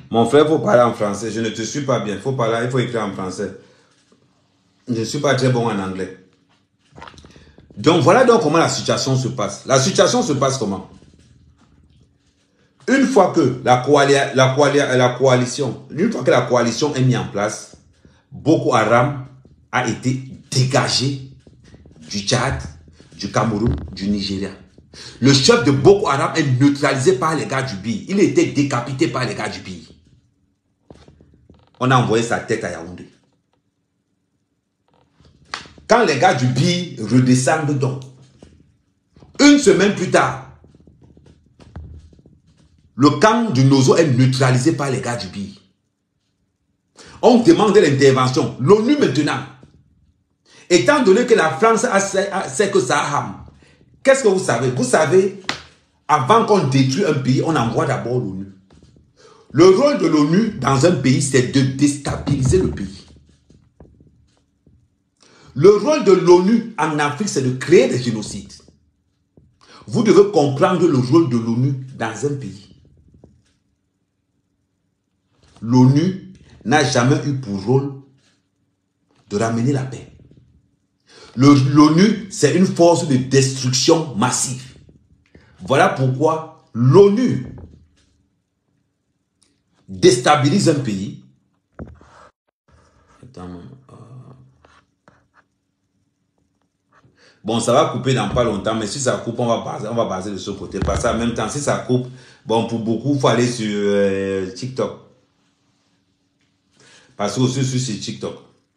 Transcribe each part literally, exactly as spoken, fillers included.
Mon frère, il faut parler en français. Je ne te suis pas bien. Il faut parler, il faut écrire en français. Je ne suis pas très bon en anglais. Donc, voilà donc comment la situation se passe. La situation se passe comment? Une fois que la, coali la, coali la coalition, une fois que la coalition est mise en place, Boko Haram a été dégagé du Tchad, du Cameroun, du Nigeria. Le chef de Boko Haram est neutralisé par les gars du B I. Il a été décapité par les gars du B I. On a envoyé sa tête à Yaoundé. Quand les gars du B I redescendent donc, une semaine plus tard, le camp du Nozo est neutralisé par les gars du B I. On demande l'intervention. L'ONU maintenant, étant donné que la France a sait que ça a, qu'est-ce que vous savez? Vous savez, avant qu'on détruise un pays, on envoie d'abord l'ONU. Le rôle de l'ONU dans un pays, c'est de déstabiliser le pays. Le rôle de l'ONU en Afrique, c'est de créer des génocides. Vous devez comprendre le rôle de l'ONU dans un pays. L'ONU n'a jamais eu pour rôle de ramener la paix. L'ONU, c'est une force de destruction massive. Voilà pourquoi l'ONU déstabilise un pays. Attends, euh... Bon, ça va couper dans pas longtemps, mais si ça coupe, on va baser, on va baser de ce côté. Parce qu'en même temps, si ça coupe, bon, pour beaucoup, il faut aller sur euh, TikTok. Parce que aussi sur TikTok.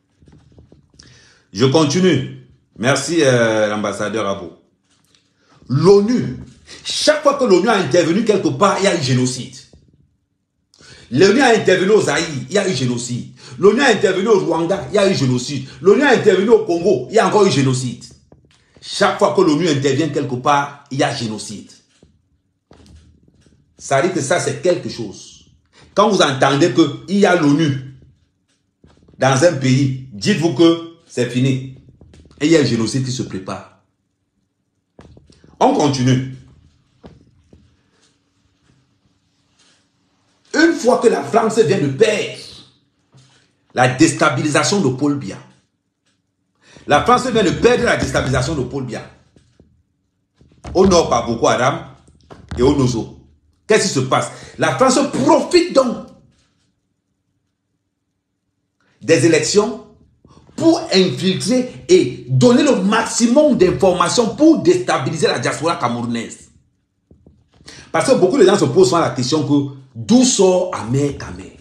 Je continue. Merci, euh, l'ambassadeur Abo. L'ONU, chaque fois que l'ONU a intervenu quelque part, il y a eu génocide. L'ONU a intervenu au Zaïre, il y a eu génocide. L'ONU a intervenu au Rwanda, il y a eu génocide. L'ONU a intervenu au Congo, il y a encore eu génocide. Chaque fois que l'ONU intervient quelque part, il y a génocide. Ça dit que ça, c'est quelque chose. Quand vous entendez qu'il y a l'ONU dans un pays, dites-vous que c'est fini. Et il y a un génocide qui se prépare. On continue. Une fois que la France vient de perdre la déstabilisation de Paul Biya, la France vient de perdre la déstabilisation de Paul Biya, au nord par Boko Haram et au Nozo. Qu'est-ce qui se passe? La France profite donc des élections pour infiltrer et donner le maximum d'informations pour déstabiliser la diaspora camerounaise. Parce que beaucoup de gens se posent la question que d'où sort Ahmed Kamel?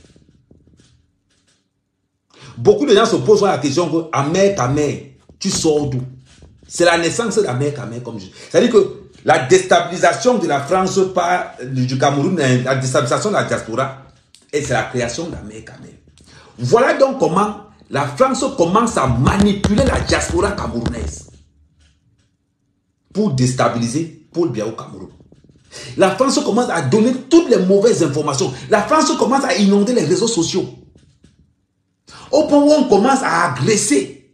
Beaucoup de gens se posent la question que Ahmed Kamel, tu sors d'où? C'est la naissance d'Ahmed Kamel, comme je dis. C'est-à-dire que la déstabilisation de la France par du Cameroun, la déstabilisation de la diaspora, et c'est la création d'Ahmed Kamel. Voilà donc comment la France commence à manipuler la diaspora camerounaise pour déstabiliser Paul Biya au Cameroun. La France commence à donner toutes les mauvaises informations. La France commence à inonder les réseaux sociaux. Au point où on commence à agresser.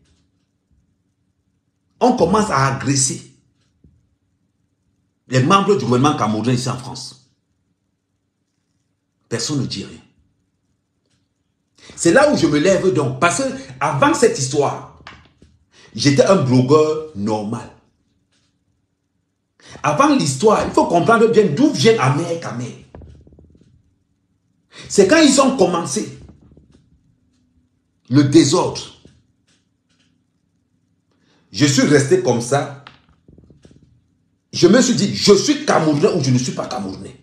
On commence à agresser les membres du gouvernement camerounais ici en France. Personne ne dit rien. C'est là où je me lève donc. Parce que avant cette histoire, j'étais un blogueur normal. Avant l'histoire, il faut comprendre bien d'où vient Ahmed Kamel. C'est quand ils ont commencé le désordre. Je suis resté comme ça. Je me suis dit, je suis Camerounais ou je ne suis pas Camerounais.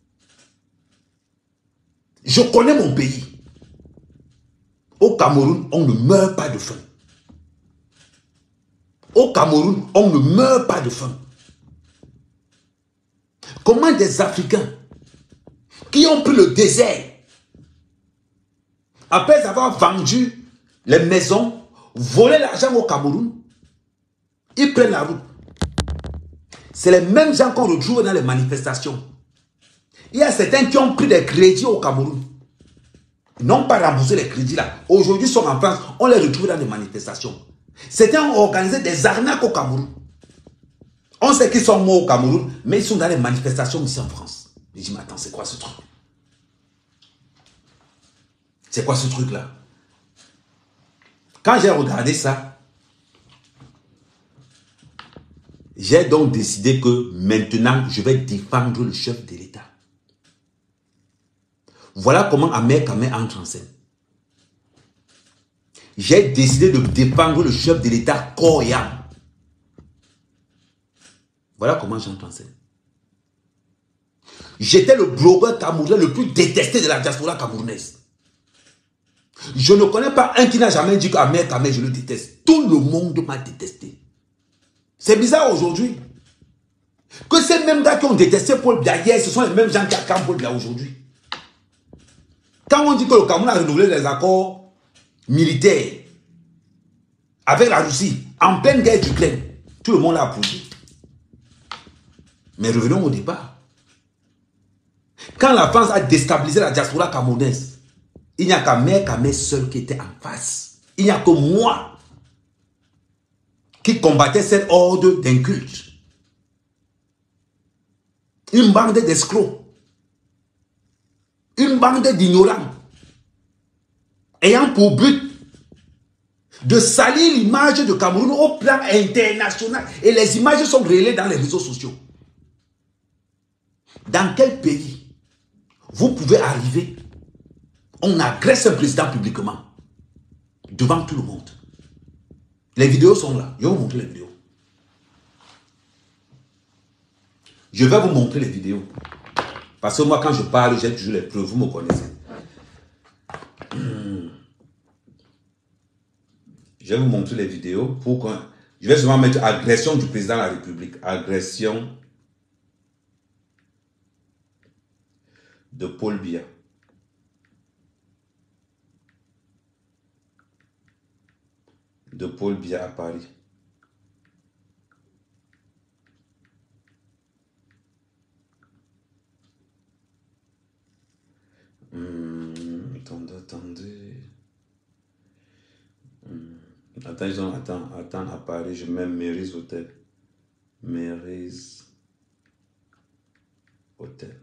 Je connais mon pays. Au Cameroun, on ne meurt pas de faim. Au Cameroun, on ne meurt pas de faim. Comment des Africains qui ont pris le désert, après avoir vendu les maisons, volé l'argent au Cameroun, ils prennent la route. C'est les mêmes gens qu'on retrouve dans les manifestations. Il y a certains qui ont pris des crédits au Cameroun. Ils n'ont pas remboursé les crédits là. Aujourd'hui, ils sont en France, on les retrouve dans des manifestations. Certains ont organisé des arnaques au Cameroun. On sait qu'ils sont morts au Cameroun, mais ils sont dans les manifestations ici en France. Je dis, mais attends, c'est quoi ce truc? C'est quoi ce truc-là? Quand j'ai regardé ça, j'ai donc décidé que maintenant, je vais défendre le chef de l'État. Voilà comment Ahmed Kamé entre en scène. J'ai décidé de défendre le chef de l'État corps et âme. Voilà comment j'entre en scène. J'étais le blogueur camerounais le plus détesté de la diaspora camerounaise. Je ne connais pas un qui n'a jamais dit qu'Ahmed Kamé, je le déteste. Tout le monde m'a détesté. C'est bizarre aujourd'hui. Que ces mêmes gars qui ont détesté Paul Biya hier, ce sont les mêmes gens qui acclament Paul Biya aujourd'hui. Quand on dit que le Cameroun a renouvelé les accords militaires avec la Russie, en pleine guerre d'Ukraine, tout le monde l'a applaudi. Mais revenons au départ. Quand la France a déstabilisé la diaspora camerounaise, il n'y a qu'Ahmed Kamé seul qui était en face. Il n'y a que moi qui combattait cette horde d'incultes. Une bande d'escrocs. Une bande d'ignorants. Ayant pour but de salir l'image de Cameroun au plan international. Et les images sont relayées dans les réseaux sociaux. Dans quel pays vous pouvez arriver, on agresse un président publiquement, devant tout le monde? Les vidéos sont là. Je vais vous montrer les vidéos. Je vais vous montrer les vidéos. Parce que moi, quand je parle, j'ai toujours les preuves. Vous me connaissez. Je vais vous montrer les vidéos pour que... Je vais seulement mettre agression du président de la République. Agression de Paul Biya. De Paul Biya à Paris. Hum, attendez, attendez. Hum. Attends, ils ont, attends, attends, à Paris, je mets Mary's Hotel. Mary's Hotel.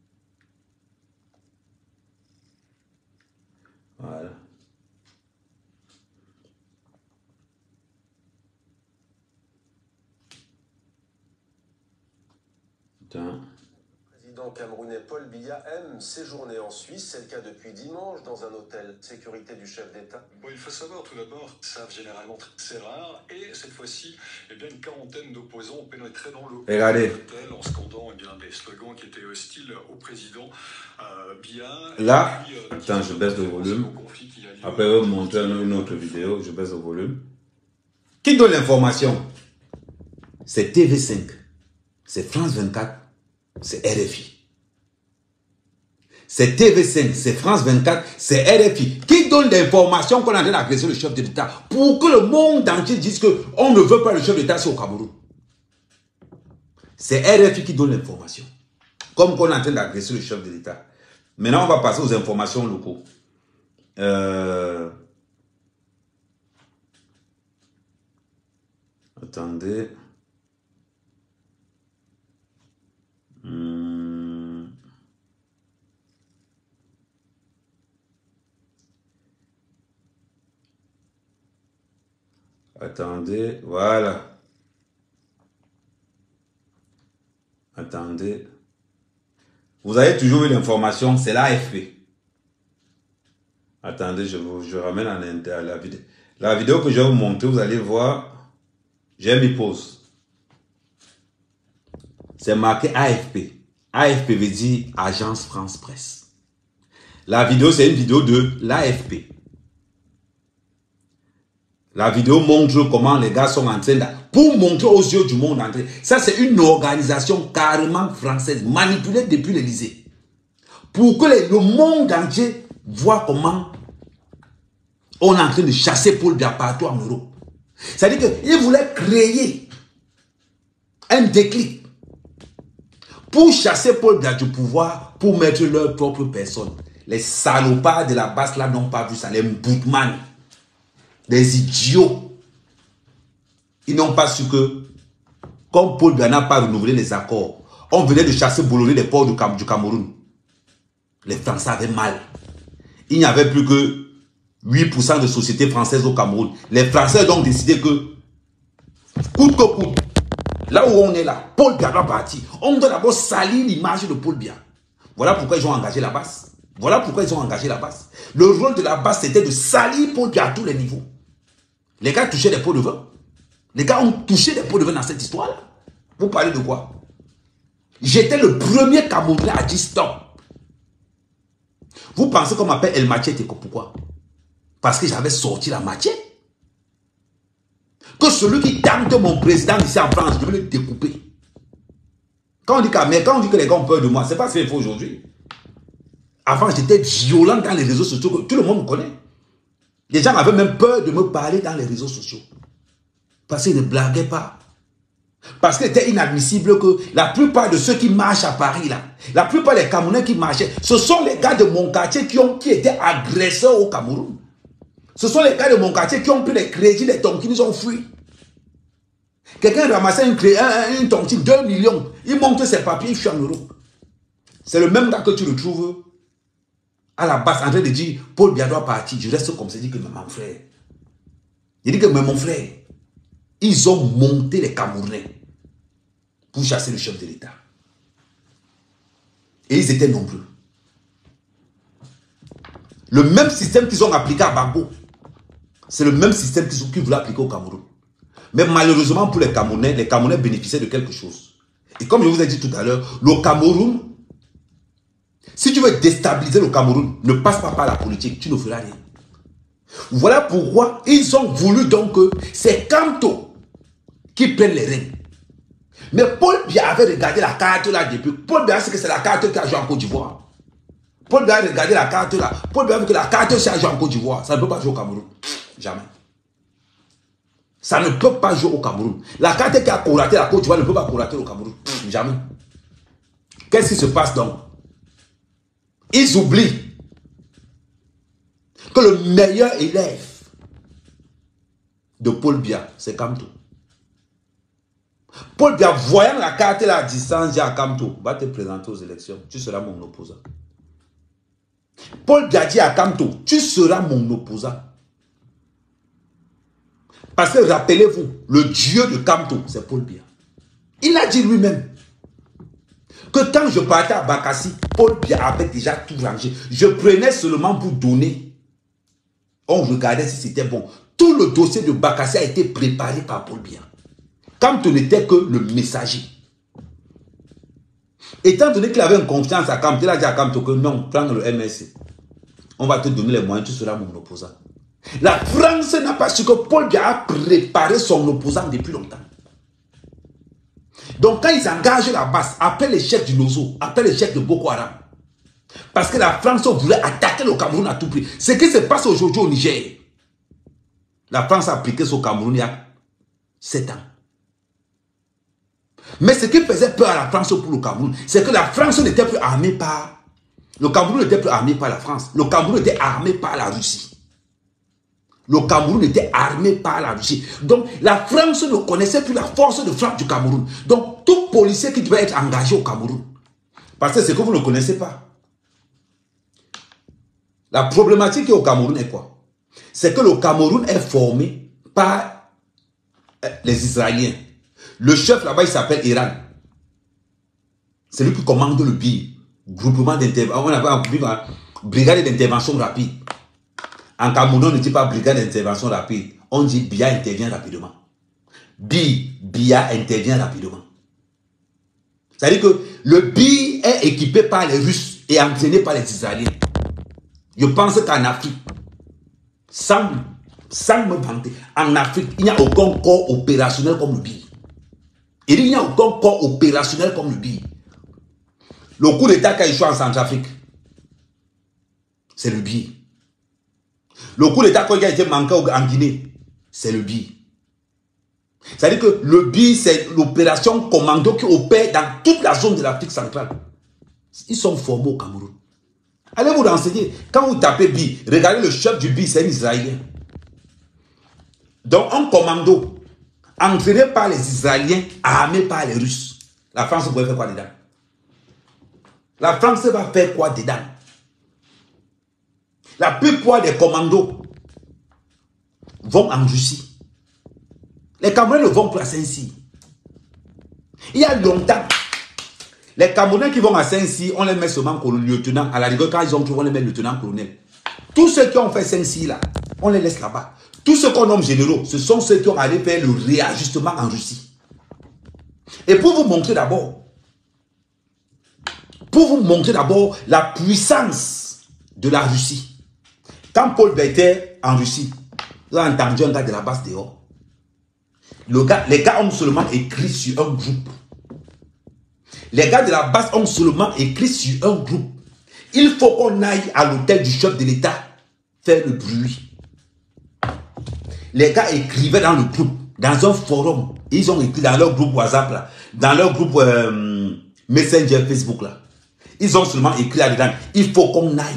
Voilà. Attends. Le président camerounais Paul Biya aime séjourner en Suisse. C'est le cas depuis dimanche dans un hôtel sécurité du chef d'État. Bon, il faut savoir tout d'abord, ça généralement très rare, et cette fois-ci, eh bien, une quarantaine d'opposants ont pénétré dans le hôtel en scandant eh bien, des slogans qui étaient hostiles au président euh, Biya. Là, puis, euh, attends, je baisse le volume. Après, je vais vous montrer une autre vidéo, je baisse le volume. Qui donne l'information? C'est T V cinq, c'est France vingt-quatre, c'est R F I. C'est T V cinq, c'est France vingt-quatre, c'est R F I. Qui donne l'information qu'on est en train d'agresser le chef de l'État pour que le monde entier dise qu'on ne veut pas le chef d'État au Cameroun? C'est R F I qui donne l'information. Comme qu'on est en train d'agresser le chef de l'État. Maintenant, on va passer aux informations locaux. Euh... Attendez. Hum... Attendez, voilà. Attendez. Vous avez toujours eu l'information, c'est l'A F P. Attendez, je vous je ramène en inter la vidéo. La vidéo que je vais vous montrer, vous allez voir. J'ai mis pause. C'est marqué A F P. A F P veut dire Agence France Presse. La vidéo, c'est une vidéo de l'A F P. La vidéo montre comment les gars sont en train de... Pour montrer aux yeux du monde entier. Ça, c'est une organisation carrément française, manipulée depuis l'Élysée. Pour que les, le monde entier voit comment on est en train de chasser Paul Biya partout en Europe. C'est-à-dire qu'ils voulaient créer un déclic pour chasser Paul Biya du pouvoir, pour mettre leur propre personne. Les salopards de la base là n'ont pas vu ça, les boutman. Des idiots. Ils n'ont pas su que, comme Paul Biya n'a pas renouvelé les accords, on venait de chasser Bolloré des ports du, Cam du Cameroun. Les Français avaient mal. il n'y avait plus que huit pour cent de sociétés françaises au Cameroun. Les Français ont décidé que, coûte que coûte, là où on est là, Paul Biya doit partir. On doit d'abord salir l'image de Paul Biya. Voilà pourquoi ils ont engagé la base. Voilà pourquoi ils ont engagé la base. Le rôle de la base, c'était de salir Paul Biya à tous les niveaux. Les gars touchaient des pots de vin. Les gars ont touché des pots de vin dans cette histoire-là. Vous parlez de quoi? J'étais le premier Camerounais à dire stop. Vous pensez qu'on m'appelle El Machete? Pourquoi? Parce que j'avais sorti la machette. Que celui qui tente mon président ici en France, je vais le découper. Quand on dit, mais quand on dit que les gars ont peur de moi, c'est pas ce qu'il faut aujourd'hui. Avant, j'étais violent dans les réseaux sociaux, que tout le monde me connaît. Les gens avaient même peur de me parler dans les réseaux sociaux. Parce qu'ils ne blaguaient pas. Parce qu'il était inadmissible que la plupart de ceux qui marchent à Paris, là, la plupart des Camerounais qui marchaient, ce sont les gars de mon quartier qui, ont, qui étaient agresseurs au Cameroun. Ce sont les gars de mon quartier qui ont pris les crédits des tontines, ils ont fui. Quelqu'un ramassait une, un, une tontine, deux millions, il monte ses papiers, il fuit en Europe. C'est le même gars que tu retrouves à la base en train de dire Paul Biya doit partir. Je reste comme ça, je dis que mais mon frère. Je dis que mais mon frère. Ils ont monté les Camerounais pour chasser le chef de l'État. Et ils étaient nombreux. Le même système qu'ils ont appliqué à Gbagbo, c'est le même système qu'ils qu'ils voulaient appliquer au Cameroun. Mais malheureusement pour les Camerounais, les Camerounais bénéficiaient de quelque chose. Et comme je vous ai dit tout à l'heure, le Cameroun, si tu veux déstabiliser le Cameroun, ne passe pas par la politique, tu ne feras rien. Voilà pourquoi ils ont voulu donc que c'est Kamto qui prennent les rênes. Mais Paul Biya avait regardé la carte là depuis. Paul Biya sait que c'est la carte qui a joué en Côte d'Ivoire. Paul Biya a regardé la carte là. Paul Biya a vu que la carte s'est jouée en Côte d'Ivoire. Ça ne peut pas jouer au Cameroun. Jamais. Ça ne peut pas jouer au Cameroun. La carte qui a couraté la Côte d'Ivoire ne peut pas courater au Cameroun. Jamais. Qu'est-ce qui se passe donc? Ils oublient que le meilleur élève de Paul Biya, c'est Kamto. Paul Biya, voyant la carte là à distance, dit à Kamto, va te présenter aux élections, tu seras mon opposant. Paul Biya dit à Kamto, tu seras mon opposant. Parce que rappelez-vous, le dieu de Kamto, c'est Paul Biya. Il a dit lui-même que quand je partais à Bakassi, Paul Biya avait déjà tout rangé. Je prenais seulement pour donner. On regardait si c'était bon. Tout le dossier de Bakassi a été préparé par Paul Biya. Kamto n'était que le messager. Étant donné qu'il avait une confiance à Kamto, il a dit à Kamto que non, prends le M S C. On va te donner les moyens, tu seras mon opposant. La France n'a pas su que Paul Biya a préparé son opposant depuis longtemps. Donc quand ils engagent la base, après l'échec du Nozo, après l'échec de Boko Haram, parce que la France voulait attaquer le Cameroun à tout prix. Ce qui se passe aujourd'hui au Niger, la France a appliqué ce Cameroun il y a sept ans. Mais ce qui faisait peur à la France pour le Cameroun, c'est que la France n'était plus armée par... Le Cameroun n'était plus armé par la France. Le Cameroun était armé par la Russie. Le Cameroun était armé par la Russie. Donc, la France ne connaissait plus la force de frappe du Cameroun. Donc, tout policier qui devait être engagé au Cameroun. Parce que c'est que vous ne connaissez pas. La problématique au Cameroun est quoi? C'est que le Cameroun est formé par les Israéliens. Le chef là-bas, il s'appelle Iran. C'est lui qui commande le B I, groupement d'intervention. On appelle un brigade d'intervention rapide. En Cameroun, on ne dit pas brigade d'intervention rapide. On dit Biya intervient rapidement. B I, Biya intervient rapidement. C'est-à-dire que le B I est équipé par les Russes et entraîné par les Israéliens. Je pense qu'en Afrique, sans, sans me vanter, en Afrique, il n'y a aucun corps opérationnel comme le B I. Il n'y a aucun corps opérationnel comme le B I. Le coup d'État qui a échoué en Centrafrique, c'est le B I. Le coup d'État qui a été manqué en Guinée, c'est le B I. C'est-à-dire que le B I, c'est l'opération commando qui opère dans toute la zone de l'Afrique centrale. Ils sont formés au Cameroun. Allez vous renseigner. Quand vous tapez B I, regardez le chef du B I, c'est un Israélien. Donc un commando entraîné par les Israéliens, armé par les Russes. La France pourrait faire quoi dedans? La France va faire quoi dedans? La plupart des commandos vont en Russie. Les Camerounais ne vont plus à Saint-Cyr. Il y a longtemps, les Camerounais qui vont à Saint-Cyr, on les met seulement comme lieutenant. À la rigueur, quand ils ont trouvé, on les met lieutenant-colonel. Tous ceux qui ont fait Saint-Cyr là, on les laisse là-bas. Tous ceux qu'on nomme généraux, ce sont ceux qui ont allé faire le réajustement en Russie. Et pour vous montrer d'abord, pour vous montrer d'abord la puissance de la Russie. Quand Paul était en Russie, vous avez entendu un gars de la base dehors. Le gars, les gars ont seulement écrit sur un groupe. Les gars de la base ont seulement écrit sur un groupe. Il faut qu'on aille à l'hôtel du chef de l'État faire le bruit. Les gars écrivaient dans le groupe, dans un forum. Ils ont écrit dans leur groupe WhatsApp, là, dans leur groupe euh, Messenger Facebook. Là. Ils ont seulement écrit là-dedans. Il faut qu'on aille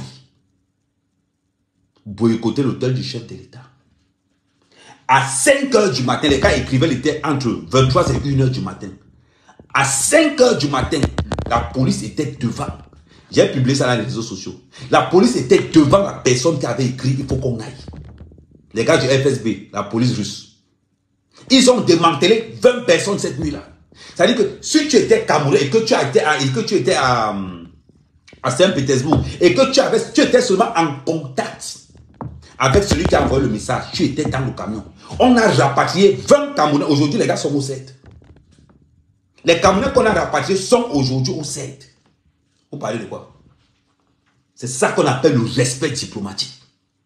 boycotter l'hôtel du chef de l'État. À cinq heures du matin, les gars écrivaient, il était entre vingt-trois et une heure du matin. À cinq heures du matin, la police était devant. J'ai publié ça dans les réseaux sociaux. La police était devant la personne qui avait écrit, il faut qu'on aille. Les gars du F S B, la police russe. Ils ont démantelé vingt personnes cette nuit-là. C'est-à-dire que si tu étais Camerounais et que tu, as été à, et que tu étais à, à Saint-Pétersbourg et que tu, avais, tu étais seulement en contact avec celui qui a envoyé le message, tu étais dans le camion. On a rapatrié vingt Camerounais. Aujourd'hui, les gars sont au sept. Les Camerounais qu'on a rapatriés sont aujourd'hui au sept. Vous parlez de quoi? C'est ça qu'on appelle le respect diplomatique.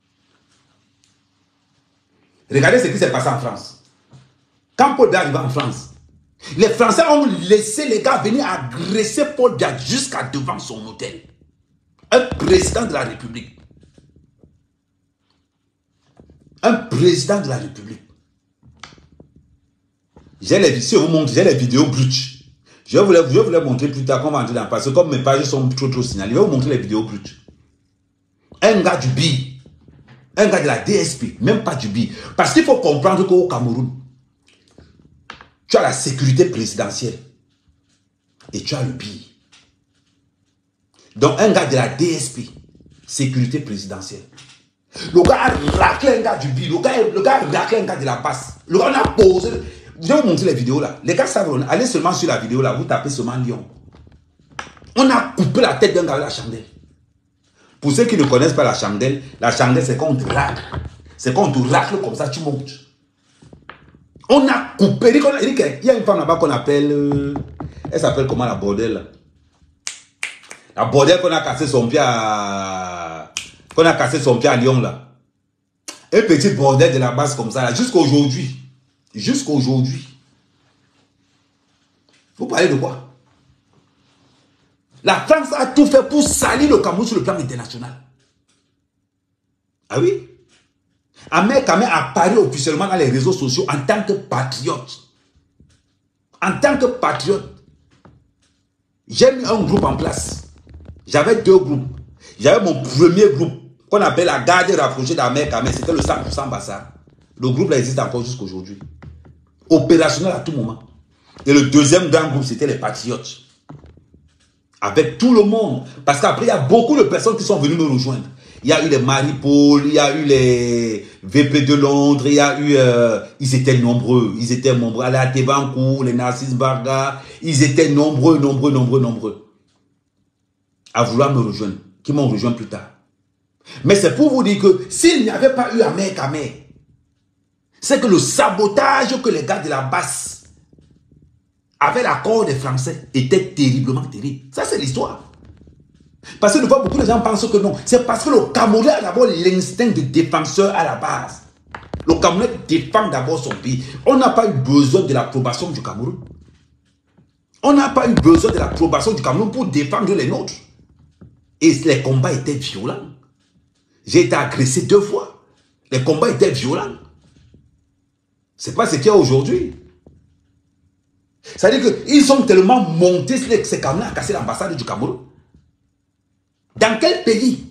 Regardez ce qui s'est passé en France. Quand Paul Biya arrive en France, les Français ont laissé les gars venir agresser Paul Biya jusqu'à devant son hôtel. Un président de la République. Un président de la République. J'ai les, si vous montre, j'ai les vidéos brutes. Je vais vous les, je vais vous les montrer plus tard, qu'on va entrer dans, parce que comme mes pages sont trop trop signalées, je vais vous montrer les vidéos brutes. Un gars du B I, un gars de la D S P, même pas du B I. Parce qu'il faut comprendre qu'au Cameroun, tu as la sécurité présidentielle et tu as le B I. Donc un gars de la D S P, sécurité présidentielle. Le gars a raclé un gars du B I, le gars, le gars a raclé un gars de la passe. Le gars a posé. Je vais vous montrer les vidéos là. Les gars savent, allez seulement sur la vidéo là, vous tapez seulement Lyon. On a coupé la tête d'un gars avec la chandelle. Pour ceux qui ne connaissent pas la chandelle, la chandelle c'est quand on te racle. C'est quand on te racle comme ça, tu montes. On a coupé. Il y a une femme là-bas qu'on appelle. Euh, elle s'appelle comment la bordelle là? La bordelle qu'on a cassé son pied à. Qu'on a cassé son pied à Lyon là. Un petit bordel de la base comme ça là. Jusqu'à aujourd'hui. Jusqu'à aujourd'hui. Vous parlez de quoi? La France a tout fait pour salir le Cameroun sur le plan international. Ah oui? Ahmed Kamé apparaît officiellement dans les réseaux sociaux en tant que patriote. En tant que patriote. J'ai mis un groupe en place. J'avais deux groupes. J'avais mon premier groupe qu'on appelle la garde rapprochée d'Ahmed Kamé. C'était le cent pour cent Bassa. Le groupe là existe encore jusqu'à aujourd'hui. Opérationnel à tout moment. Et le deuxième grand groupe, c'était les patriotes. Avec tout le monde. Parce qu'après, il y a beaucoup de personnes qui sont venues me rejoindre. Il y a eu les Marie-Paul, il y a eu les V P de Londres, il y a eu... Euh, ils étaient nombreux, ils étaient nombreux. Les Atebankou, les Narcisse Barga, ils étaient nombreux, nombreux, nombreux, nombreux. À vouloir me rejoindre, qui m'ont rejoint plus tard. Mais c'est pour vous dire que s'il n'y avait pas eu Ahmed Kamé, c'est que le sabotage que les gars de la basse avec l'accord des Français était terriblement terrible. Ça, c'est l'histoire. Parce que de fois, beaucoup de gens pensent que non. C'est parce que le Camerounais a d'abord l'instinct de défenseur à la base. Le Camerounais défend d'abord son pays. On n'a pas eu besoin de l'approbation du Cameroun. On n'a pas eu besoin de l'approbation du Cameroun pour défendre les nôtres. Et les combats étaient violents. J'ai été agressé deux fois. Les combats étaient violents. C'est pas ce qu'il y a aujourd'hui. C'est-à-dire qu'ils ont tellement monté ces Camerounais à casser l'ambassade du Cameroun. Dans quel pays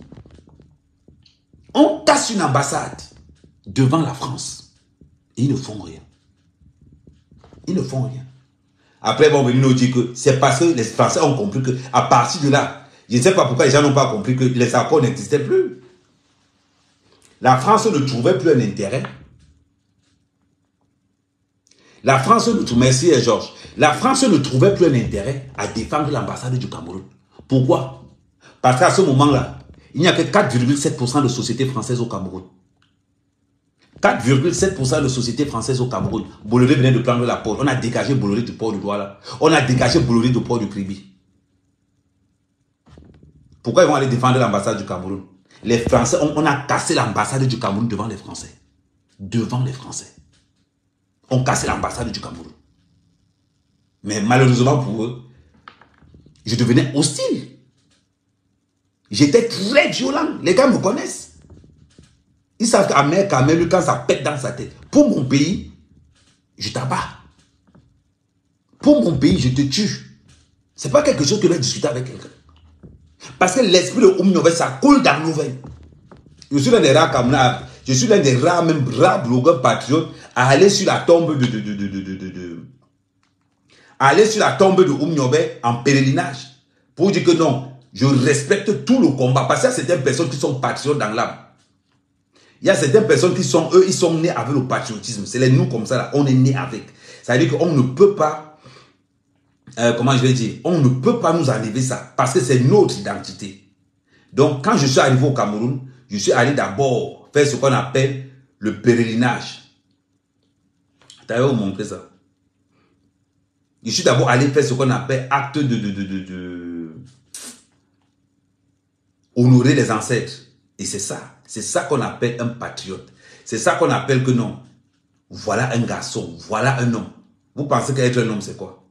on casse une ambassade devant la France et ils ne font rien? Ils ne font rien. Après, ils vont venir nous dire que c'est parce que les Français ont compris qu'à partir de là, je ne sais pas pourquoi les gens n'ont pas compris que les accords n'existaient plus. la France ne trouvait plus un intérêt. La France ne trouvait, merci Georges, la France ne trouvait plus un intérêt à défendre l'ambassade du Cameroun. Pourquoi? Parce qu'à ce moment-là, il n'y a que quatre virgule sept pour cent de sociétés françaises au Cameroun. quatre virgule sept pour cent de sociétés françaises au Cameroun. Bolloré venait de prendre la porte. On a dégagé Bolloré du port de Douala. On a dégagé Bolloré du port de Kribi. Pourquoi ils vont aller défendre l'ambassade du Cameroun? Les Français, on, on a cassé l'ambassade du Cameroun devant les Français. Devant les Français. On cassé l'ambassade du Cameroun. Mais malheureusement pour eux, je devenais hostile. J'étais très violent. Les gars me connaissent. Ils savent qu'à Mère Kamel, quand ça pète dans sa tête, pour mon pays, je t'abats. Pour mon pays, je te tue. Ce n'est pas quelque chose que je vais discuter avec quelqu'un. Parce que l'esprit de Oumniové, ça coule dans nos veines. Je suis l'un des rares Camerounais, je suis l'un des rares, même rares blogueurs patriotes à aller sur la tombe de, de, de, de, de, de, de, de à aller sur la tombe de Oumniové en pèlerinage. Pour dire que non, je respecte tout le combat. Parce qu'il y a certaines personnes qui sont patriotes dans l'âme. Il y a certaines personnes qui sont, eux, ils sont nés avec le patriotisme. C'est les nous comme ça, là, on est nés avec. Ça veut dire qu'on ne peut pas, euh, comment je vais dire, on ne peut pas nous enlever ça. Parce que c'est notre identité. Donc, quand je suis arrivé au Cameroun, je suis allé d'abord faire ce qu'on appelle le pèlerinage. T'as vu montrer ça? Je suis d'abord allé faire ce qu'on appelle acte de, de, de, de, de honorer les ancêtres. Et c'est ça. C'est ça qu'on appelle un patriote. C'est ça qu'on appelle que non. Voilà un garçon. Voilà un homme. Vous pensez qu'être un homme, c'est quoi?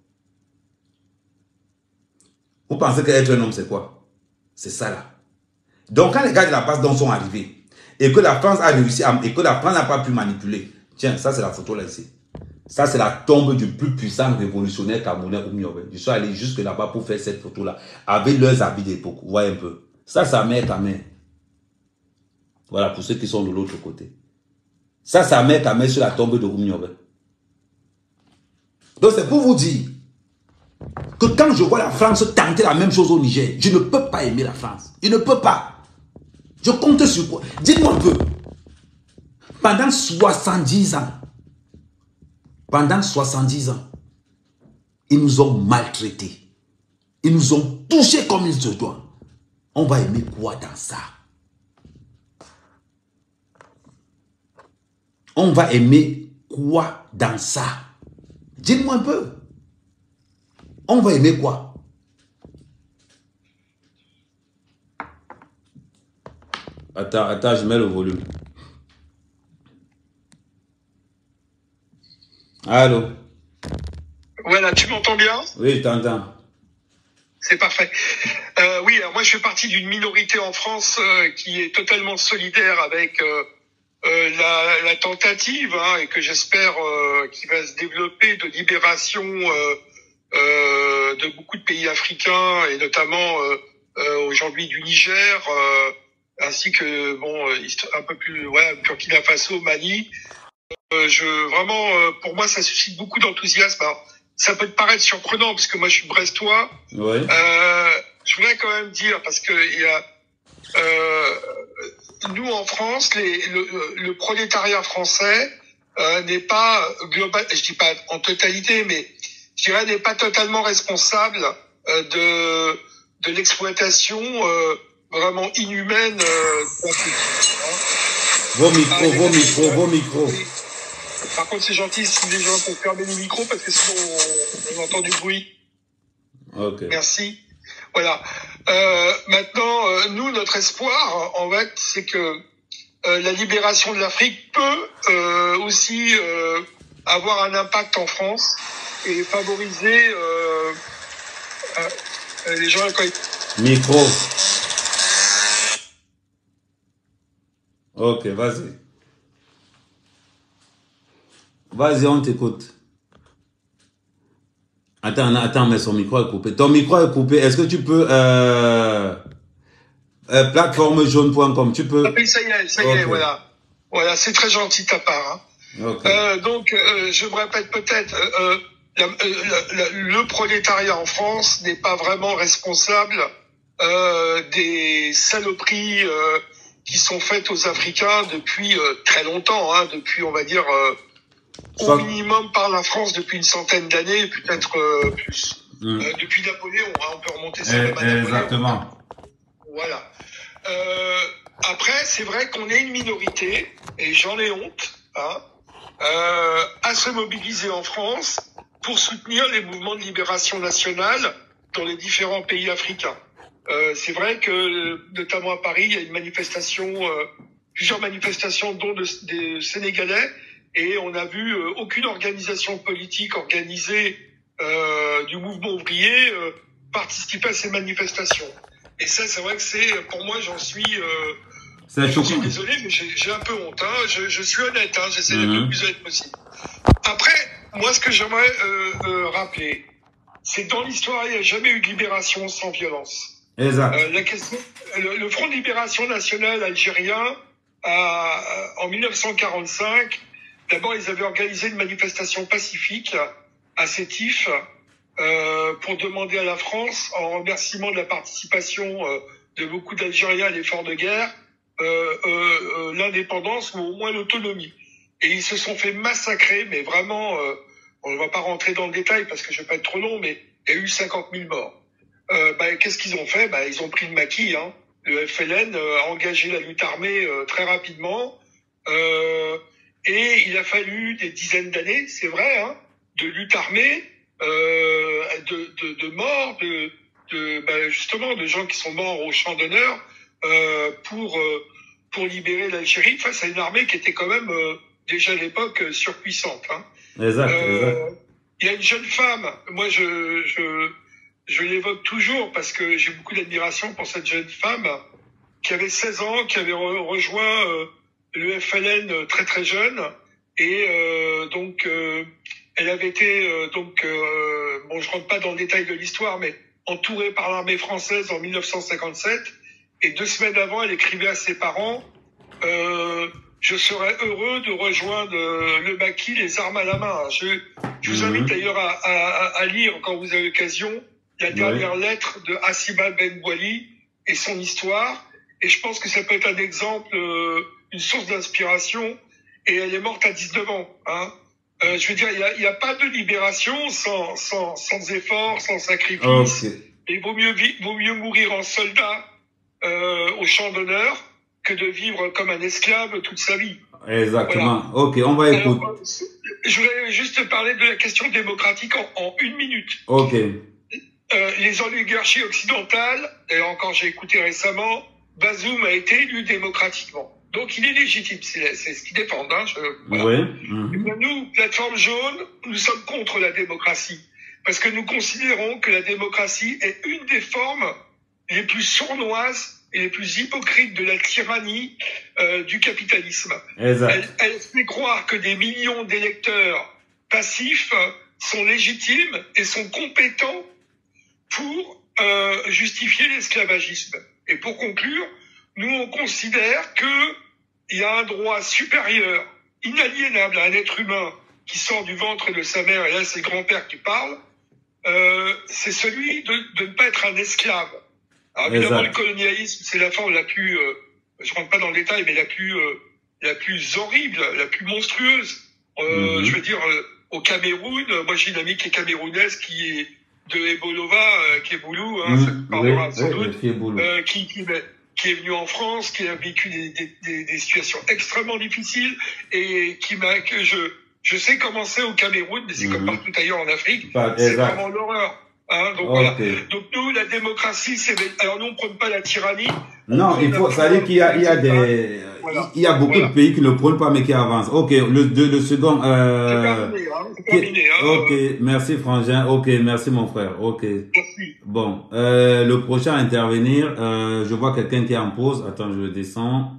Vous pensez qu'être un homme, c'est quoi? C'est ça là. Donc quand les gars de la base sont arrivés et que la France a réussi à, et que la France n'a pas pu manipuler. Tiens, ça c'est la photo là ici. Ça c'est la tombe du plus puissant révolutionnaire camerounais Oumniové. Je suis allé jusque là-bas pour faire cette photo là. Avec leurs habits d'époque. Vous voyez un peu. Ça, ça met ta mère. Voilà, pour ceux qui sont de l'autre côté. Ça, ça met ta main sur la tombe de Oumniové. Donc, c'est pour vous dire que quand je vois la France tenter la même chose au Niger, je ne peux pas aimer la France. Je ne peux pas. Je compte sur quoi? Dites-moi un peu. Pendant soixante-dix ans, pendant soixante-dix ans, ils nous ont maltraités. Ils nous ont touchés comme il se doit. On va aimer quoi dans ça? On va aimer quoi dans ça? Dites-moi un peu. On va aimer quoi? Attends, attends, je mets le volume. Allô? Voilà, tu m'entends bien? Oui, je t'entends. C'est parfait. Euh, oui, alors moi je fais partie d'une minorité en France euh, qui est totalement solidaire avec... Euh, Euh, la, la tentative, hein, et que j'espère euh, qui va se développer de libération euh, euh, de beaucoup de pays africains et notamment euh, euh, aujourd'hui du Niger, euh, ainsi que bon un peu plus voilà Burkina Faso, Mali. Euh, je vraiment euh, pour moi ça suscite beaucoup d'enthousiasme. Alors, ça peut te paraître surprenant parce que moi je suis brestois. Ouais. Euh, je voudrais quand même dire parce que il y a euh, nous, en France, les, le, le prolétariat français euh, n'est pas global, je dis pas en totalité, mais je dirais n'est pas totalement responsable euh, de de l'exploitation euh, vraiment inhumaine. Euh, hein. Vos micros, vos micros, vos micros. Par contre, c'est gentil si les gens peuvent fermer les micros parce que sinon on, on entend du bruit. Ok. Merci. Voilà. Euh, maintenant, euh, nous, notre espoir, en fait, c'est que euh, la libération de l'Afrique peut euh, aussi euh, avoir un impact en France et favoriser euh, euh, les gens. Micro. Ok, vas-y. Vas-y, on t'écoute. Attends, attends, mais son micro est coupé. Ton micro est coupé. Est-ce que tu peux... Euh, euh, plateforme jaune point com, tu peux... Oui, ça y est, ça y okay. est, voilà. Voilà, c'est très gentil de ta part. Hein. Okay. Euh, donc, euh, je me répète peut-être, euh, la, la, la, le prolétariat en France n'est pas vraiment responsable euh, des saloperies euh, qui sont faites aux Africains depuis euh, très longtemps, hein, depuis, on va dire, euh, au minimum par la France depuis une centaine d'années, peut-être euh, plus. Mmh. Euh, depuis Napoléon, hein, on peut remonter ça même à Napoléon. Exactement. Voilà. Euh, après, c'est vrai qu'on est une minorité, et j'en ai honte, hein, euh, à se mobiliser en France pour soutenir les mouvements de libération nationale dans les différents pays africains. Euh, c'est vrai que, notamment à Paris, il y a une manifestation, euh, plusieurs manifestations, dont de, des Sénégalais, et on n'a vu euh, aucune organisation politique organisée euh, du mouvement ouvrier euh, participer à ces manifestations. Et ça, c'est vrai que c'est, pour moi, j'en suis, euh, je suis désolé, mais j'ai un peu honte. Hein. Je, je suis honnête, hein, j'essaie d'être mm-hmm. le plus honnête possible. Après, moi, ce que j'aimerais euh, euh, rappeler, c'est que dans l'histoire, il n'y a jamais eu de libération sans violence. Exact. Euh, la question, le, le Front de libération nationale algérien, a, en mille neuf cent quarante-cinq, d'abord, ils avaient organisé une manifestation pacifique à Sétif euh, pour demander à la France, en remerciement de la participation euh, de beaucoup d'Algériens à l'effort de guerre, euh, euh, euh, l'indépendance ou au moins l'autonomie. Et ils se sont fait massacrer, mais vraiment, euh, on ne va pas rentrer dans le détail parce que je ne vais pas être trop long, mais il y a eu cinquante mille morts. Euh, bah, qu'est-ce qu'ils ont fait? Bah, ils ont pris le maquis. Hein. Le F L N euh, a engagé la lutte armée euh, très rapidement. Euh, et il a fallu des dizaines d'années, c'est vrai, hein, de lutte armée, euh, de, de, de morts, de, de bah, justement de gens qui sont morts au champ d'honneur euh, pour euh, pour libérer l'Algérie face à une armée qui était quand même euh, déjà à l'époque euh, surpuissante. Hein. Exact, euh, exact. Il y a une jeune femme, moi je je je l'évoque toujours parce que j'ai beaucoup d'admiration pour cette jeune femme qui avait seize ans, qui avait re rejoint euh, le F L N très très jeune, et euh, donc euh, elle avait été euh, donc euh, bon, je rentre pas dans le détail de l'histoire, mais entourée par l'armée française en mille neuf cent cinquante-sept, et deux semaines avant, elle écrivait à ses parents euh, je serais heureux de rejoindre euh, le maquis les armes à la main. Je, je vous invite d'ailleurs à, à, à lire quand vous avez l'occasion la dernière ouais. lettre de Hassima Ben Bouali et son histoire, et je pense que ça peut être un exemple, euh, une source d'inspiration, et elle est morte à dix-neuf ans. Hein. Euh, je veux dire, il n'y a, y a pas de libération sans, sans, sans effort, sans sacrifice. Okay. Il vaut mieux, vaut mieux mourir en soldat euh, au champ d'honneur que de vivre comme un esclave toute sa vie. Exactement. Voilà. Ok, on va écouter. Alors, je voulais juste parler de la question démocratique en, en une minute. Ok. Euh, les oligarchies occidentales, et encore j'ai écouté récemment, Bazoum a été élu démocratiquement. Donc il est légitime, c'est ce qu'ils défendent. Hein, je, voilà. Oui. Mm-hmm. Nous, plateforme jaune, nous sommes contre la démocratie. Parce que nous considérons que la démocratie est une des formes les plus sournoises et les plus hypocrites de la tyrannie euh, du capitalisme. Exact. Elle, elle fait croire que des millions d'électeurs passifs sont légitimes et sont compétents pour euh, justifier l'esclavagisme. Et pour conclure, nous on considère que il y a un droit supérieur, inaliénable à un être humain qui sort du ventre de sa mère, et là c'est le grand-père qui parle, euh, c'est celui de, de ne pas être un esclave. Alors évidemment, le colonialisme, c'est la forme la plus, euh, je rentre pas dans le détail, mais la plus, euh, la plus horrible, la plus monstrueuse. Euh, mm-hmm. Je veux dire, euh, au Cameroun, moi j'ai une amie qui est camerounaise, qui est de Ebolova, euh, qui est Boulou, hein, mmh, parlera oui, sans oui, doute, qui est, euh, qui, qui, qui est venu en France, qui a vécu des, des, des, des situations extrêmement difficiles, et qui m'a, que je, je sais comment c'est au Cameroun, mais c'est mmh. comme partout ailleurs en Afrique, c'est vraiment l'horreur. Hein, donc okay. Voilà. Donc nous, la démocratie, c'est, alors nous, on ne prône pas la tyrannie. Non, il faut, ça veut dire qu'il y a, il y a des, voilà. il y a beaucoup voilà. de pays qui ne le prônent pas, mais qui avancent. Ok, le, le, le second, euh, terminé, hein, terminé, hein, ok, merci Frangin, ok, merci mon frère, ok. Merci. Bon, euh, le prochain à intervenir, euh, je vois quelqu'un qui est en pause, attends, je le descends.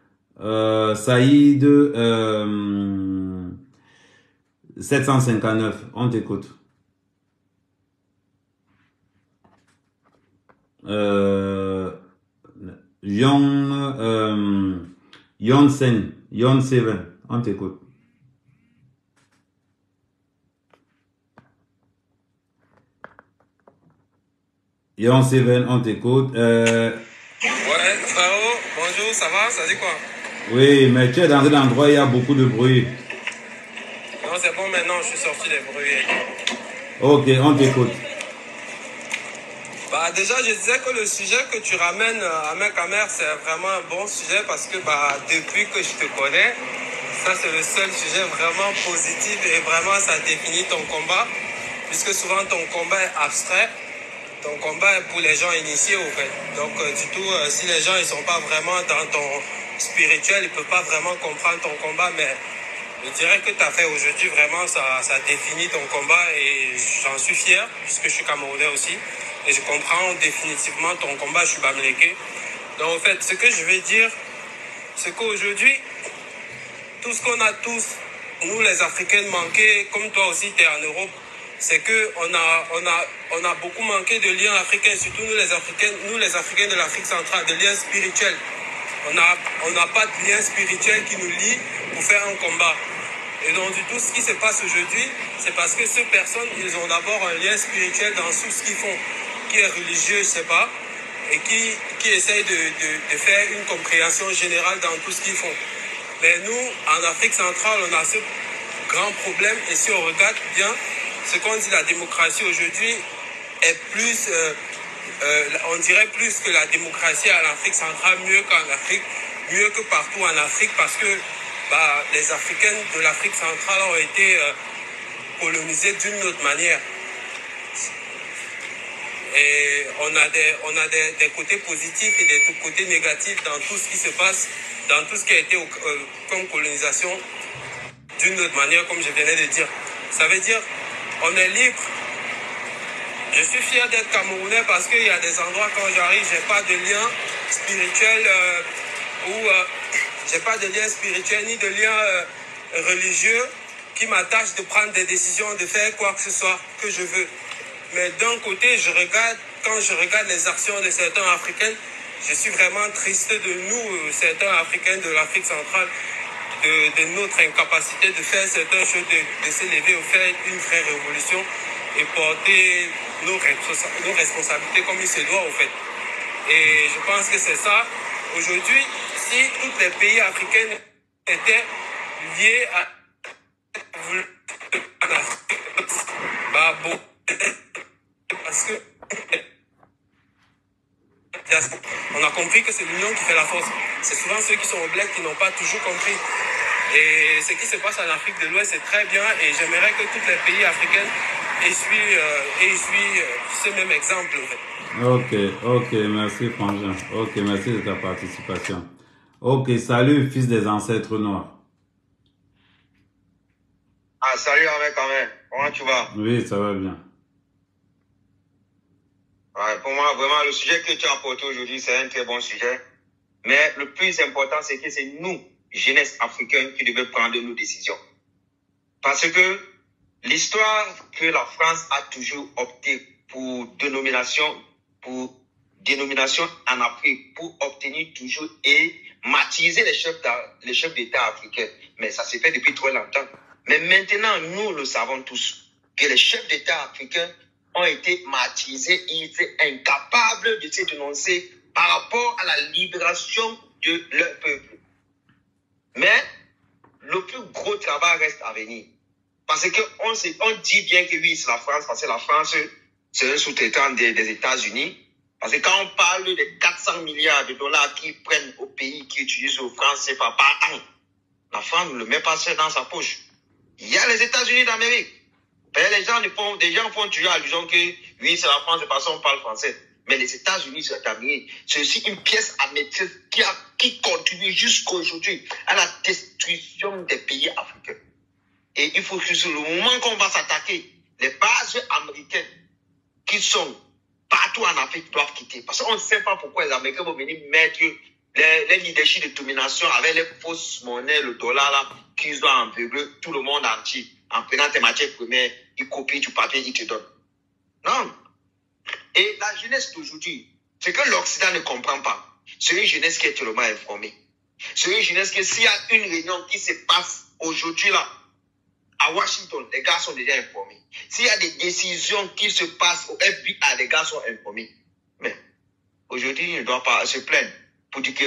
Euh, Saïd, euh, sept cent cinquante-neuf, on t'écoute. Euh, Yon, euh, Yon Sen, Yon Seven, on t'écoute. Yon Seven, on t'écoute. Euh... Ouais, Fao, bonjour, ça va? Ça dit quoi? Oui, mais tu es dans un endroit où il y a beaucoup de bruit. Non, c'est bon, maintenant, je suis sorti des bruits. Ok, on t'écoute. Bah, déjà, je disais que le sujet que tu ramènes à Mekamer, c'est vraiment un bon sujet parce que bah, depuis que je te connais, ça, c'est le seul sujet vraiment positif et vraiment, ça définit ton combat. Puisque souvent, ton combat est abstrait. Ton combat est pour les gens initiés, au fait. Donc, euh, du tout, euh, si les gens ne sont pas vraiment dans ton spirituel, ils ne peuvent pas vraiment comprendre ton combat. Mais je dirais que tu as fait aujourd'hui, vraiment, ça, ça définit ton combat et j'en suis fier, puisque je suis Camerounais aussi. Et je comprends définitivement ton combat, je suis Bamileke. Donc, en fait, ce que je vais dire, c'est qu'aujourd'hui, tout ce qu'on a tous, nous les Africains, manqué, comme toi aussi, tu es en Europe, c'est qu'on a, on a, on a beaucoup manqué de liens africains, surtout nous les Africains, nous les Africains de l'Afrique centrale, de liens spirituels. On n'a on n'a pas de lien spirituel qui nous lie pour faire un combat. Et donc, du tout, ce qui se passe aujourd'hui, c'est parce que ces personnes, ils ont d'abord un lien spirituel dans tout ce qu'ils font, qui est religieux, je sais pas, et qui, qui essayent de, de, de faire une compréhension générale dans tout ce qu'ils font. Mais nous, en Afrique centrale, on a ce grand problème, et si on regarde bien, ce qu'on dit la démocratie aujourd'hui est plus, euh, euh, on dirait plus que la démocratie en Afrique centrale, mieux qu'en Afrique, mieux que partout en Afrique, parce que bah, les Africains de l'Afrique centrale ont été euh, colonisés d'une autre manière. Et on a, des, on a des, des côtés positifs et des côtés négatifs dans tout ce qui se passe, dans tout ce qui a été euh, comme colonisation d'une autre manière, comme je venais de dire. Ça veut dire on est libre. Je suis fier d'être Camerounais parce qu'il y a des endroits quand j'arrive, j'ai pas de lien spirituel euh, ou euh, j'ai pas de lien spirituel ni de lien euh, religieux qui m'attache de prendre des décisions, de faire quoi que ce soit que je veux. Mais d'un côté, je regarde, quand je regarde les actions de certains Africains, je suis vraiment triste de nous, certains Africains de l'Afrique centrale, de, de notre incapacité de faire certaines choses, de, de se lever ou faire une vraie révolution et porter nos, nos responsabilités comme il se doit, au fait. Et je pense que c'est ça. Aujourd'hui, si tous les pays africains étaient liés à bah bon, parce que on a compris que c'est l'union qui fait la force. C'est souvent ceux qui sont au bled qui n'ont pas toujours compris. Et ce qui se passe en Afrique de l'Ouest, c'est très bien. Et j'aimerais que tous les pays africains essuient, euh, essuient euh, ce même exemple. En fait. Ok, ok, merci Frangin. Ok, merci de ta participation. Ok, salut fils des ancêtres noirs. Ah, salut avec quand même. Comment tu vas? Oui, ça va bien. Ouais, pour moi, vraiment, le sujet que tu as apporté aujourd'hui, c'est un très bon sujet. Mais le plus important, c'est que c'est nous, jeunesse africaine, qui devons prendre nos décisions. Parce que l'histoire que la France a toujours opté pour dénomination, pour dénomination en Afrique, pour obtenir toujours et martyriser les chefs les chefs d'État africains. Mais ça s'est fait depuis trop longtemps. Mais maintenant, nous le savons tous, que les chefs d'État africains ont été martyrisés, ils étaient incapables de se dénoncer par rapport à la libération de leur peuple. Mais le plus gros travail reste à venir. Parce qu'on on dit bien que oui, c'est la France, parce que la France, c'est un sous-traitant des, des États-Unis. Parce que quand on parle des quatre cents milliards de dollars qu'ils prennent au pays qui utilisent le franc C F A par an, la France ne le met pas ça dans sa poche. Il y a les États-Unis d'Amérique. Les gens, font, les gens font toujours allusion que oui, c'est la France, c'est parce qu'on parle français. Mais les États-Unis, c'est aussi une pièce à maîtrise qui, a, qui continue jusqu'à aujourd'hui à la destruction des pays africains. Et il faut que sur le moment qu'on va s'attaquer, les bases américaines qui sont partout en Afrique doivent quitter. Parce qu'on ne sait pas pourquoi les Américains vont venir mettre les, les leaderships de domination avec les fausses monnaies, le dollar là, qu'ils ont aveuglé tout le monde entier. En prenant tes matières premières, ils copient du papier, ils te donnent. Non. Et la jeunesse d'aujourd'hui, c'est que l'Occident ne comprend pas. C'est une jeunesse qui est tellement informée. C'est une jeunesse que s'il y a une réunion qui se passe aujourd'hui là, à Washington, les gars sont déjà informés. S'il y a des décisions qui se passent au F B I, les gars sont informés. Mais aujourd'hui, ils ne doivent pas se plaindre pour dire que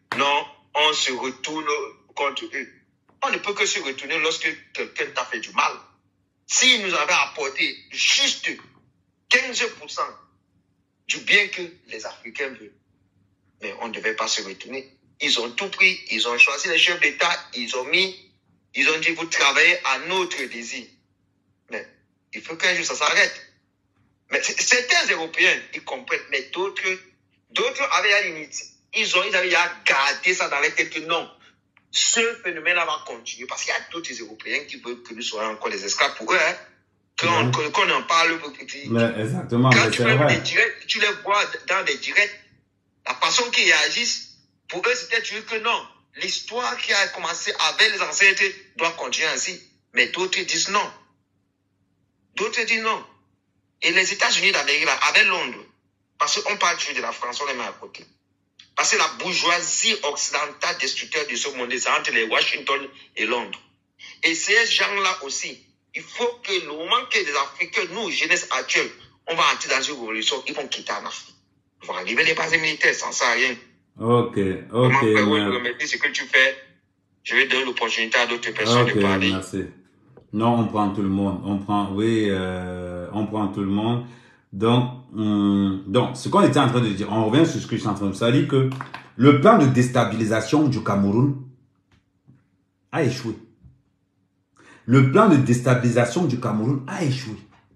non, on se retourne contre eux. On ne peut que se retourner lorsque quelqu'un t'a fait du mal. S'ils nous avaient apporté juste quinze pour cent du bien que les Africains veulent, mais on ne devait pas se retourner. Ils ont tout pris, ils ont choisi les chefs d'État, ils ont mis, ils ont dit vous travaillez à notre désir. Mais il faut qu'un jour ça s'arrête. Mais certains Européens, ils comprennent, mais d'autres, d'autres avaient à limite. Ils ont, ils avaient à garder ça dans les têtes que non. Ce phénomène-là va continuer parce qu'il y a d'autres Européens qui veulent que nous soyons encore des esclaves pour eux. Hein. Qu'on mmh. qu qu en parle. Mais exactement. Quand mais tu, vrai. Des directs, tu les vois dans des directs, la façon qu'ils réagissent, pour eux, c'était toujours que non. L'histoire qui a commencé avec les ancêtres doit continuer ainsi. Mais d'autres disent non. D'autres disent non. Et les États-Unis d'Amérique, avec Londres, parce qu'on parle toujours de la France, on les met à côté. Parce que la bourgeoisie occidentale destructeur de ce monde, c'est entre les Washington et Londres. Et ces gens-là aussi, il faut que le moment que les Africains, nous, jeunesse actuelle, on va entrer dans une révolution, ils vont quitter en Afrique. Ils vont arriver les bases militaires, sans ça, rien. Ok, ok. Comment mais... remettre ce que tu fais, je vais donner l'opportunité à d'autres personnes okay, de parler. Merci. Non, on prend tout le monde. On prend, oui, euh, on prend tout le monde. Donc, hum, donc, ce qu'on était en train de dire, on revient sur ce que je suis en train de dire, ça dit que le plan de déstabilisation du Cameroun a échoué. Le plan de déstabilisation du Cameroun a échoué.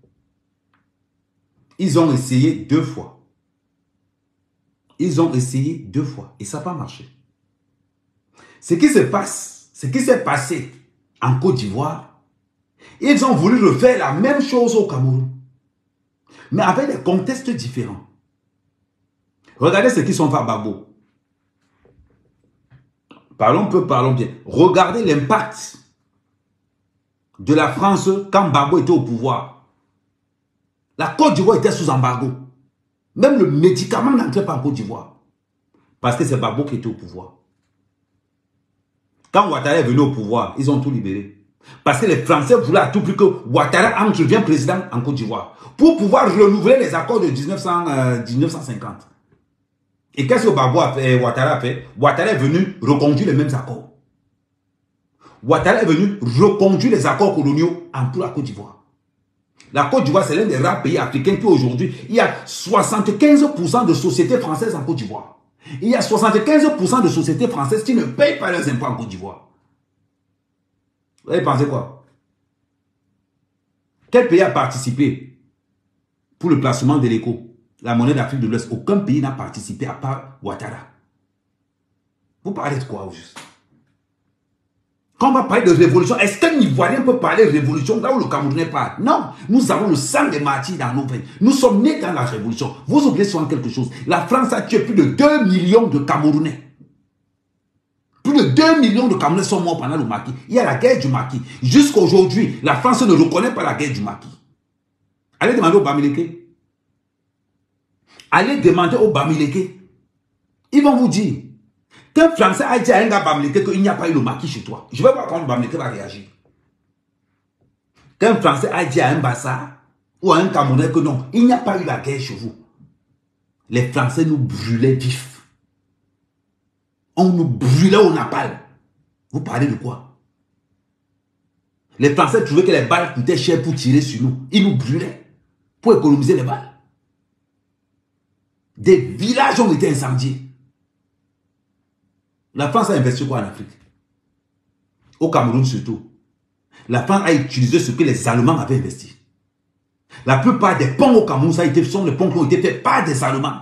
Ils ont essayé deux fois. Ils ont essayé deux fois et ça n'a pas marché. Ce qui se passe, ce qui s'est passé en Côte d'Ivoire, ils ont voulu refaire la même chose au Cameroun, mais avec des contextes différents. Regardez ce qu'ils sont fait à Gbagbo. Parlons peu, parlons bien. Regardez l'impact de la France quand Gbagbo était au pouvoir. La Côte d'Ivoire était sous embargo. Même le médicament n'entrait pas en Côte d'Ivoire. Parce que c'est Gbagbo qui était au pouvoir. Quand Ouattara est venu au pouvoir, ils ont tout libéré. Parce que les Français voulaient à tout prix que Ouattara entre devienne président en Côte d'Ivoire. Pour pouvoir renouveler les accords de mille neuf cent cinquante. Et qu'est-ce que Gbagbo a fait, Ouattara a fait? Ouattara est venu reconduire les mêmes accords. Ouattara est venu reconduire les accords coloniaux en pour la Côte d'Ivoire. La Côte d'Ivoire, c'est l'un des rares pays africains qui aujourd'hui, il y a soixante-quinze pour cent de sociétés françaises en Côte d'Ivoire. Il y a soixante-quinze pour cent de sociétés françaises qui ne payent pas leurs impôts en Côte d'Ivoire. Vous avez pensé quoi? Quel pays a participé pour le placement de l'éco? La monnaie d'Afrique de l'Ouest. Aucun pays n'a participé à part Ouattara. Vous parlez de quoi au juste? Quand on va parler de révolution, est-ce qu'un Ivoirien peut parler de révolution là où le Camerounais parle? Non, nous avons le sang des martyrs dans nos veines. Nous sommes nés dans la révolution. Vous oubliez souvent quelque chose. La France a tué plus de deux millions de Camerounais. Plus de deux millions de Camerounais sont morts pendant le Maquis. Il y a la guerre du Maquis. Jusqu'à aujourd'hui, la France ne reconnaît pas la guerre du Maquis. Allez demander au Bamileke. Allez demander au Bamileke. Ils vont vous dire. Qu'un Français a dit à un gars Bamileke qu'il n'y a pas eu le Maquis chez toi. Je vais voir comment Bamileke va réagir. Qu'un Français a dit à un Bassa ou à un Camerounais que non, il n'y a pas eu la guerre chez vous. Les Français nous brûlaient vifs. On nous brûlait au napalm. Vous parlez de quoi? Les Français trouvaient que les balles coûtaient cher pour tirer sur nous. Ils nous brûlaient pour économiser les balles. Des villages ont été incendiés. La France a investi quoi en Afrique? Au Cameroun surtout. La France a utilisé ce que les Allemands avaient investi. La plupart des ponts au Cameroun, ça a été, sont les ponts qui ont été faits par des Allemands.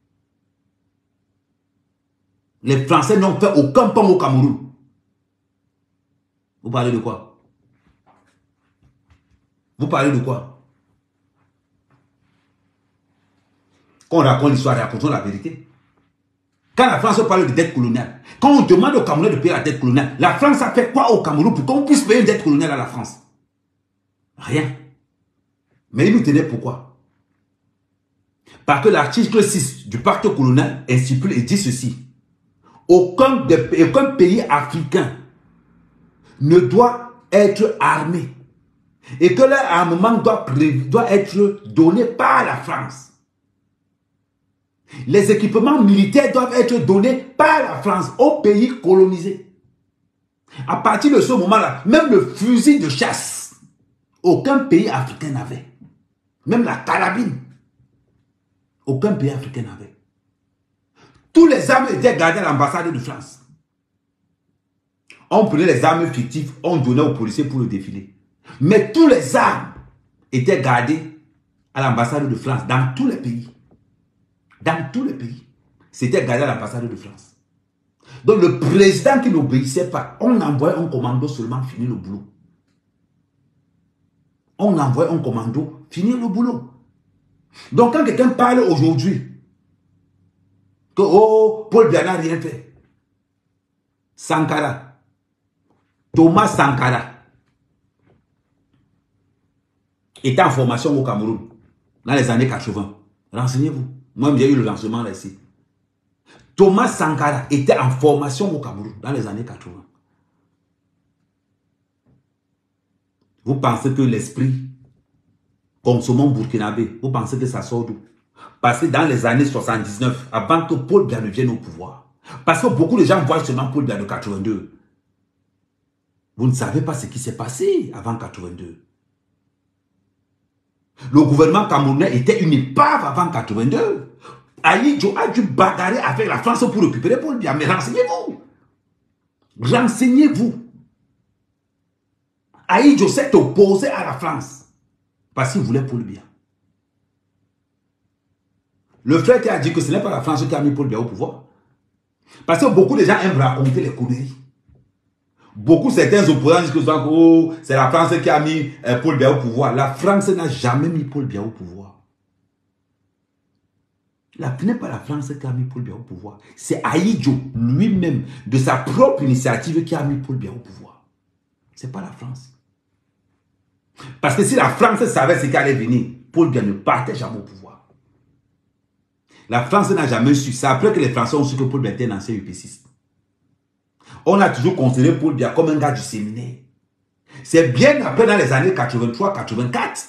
Les Français n'ont fait aucun pont au Cameroun. Vous parlez de quoi? Vous parlez de quoi? Quand on raconte l'histoire, racontons la vérité. Quand la France parle de dette coloniale, quand on demande au Camerounais de payer la dette coloniale, la France a fait quoi au Cameroun pour qu'on puisse payer une dette coloniale à la France? Rien. Mais il nous tenait pourquoi? Parce que l'article six du pacte colonial stipule et dit ceci. Aucun, de, aucun pays africain ne doit être armé et que leur armement doit, doit être donné par la France. Les équipements militaires doivent être donnés par la France aux pays colonisés. À partir de ce moment-là, même le fusil de chasse, aucun pays africain n'avait. Même la carabine, aucun pays africain n'avait. Tous les armes étaient gardées à l'ambassade de France. On prenait les armes fictives, on donnait aux policiers pour le défilé. Mais tous les armes étaient gardées à l'ambassade de France, dans tous les pays. Dans tous les pays. C'était gardé à l'ambassade de France. Donc le président qui n'obéissait pas, on envoyait un commando seulement finir le boulot. On envoyait un commando finir le boulot. Donc quand quelqu'un parle aujourd'hui, que oh, Paul Biya n'a rien fait. Sankara, Thomas Sankara, était en formation au Cameroun dans les années quatre-vingt. Renseignez-vous. Moi, j'ai eu le lancement là ici. Thomas Sankara était en formation au Cameroun dans les années quatre-vingt. Vous pensez que l'esprit consommant burkinabé, vous pensez que ça sort d'où? Parce que dans les années soixante-dix-neuf, avant que Paul Biya ne vienne au pouvoir, parce que beaucoup de gens voient seulement Paul Biya de quatre-vingt-deux. Vous ne savez pas ce qui s'est passé avant quatre-vingt-deux. Le gouvernement camerounais était une épave avant quatre-vingt-deux. Ahidjo a dû bagarrer avec la France pour récupérer Paul Biya. Mais renseignez-vous. Renseignez-vous. Ahidjo s'est opposé à la France parce qu'il voulait Paul Biya. Le frère qui a dit que ce n'est pas la France qui a mis Paul Biya au pouvoir. Parce que beaucoup de gens aiment raconter les conneries. Beaucoup, certains opposants disent que oh, c'est la France qui a mis euh, Paul Biya au pouvoir. La France n'a jamais mis Paul Biya au pouvoir. Ce n'est pas la France qui a mis Paul Biya au pouvoir. C'est Ahidjo lui-même, de sa propre initiative, qui a mis Paul Biya au pouvoir. Ce n'est pas la France. Parce que si la France savait ce qui allait venir, Paul Biya ne partait jamais au pouvoir. La France n'a jamais su. C'est après que les Français ont su que Paul Biya était un ancien U P six. On a toujours considéré Paul Biya comme un gars du séminaire. C'est bien après, dans les années quatre-vingt-trois quatre-vingt-quatre,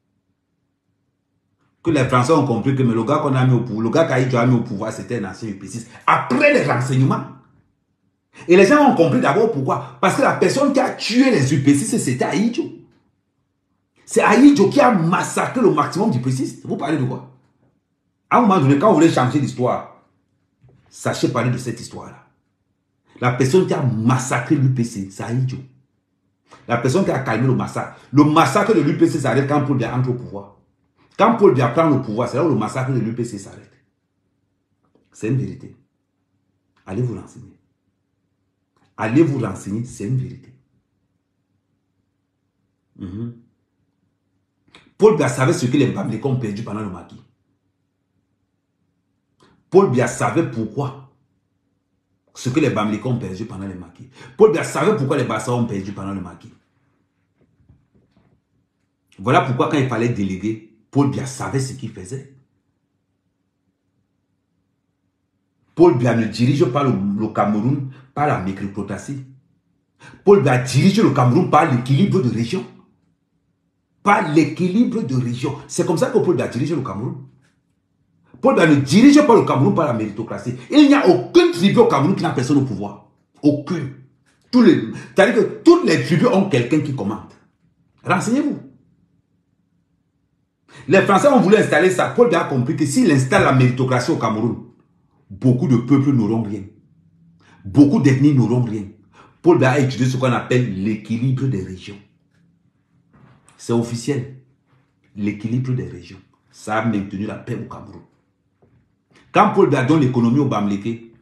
que les Français ont compris que le gars qu'on a mis au pouvoir, le gars qu'Ahidjo a mis au pouvoir, c'était un ancien U P six. Après les renseignements. Et les gens ont compris d'abord pourquoi. Parce que la personne qui a tué les U P six, c'était Ahidjo. C'est Ahidjo qui a massacré le maximum d'U P six. Vous parlez de quoi? À un moment donné, quand vous voulez changer l'histoire, sachez parler de cette histoire-là. La personne qui a massacré l'U P C, c'est Ahidjo. La personne qui a calmé le massacre. Le massacre de l'U P C s'arrête quand Paul Biya entre au pouvoir. Quand Paul Biya prend le pouvoir, c'est là où le massacre de l'U P C s'arrête. C'est une vérité. Allez vous renseigner. Allez vous renseigner, c'est une vérité. Mm-hmm. Paul Biya savait ce que les Bamileke ont perdu pendant le maquis. Paul Biya savait pourquoi ce que les Bamileke ont perdu pendant le maquis. Paul Biya savait pourquoi les Bassa ont perdu pendant le maquis. Voilà pourquoi quand il fallait déléguer, Paul Biya savait ce qu'il faisait. Paul Biya ne dirige pas le, le Cameroun par la microprotatie. Paul Biya dirige le Cameroun par l'équilibre de région. Par l'équilibre de région. C'est comme ça que Paul Biya dirige le Cameroun. Paul Biya ne dirige pas le Cameroun par la méritocratie. Il n'y a aucune tribu au Cameroun qui n'a personne au pouvoir. Aucune. Tous les, c'est-à-dire que toutes les tribus ont quelqu'un qui commande. Renseignez-vous. Les Français ont voulu installer ça. Paul Biya a compris que s'il installe la méritocratie au Cameroun, beaucoup de peuples n'auront rien. Beaucoup d'ethnies n'auront rien. Paul Biya a étudié ce qu'on appelle l'équilibre des régions. C'est officiel. L'équilibre des régions. Ça a maintenu la paix au Cameroun. Quand Paul Biya donne l'économie aux Bamileke,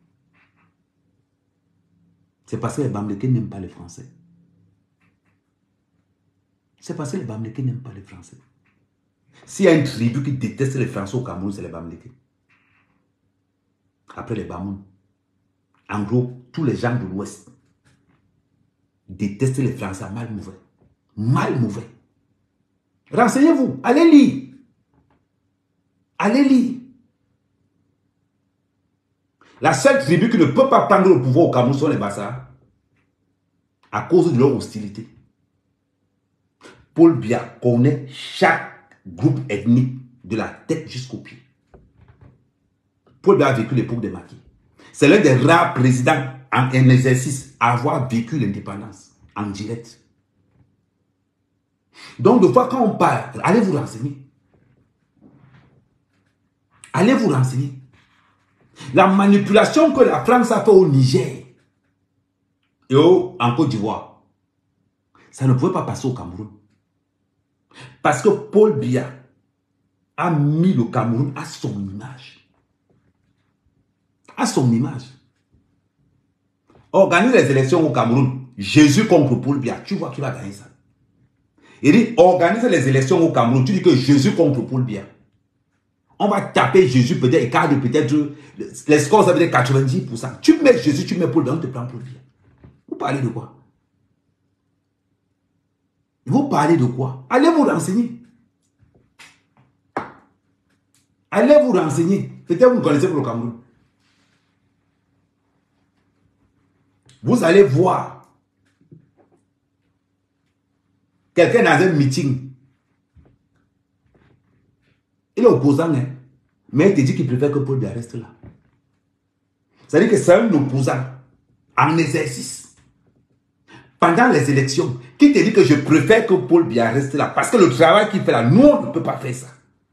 c'est parce que les Bamileke n'aiment pas les Français. C'est parce que les Bamileke n'aiment pas les Français. S'il y a une tribu qui déteste les Français au Cameroun, c'est les Bamileke. Après les Bamoun. En gros, tous les gens de l'Ouest détestent les Français à mal mauvais. Mal mauvais. Renseignez-vous. Allez lire. Allez lire. La seule tribu qui ne peut pas prendre le pouvoir au Cameroun sont les Bassa. À cause de leur hostilité. Paul Biya connaît chaque groupe ethnique de la tête jusqu'au pied. Paul Biya a vécu l'époque des maquis. C'est l'un des rares présidents en un exercice à avoir vécu l'indépendance en direct. Donc, de fois quand on parle, allez vous renseigner. Allez vous renseigner. La manipulation que la France a fait au Niger et au, en Côte d'Ivoire, ça ne pouvait pas passer au Cameroun. Parce que Paul Biya a mis le Cameroun à son image. À son image. Organise les élections au Cameroun. Jésus contre Paul Biya. Tu vois qui va gagner ça. Il dit, organise les élections au Cameroun. Tu dis que Jésus contre Paul Biya. On va taper Jésus peut-être, écart de peut-être, les scores, ça veut dire quatre-vingt-dix pour cent. Tu mets Jésus, tu mets Paul Biya, on te prend Paul Biya. Vous parlez de quoi? Vous parlez de quoi? Allez vous renseigner. Allez vous renseigner. Peut-être vous connaissez pour le Cameroun. Vous allez voir quelqu'un dans un meeting. Il est opposant, hein? Mais il te dit qu'il préfère que Paul Biya reste là. C'est-à-dire que c'est un opposant en exercice. Pendant les élections, qui te dit que je préfère que Paul Biya reste là? Parce que le travail qu'il fait là, nous, on ne peut pas faire ça.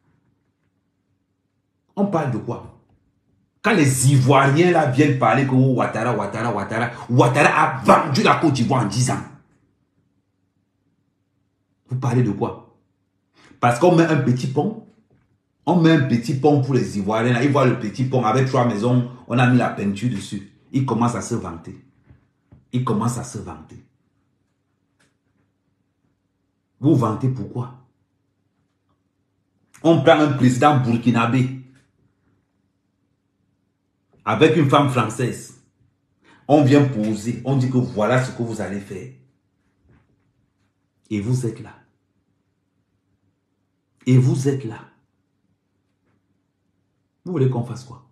On parle de quoi? Quand les Ivoiriens là viennent parler que oh, Ouattara, Ouattara, Ouattara, Ouattara a vendu la Côte d'Ivoire en dix ans. Vous parlez de quoi? Parce qu'on met un petit pont. On met un petit pont pour les Ivoiriens. Là, ils voient le petit pont avec trois maisons. On a mis la peinture dessus. Ils commencent à se vanter. Ils commencent à se vanter. Vous vantez pourquoi? On prend un président burkinabé avec une femme française. On vient poser. On dit que voilà ce que vous allez faire. Et vous êtes là. Et vous êtes là. Vous voulez qu'on fasse quoi?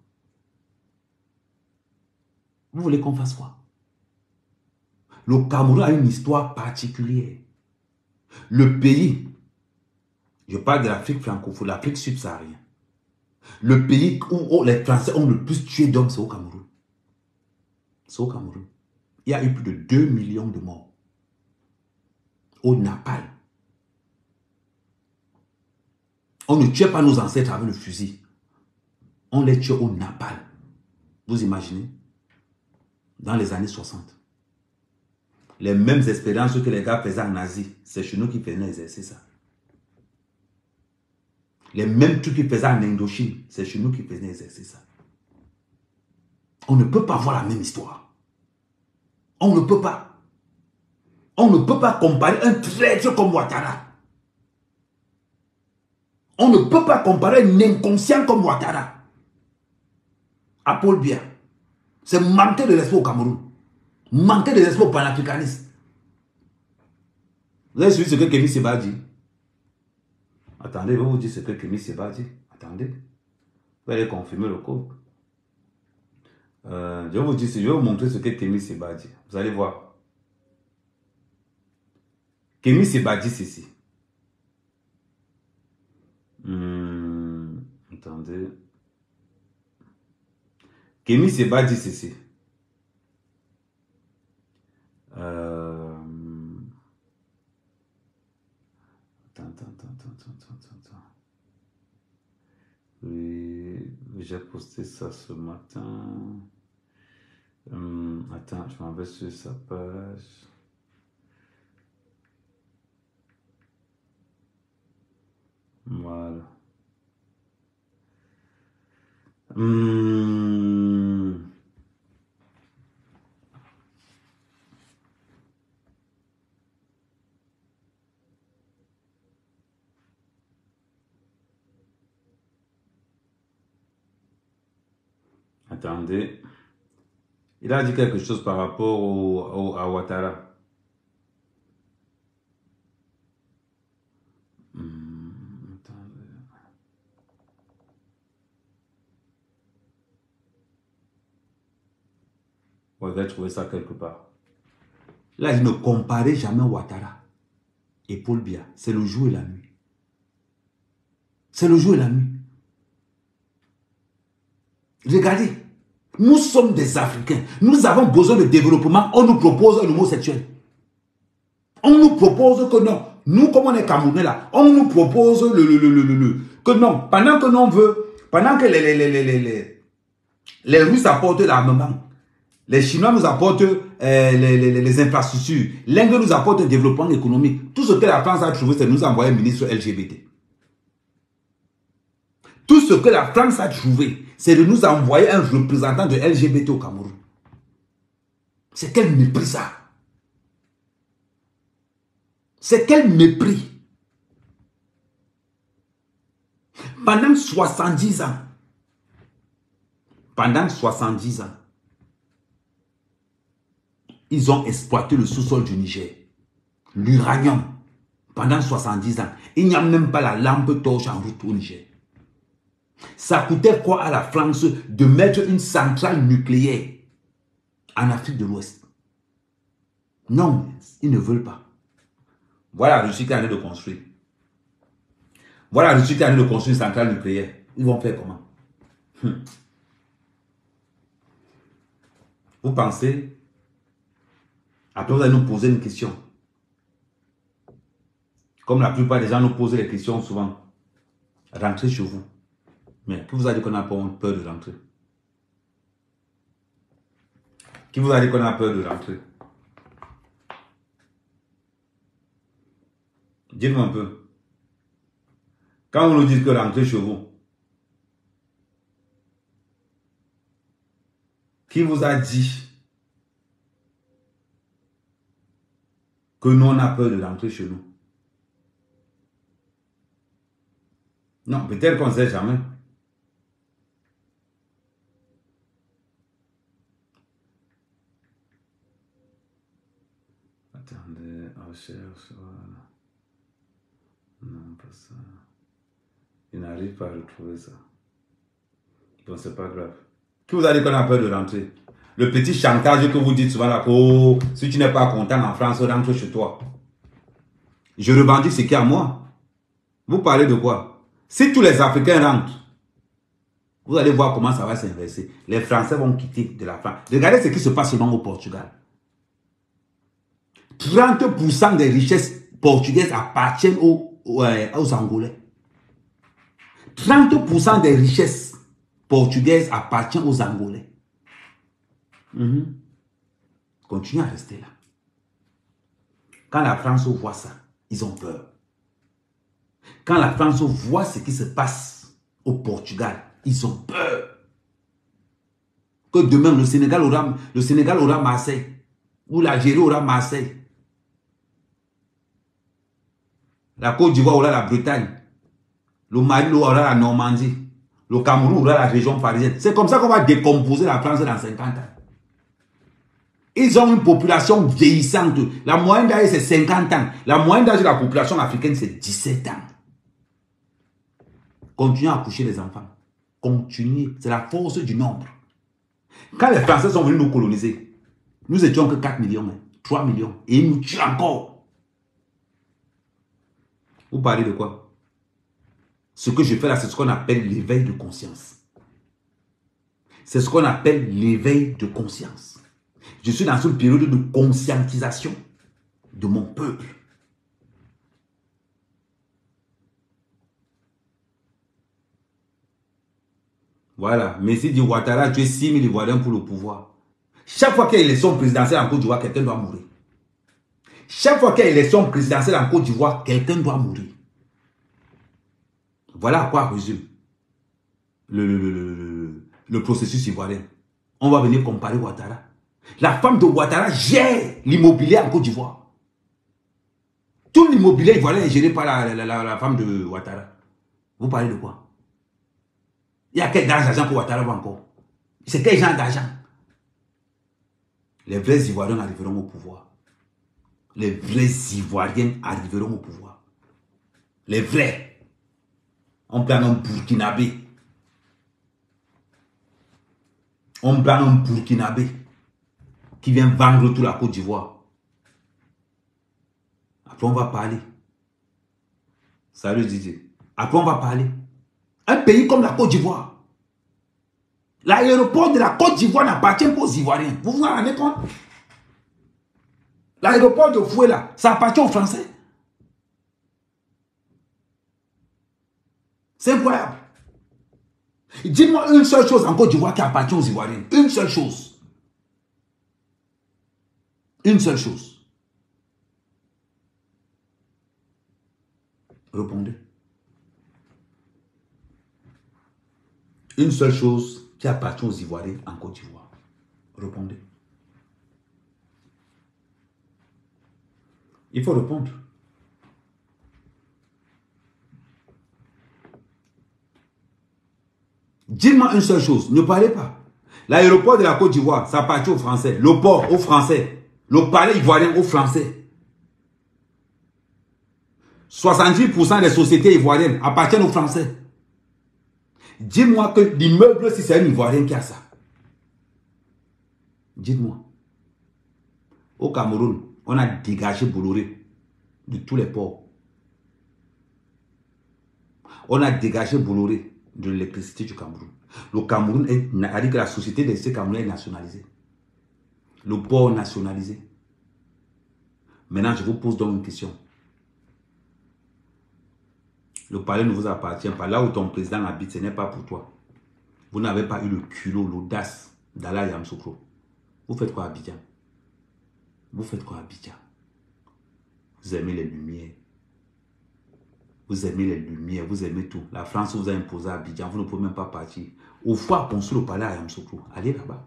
Vous voulez qu'on fasse quoi? Le Cameroun a une histoire particulière. Le pays, je parle de l'Afrique francophone, l'Afrique subsaharienne. Le pays où les Français ont le plus tué d'hommes, c'est au Cameroun. C'est au Cameroun. Il y a eu plus de deux millions de morts. Au Napal. On ne tuait pas nos ancêtres avec le fusil. On les tuait au Napal. Vous imaginez? Dans les années soixante. Les mêmes expériences que les gars faisaient en Asie, c'est chez nous qui faisaient exercer ça. Les mêmes trucs qu'ils faisaient en Indochine, c'est chez nous qui faisaient exercer ça. On ne peut pas voir la même histoire. On ne peut pas. On ne peut pas comparer un traître comme Ouattara. On ne peut pas comparer un inconscient comme Ouattara à Paul Biya. C'est manquer de l'espoir au Cameroun. Manquer de l'espoir panafricaniste. Vous avez suivi ce que Kémy Séba dit? Attendez, je vais vous dire ce que Kémy Séba dit. Attendez. Vous allez confirmer le code. Euh, je vais vous dire, je vais vous montrer ce que Kémy Séba dit. Vous allez voir. Kémy Séba dit ceci. Hmm, attendez. Kémy Séba dit ceci. Euh... Attends, attends, attends, attends, attends, attends. Oui, j'ai posté ça ce matin. Hum, attends, je m'en vais sur sa page. Voilà. Hum... Attendez. Il a dit quelque chose par rapport au, au, à Ouattara. Hum, attendez. On va trouver ça quelque part. Là, il ne comparait jamais Ouattara et Paul Biya. C'est le jour et la nuit. C'est le jour et la nuit. Regardez, nous sommes des Africains. Nous avons besoin de développement. On nous propose un homosexuel. On nous propose que non. Nous, comme on est Camerounais là, on nous propose le, le, le, le, le, le que non. Pendant que l'on veut, pendant que les, les, les, les, les, les, les Russes apportent l'armement, les Chinois nous apportent euh, les, les, les infrastructures, l'Inde nous apporte un développement économique. Tout ce que la France a trouvé, c'est de nous envoyer un ministre L G B T. Tout ce que la France a trouvé, c'est de nous envoyer un représentant de L G B T au Cameroun. C'est quel mépris ça? C'est quel mépris? Pendant soixante-dix ans, pendant soixante-dix ans, ils ont exploité le sous-sol du Niger, l'uranium, pendant soixante-dix ans. Il n'y a même pas la lampe torche en route au Niger. Ça coûtait quoi à la France de mettre une centrale nucléaire en Afrique de l'Ouest? Non, ils ne veulent pas. Voilà la Russie qui est en train de construire. Voilà la Russie qui est en train de construire une centrale nucléaire. Ils vont faire comment? hum. Vous pensez? Après, vous allez nous poser une question. Comme la plupart des gens nous posent les questions souvent. Rentrez chez vous. Mais qui vous a dit qu'on n'a pas peur de rentrer? Qui vous a dit qu'on a peur de rentrer? Dites-moi un peu. Quand vous nous dites que rentrez chez vous, qui vous a dit que nous on a peur de rentrer chez nous? Non, peut-être qu'on ne sait jamais. Attendez, recherche, voilà. Non, pas ça. Il n'arrive pas à retrouver ça. Donc, c'est pas grave. Qui vous a dit qu'on a peur de rentrer? Le petit chantage que vous dites souvent là, oh, si tu n'es pas content en France, rentre chez toi. Je revendique ce qu'il y a à moi. Vous parlez de quoi? Si tous les Africains rentrent, vous allez voir comment ça va s'inverser. Les Français vont quitter de la France. Regardez ce qui se passe souvent au Portugal. trente pour cent des richesses portugaises appartiennent aux, aux, aux Angolais. trente pour cent des richesses portugaises appartiennent aux Angolais. Mm-hmm. Continuez à rester là. Quand la France voit ça, ils ont peur. Quand la France voit ce qui se passe au Portugal, ils ont peur. Que demain, le Sénégal aura, le Sénégal aura Marseille. Ou l'Algérie aura Marseille. La Côte d'Ivoire aura la Bretagne. Le Mali aura la Normandie. Le Cameroun aura la région parisienne. C'est comme ça qu'on va décomposer la France dans cinquante ans. Ils ont une population vieillissante. La moyenne d'âge, c'est cinquante ans. La moyenne d'âge de la population africaine, c'est dix-sept ans. Continuez à coucher les enfants. Continuez. C'est la force du nombre. Quand les Français sont venus nous coloniser, nous étions que quatre millions, hein, trois millions. Et ils nous tuent encore. Vous parlez de quoi? Ce que je fais là, c'est ce qu'on appelle l'éveil de conscience. C'est ce qu'on appelle l'éveil de conscience. Je suis dans une période de conscientisation de mon peuple. Voilà. Messi dit Ouattara, tu es six mille Ivoiriens pour le pouvoir. Chaque fois qu'il y a élection présidentielle en Côte d'Ivoire, quelqu'un doit mourir. Chaque fois qu'il y a élection présidentielle en Côte d'Ivoire, quelqu'un doit mourir. Voilà à quoi résume le, le, le, le, le processus ivoirien. On va venir comparer Ouattara. La femme de Ouattara gère l'immobilier en Côte d'Ivoire. Tout l'immobilier ivoirien est géré par la, la, la, la femme de Ouattara. Vous parlez de quoi? Il y a quel d'argent pour Ouattara encore? C'est quel genre d'argent? Les vrais Ivoiriens arriveront au pouvoir. Les vrais Ivoiriens arriveront au pouvoir. Les vrais. On prend un Burkinabé. On prend un Burkinabé qui vient vendre toute la Côte d'Ivoire. Après, on va parler. Salut Didier. Après, on va parler. Un pays comme la Côte d'Ivoire. L'aéroport de la Côte d'Ivoire n'appartient pas aux Ivoiriens. Vous vous rendez compte? L'aéroport de Foué, là, ça appartient aux Français. C'est incroyable. Dis-moi une seule chose en Côte d'Ivoire qui appartient aux Ivoiriens. Une seule chose. Une seule chose. Répondez. Une seule chose qui appartient aux Ivoiriens en Côte d'Ivoire. Répondez. Il faut répondre. Dis-moi une seule chose, ne parlez pas. L'aéroport de la Côte d'Ivoire, ça appartient aux Français. Le port aux Français. Le palais ivoirien aux Français. soixante-dix pour cent des sociétés ivoiriennes appartiennent aux Français. Dis-moi que l'immeuble, si c'est un Ivoirien qui a ça. Dites-moi. Au Cameroun, on a dégagé Bolloré de tous les ports. On a dégagé Bolloré de l'électricité du Cameroun. Le Cameroun est, a dit que la société de ce Cameroun est nationalisée. Le port nationalisé. Maintenant, je vous pose donc une question. Le palais ne vous appartient pas. Là où ton président habite, ce n'est pas pour toi. Vous n'avez pas eu le culot, l'audace d'aller à Yamoussoukro. Vous faites quoi à Abidjan? Vous faites quoi à Abidjan? Vous aimez les lumières. Vous aimez les lumières, vous aimez tout. La France vous a imposé à Abidjan, vous ne pouvez même pas partir. Au foie construit le palais à Yamoussoukro. Allez là-bas.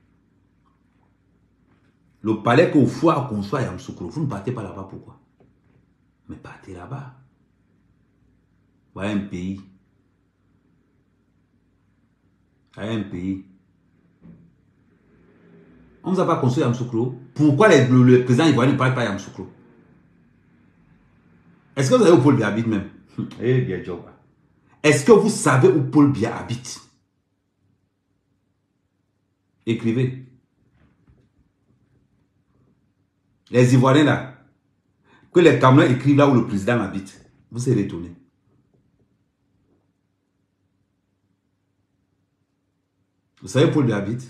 Le palais qu'au foie a construit à Yamoussoukro, vous ne partez pas là-bas, pourquoi? Mais partez là-bas. Voilà un pays. Voilà un pays. On ne vous a pas construit à Yamoussoukro. Pourquoi les, le, le président ivoirien ne parle pas à Yamoussoukro? Est-ce que vous savez où Paul Biya habite même? Eh bien, est-ce que vous savez où Paul Biya habite? Écrivez. Les Ivoiriens là, que les Camerounais écrivent là où le président habite. Vous serez étonnés. Vous savez où Paul Biya habite?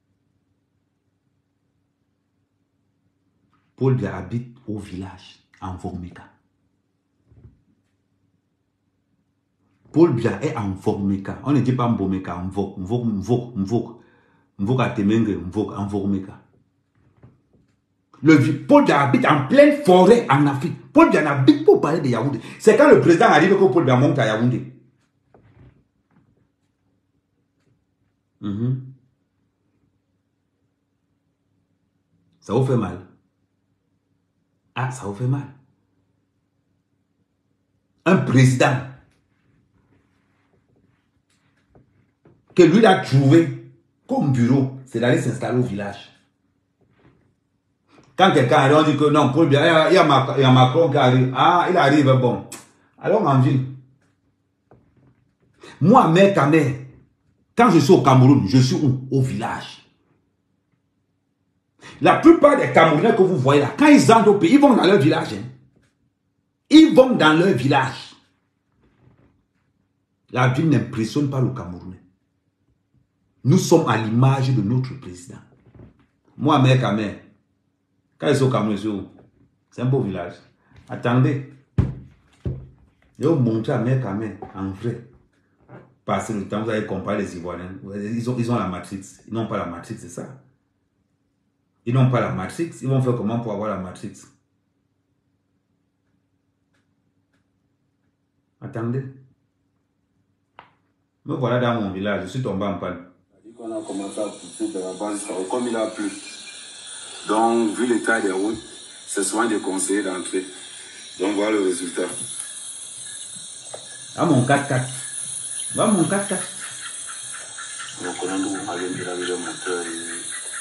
Paul Biya habite au village, en Vormeka. Paul Biya est en Vormeka. On ne dit pas Mbomeka, Mvok, Mvok, Mvok, Mvok, Mvok à Temenge, Mvok, en Vormeka. Le Paul Biya habite en pleine forêt en Afrique. Paul Biya n'habite pas au palais de Yaoundé. C'est quand le président arrive que Paul Biya monte à Yaoundé. Mm-hmm. Ça vous fait mal? Ah, ça vous fait mal. Un président que lui a trouvé comme bureau, c'est d'aller s'installer au village. Quand quelqu'un arrive, on dit que non, Paul Biya, il y a, il y a Macron qui arrive. Ah, il arrive, bon. Alors en ville. Moi, mère, ta mère, quand je suis au Cameroun, je suis où? Au village. La plupart des Camerounais que vous voyez là, quand ils entrent au pays, ils vont dans leur village. Hein. Ils vont dans leur village. La ville n'impressionne pas le Camerounais. Nous sommes à l'image de notre président. Moi, mère, ta mère, quand ils sont au Cameroun, c'est un beau village. Attendez. Je vais vous montrer à mère, ta mère, en vrai. Passer le temps, vous allez comparer les Ivoiriens. Ils ont, ils ont la matrix. Ils n'ont pas la matrix, c'est ça. Ils n'ont pas la matrix. Ils vont faire comment pour avoir la matrix? Attendez. Me voilà dans mon village. Je suis tombé en panne. On a commencé à pousser de la base comme il a plu. Donc, vu l'état des routes, c'est souvent déconseillé d'entrer. Donc, voilà le résultat. Ah, mon quatre quatre. Va mon quatre quatre. Donc, on a allé de le moteur et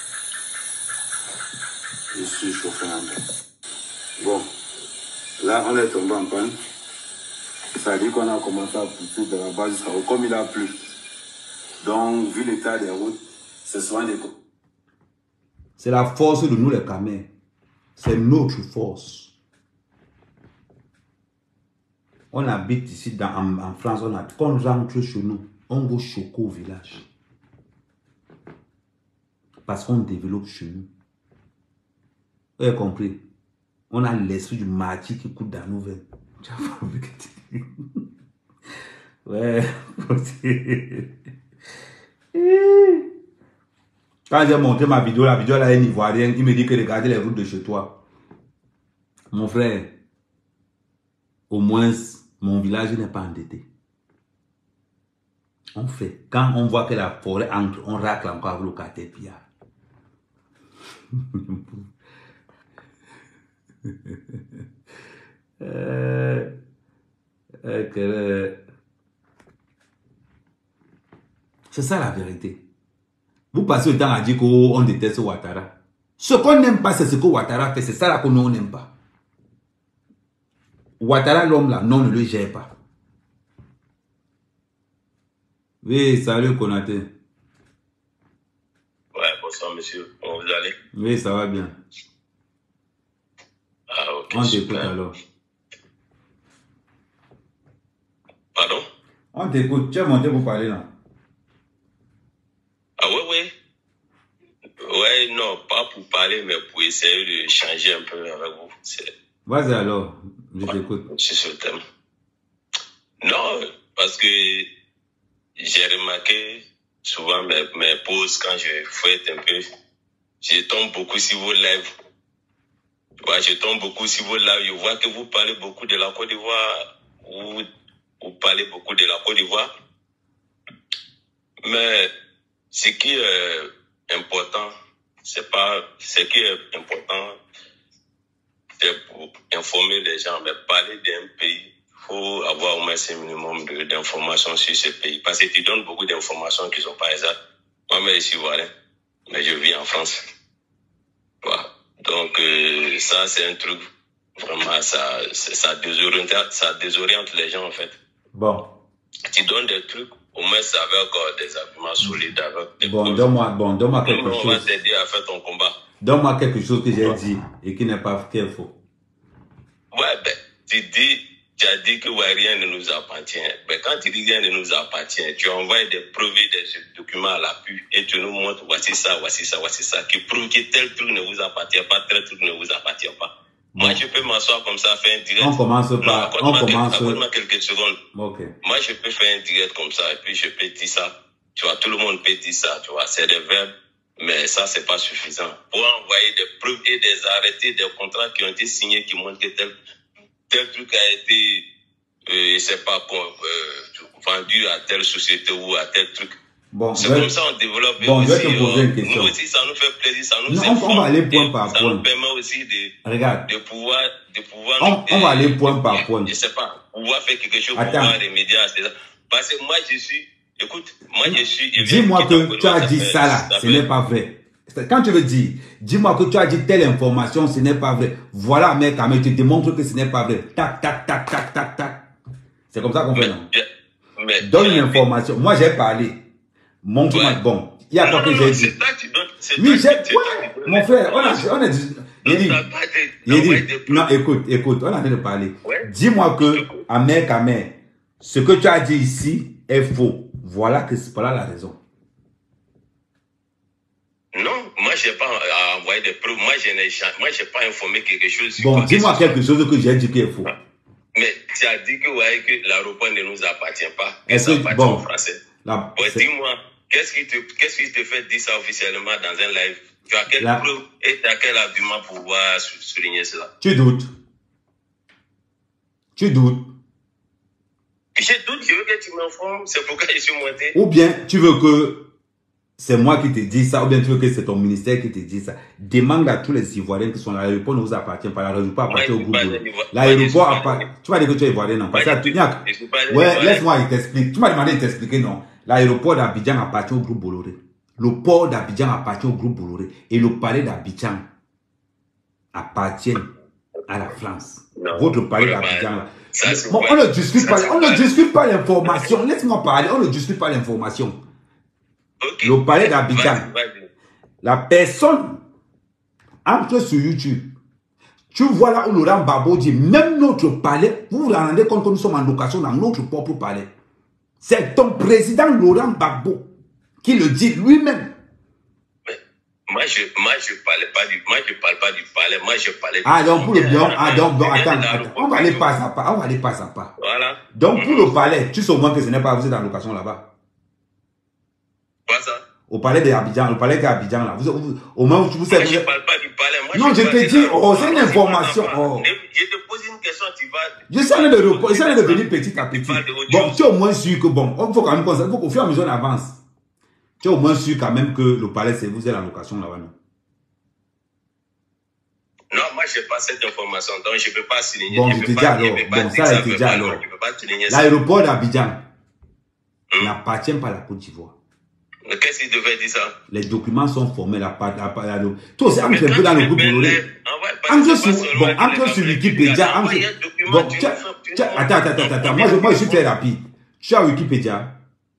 je suis chauffé un peu. Bon, là, on est tombé en panne. Ça dit qu'on a commencé à pousser de la base jusqu'à comme il a plu. Donc, vu l'état des routes, c'est souvent des... C'est la force de nous les Camers. C'est notre force. On habite ici dans, en, en France, on a, quand on rentre chez nous, on va choquer au village. Parce qu'on développe chez nous. Vous avez compris? On a l'esprit du martyr qui coûte dans nos veines. Ouais. Quand j'ai monté ma vidéo, la vidéo là est ivoirienne, il me dit que regardez les routes de chez toi. Mon frère, au moins, mon village n'est pas endetté. On fait. Quand on voit que la forêt entre, on racle encore avec le caterpillar. euh, euh, C'est ça la vérité. Vous passez le temps à dire qu'on déteste Ouattara. Ce qu'on n'aime pas, c'est ce que Ouattara fait. C'est ça là qu'on n'aime pas. Ouattara, l'homme là, non, ne le gère pas. Oui, salut Konaté. Ouais, bonsoir monsieur. Comment vous allez? Oui, ça va bien. Ah, ok. On t'écoute alors. Pardon? On t'écoute. Tu es monté pour parler là. Ah ouais, ouais. Ouais, non, pas pour parler, mais pour essayer de changer un peu avec vous. Vas-y alors, je ouais, t'écoute. C'est sur le thème. Non, parce que j'ai remarqué souvent mes, mes pauses quand je fouette un peu, je tombe beaucoup sur vos lives. Ouais, je tombe beaucoup sur vos lives. Je vois que vous parlez beaucoup de la Côte d'Ivoire. Vous, vous parlez beaucoup de la Côte d'Ivoire. Mais ce qui est important, c'est pas, ce qui est important, c'est pour informer les gens, mais parler d'un pays, il faut avoir au moins un minimum d'informations sur ce pays. Parce que tu donnes beaucoup d'informations qui ne sont pas exactes. Moi-même, je suis ivoirien, mais je vis en France. Voilà. Donc, euh, ça, c'est un truc, vraiment, ça, ça désoriente, ça désoriente les gens, en fait. Bon. Tu donnes des trucs, au moins, ça avec encore des arguments solides. Avec bon, donne-moi bon, donne quelque chose. On va t'aider à faire ton combat. Donne-moi quelque chose que j'ai ouais. dit et qui n'est pas qui est faux. Ouais, ben, tu dis, tu as dit que ouais, rien ne nous appartient. Ben, quand tu dis rien ne nous appartient, tu envoies des preuves, des documents à l'appui et tu nous montres, voici ça, voici ça, voici ça, qui prouve que tel truc ne vous appartient pas, tel truc ne vous appartient pas. Bon. Moi, je peux m'asseoir comme ça, faire un direct. On commence par... Non, on commence... Accorde-moi quelques secondes. Okay. Moi, je peux faire un direct comme ça, et puis je peux dire ça. Tu vois, tout le monde peut dire ça, tu vois. C'est des verbes, mais ça, c'est pas suffisant. Pour envoyer des preuves et des arrêtés, des contrats qui ont été signés, qui montrent que tel, tel truc a été, euh, je sais pas, euh, vendu à telle société ou à tel truc. Bon, c'est comme ça on développe. Bon, aussi, je vais te poser une question. Nous aussi, ça nous fait plaisir, ça nous non, informe. On va aller point par ça point. Ça nous permet aussi de, Regarde. de pouvoir, de pouvoir. On, on va aller point par point. Je sais pas, pouvoir faire quelque chose, Attends. pour pouvoir remédier à ça. Parce que moi, je suis, écoute, moi, je suis. Dis-moi que tu as dit ça là, ce n'est pas vrai. Quand tu veux dire, dis-moi que tu as dit telle information, ce n'est pas vrai. Voilà, mec, mais tu démontres que ce n'est pas vrai. Tac, tac, tac, tac, tac, tac. C'est comme ça qu'on fait, non? Mais, donne une information. Moi, j'ai parlé. Montre-moi. Ouais. Bon, il y a quoi que j'ai dit. Oui, j'ai. Ouais, mon frère, on a, on a dit. Il dit, il dit, non, écoute, écoute, on a train de parler. Ouais. Dis-moi que, à mec, à mec, ce que tu as dit ici est faux. Voilà que c'est pas là la raison. Non, moi, je n'ai pas envoyé des preuves. Moi, je n'ai moi, j'ai pas informé quelque chose. Bon, dis-moi quelque chose que j'ai dit qui est faux. Mais tu as dit que, ouais, que l'aéroport ne nous appartient pas. Que ça appartient bon, aux Français. La, ouais, dis-moi, qu'est-ce qui, te, qu'est-ce qui te fait dire ça officiellement dans un live? Tu as quelle la... preuve et tu as quel argument pour pouvoir souligner cela? Tu doutes. Tu doutes. Je doute, je veux que tu m'informes. C'est pourquoi je suis monté. Ou bien, tu veux que c'est moi qui te dis ça, ou bien tu veux que c'est ton ministère qui te dit ça. Demande à tous les Ivoiriens qui sont là. L'aéroport ne vous appartient pas. L'aéroport appartient au groupe. L'aéroport appartient. Tu vas dire que tu es Ivoirien, non? Parce que ouais, laisse-moi t'expliquer. Tu m'as demandé de t'expliquer, non? L'aéroport d'Abidjan appartient au groupe Bolloré. Le port d'Abidjan appartient au groupe Bolloré. Et le palais d'Abidjan appartient à la France. Non, Votre palais d'Abidjan là. Ça, bon, on ne discute pas, on ne discute pas l'information. Laisse-moi parler. On ne discute pas l'information. Okay. Le palais d'Abidjan. La personne entre sur YouTube. Tu vois là où Laurent Gbagbo dit, même notre palais, vous vous rendez compte que nous sommes en location dans notre propre palais. C'est ton président Laurent Gbagbo qui le dit lui-même. Moi, je moi, je parlais pas du, moi, je parle pas du palais. Moi, je parlais. Ah, donc pour le bien, ah, donc, donc attends, attends, on va aller pas à pas, on va aller pas à pas. Voilà. Donc, pour le palais, tu sais au moins que ce n'est pas, vous êtes en location là-bas. Quoi ça? Au palais d'Abidjan, le palais d'Abidjan là. Vous, vous, au moins, vous, vous savez. Moi, je parle pas du palais. Moi, non, je, je te dis, oh, c'est une information. Oh. Je te pose une question, tu vas. Je sais de repos, je sais de venir petit à petit. Bon, tu es au moins sûr que bon, il faut quand même penser, il faut qu'au fur et à mesure on avance. Tu es au moins sûr quand même que le palais, c'est vous êtes en location là-bas, non? Non, moi, je n'ai pas cette information, donc je ne peux pas souligner. Bon, je, je te dis alors, bon, ça, je te dis alors. L'aéroport d'Abidjan hmm? n'appartient pas à la Côte d'Ivoire. Qu'est-ce qu'il devait dire ça? Les documents sont formés, la part, la part, la part. Toi aussi, entre un peu dans le groupe Bolloré. Entre sur, bon, entre sur Wikipédia, entre, bon, tu as, tu as, attends, attends, attends, attends, moi, je, moi, je suis très rapide. Tu as Wikipédia?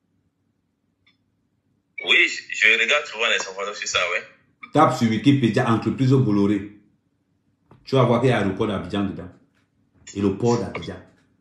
Oui, je regarde souvent les informations sur ça, ouais. Tape sur Wikipédia, entreprise Bolloré. Tu vas voir qu'il y a l'aéroport d'Abidjan dedans. Et le port d'Abidjan.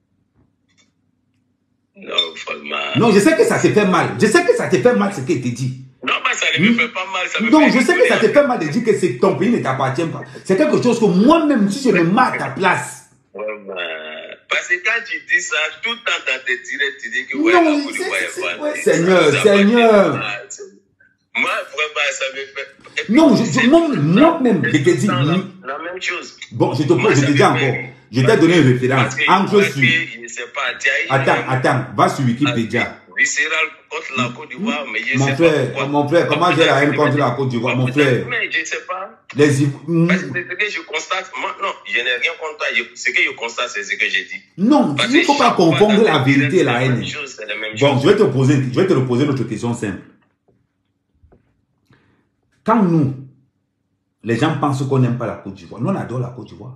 Non, vraiment. Non, je sais que ça te fait mal. Je sais que ça te fait mal ce qu'il te dit. Non, mais ça ne me fait pas mal. Ça me non, fait je sais que ça te fait mal de dire que ton pays ne t'appartient pas. C'est quelque chose que moi-même, si je me mets à ta place. Ouais, mais... Parce que quand tu dis ça, tout le temps dans tes directs, tu dis que ouais, non, c'est, ouais, Seigneur, Seigneur. Moi, vraiment, ça me fait. Puis, non, je, je, moi-même, je te dis. La, la même chose. Bon, je te, moi, je te dis encore. Je t'ai donné une référence. Entre sur. Attends, attends, va sur Wikipédia. Viscéral contre la Côte d'Ivoire, mais je mon sais frère, pas. Mon frère, comment j'ai la haine contre la Côte d'Ivoire, mon frère? Mais je ne sais pas. Les Parce que ce que je constate, moi, non, je n'ai rien contre toi. Je, ce que je constate, c'est ce que j'ai dit. Non, il ne faut pas confondre la vérité et la haine. Chose, bon, je vais te poser, je vais te poser notre question simple. Quand nous, les gens pensent qu'on n'aime pas la Côte d'Ivoire, nous on adore la Côte d'Ivoire.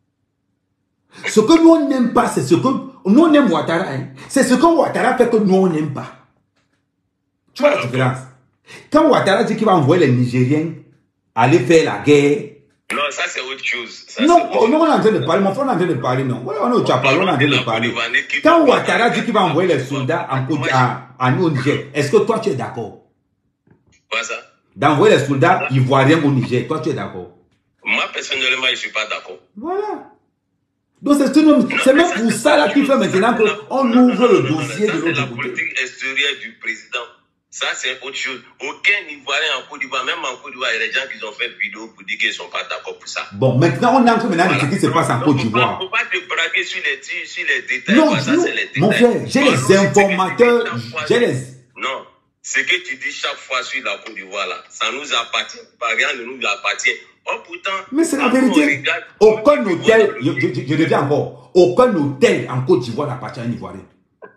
Ce que nous on n'aime pas, c'est ce que nous on aime Ouattara. Hein. C'est ce que Ouattara fait que nous on n'aime pas. Tu vois la différence? Quand Ouattara dit qu'il va envoyer les Nigériens aller faire la guerre. Non, ça c'est autre chose. Ça, non, autre non, on est en train de parler. Mon frère, on est en train de parler. Non, on est au Tchapal, on est en train de parler. Quand Ouattara dit qu'il va envoyer les soldats en Côte au Niger, est-ce que toi tu es d'accord? Quoi ça? D'envoyer les soldats ivoiriens au Niger, toi tu es d'accord? Moi personnellement, je ne suis pas d'accord. Voilà. Donc c'est même pour ça là qu'il fait maintenant qu'on ouvre le dossier de l'autre côté. La politique extérieure du président. Ça, c'est autre chose. Aucun Ivoirien en Côte d'Ivoire, même en Côte d'Ivoire, il y a des gens qui ont fait vidéo pour dire qu'ils ne sont pas d'accord pour ça. Bon, maintenant, on entre maintenant de ce qui se passe en Côte d'Ivoire. Il ne faut pas te braquer sur les, sur les détails. Non, ça, non les détails. Mon frère, j'ai les informateurs. J'ai les... Non, ce que tu dis chaque fois sur la Côte d'Ivoire, là, ça nous appartient. Pas rien ne nous appartient. Oh, pourtant, mais c'est la vérité. Aucun hôtel, je, je, je reviens encore, aucun hôtel en Côte d'Ivoire n'appartient à un Ivoirien.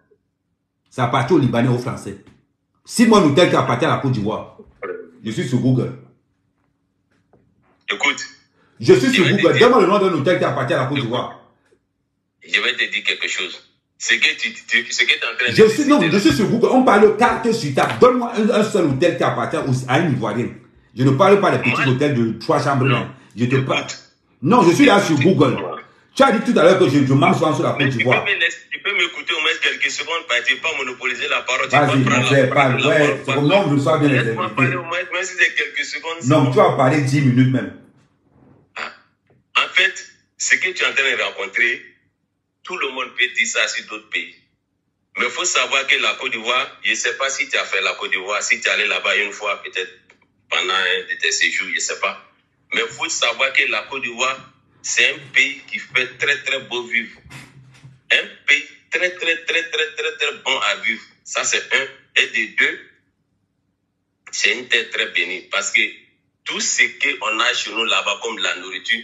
Ça appartient aux Libanais, aux Français. Si mon hôtel qui appartient à la Côte d'Ivoire, je suis sur Google. Écoute. Je suis sur Google. Donne-moi le nom d'un hôtel qui appartient à la Côte d'Ivoire. Je vais te dire quelque chose. Ce que tu, tu, ce que tu es en train de je suis, non, je suis sur Google. On parle carte sur table. Donne-moi un, un seul hôtel qui appartient à un Ivoirien. Je ne parle pas des petits Moi, hôtels de trois chambres. Non. Je te parle. Non, je suis là sur Google. Tu as dit tout à l'heure que je, je marche sur la Côte d'Ivoire. Tu peux m'écouter au moins quelques secondes, parce que tu n'es pas monopoliser la parole. Vas-y, mon frère, parle. Ouais, c'est comme non, je sois bien les Laisse-moi parler au moins, même si c'est quelques secondes. Non, bon. Tu vas parler dix minutes même. Ah. En fait, ce que tu es en train de rencontrer, tout le monde peut dire ça sur d'autres pays. Mais il faut savoir que la Côte d'Ivoire, je ne sais pas si tu as fait la Côte d'Ivoire, si tu es allé là-bas une fois, peut-être pendant un de tes séjours, je ne sais pas. Mais il faut savoir que la Côte d'Ivoire, c'est un pays qui fait très très beau vivre. Un pays très très très très très très bon à vivre. Ça c'est un. Et de deux, c'est une terre très bénie. Parce que tout ce qu'on a chez nous là-bas comme la nourriture,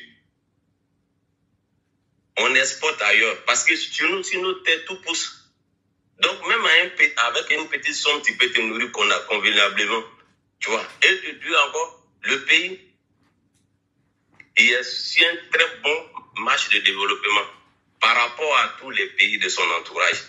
on exporte ailleurs. Parce que chez nous, sur nos terres, tout pousse. Donc même avec une petite somme, tu peux te nourrir convenablement. Tu vois. Et de deux encore, le pays, il y a un très bon marche de développement par rapport à tous les pays de son entourage.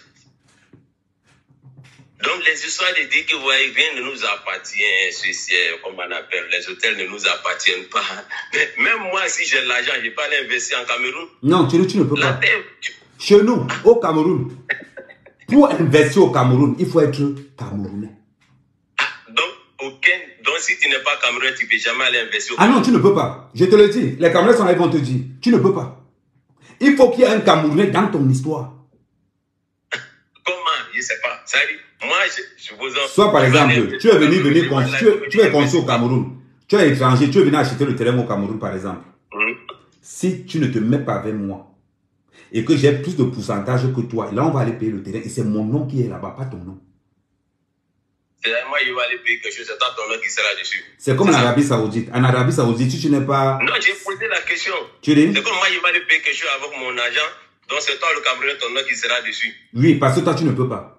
Donc les histoires de dire que ouais, rien ne nous appartient, ceci, comme on appelle, les hôtels ne nous appartiennent pas. Mais même moi, si j'ai l'argent, je ne vais pas l'investir en Cameroun. Non, tu, tu ne peux La pas. terre, tu... Chez nous, au Cameroun, pour investir au Cameroun, il faut être Camerounais. Ah, donc, aucun... Donc, si tu n'es pas Camerounais, tu ne peux jamais aller investir. Ah non, tu ne peux pas. Je te le dis. Les Camerounais sont là, ils vont te dire. Tu ne peux pas. Il faut qu'il y ait un Camerounais dans ton histoire. Comment? Je ne sais pas. Ça dit, moi, je suppose... Soit par exemple, tu es venu, venir, tu, es, tu es construit au Cameroun. Tu es étranger, tu es venu acheter le terrain au Cameroun, par exemple. Mm-hmm. Si tu ne te mets pas avec moi, et que j'ai plus de pourcentage que toi, là on va aller payer le terrain et c'est mon nom qui est là-bas, pas ton nom. C'est moi qui vais aller payer quelque chose, c'est toi ton nom qui sera dessus. C'est comme en Arabie Saoudite. En Arabie Saoudite, si tu n'es pas... Non, j'ai posé la question. Tu dis? C'est comme moi qui vais aller payer quelque chose avec mon agent, donc c'est toi le Camerounais, ton nom qui sera dessus. Oui, parce que toi tu ne peux pas.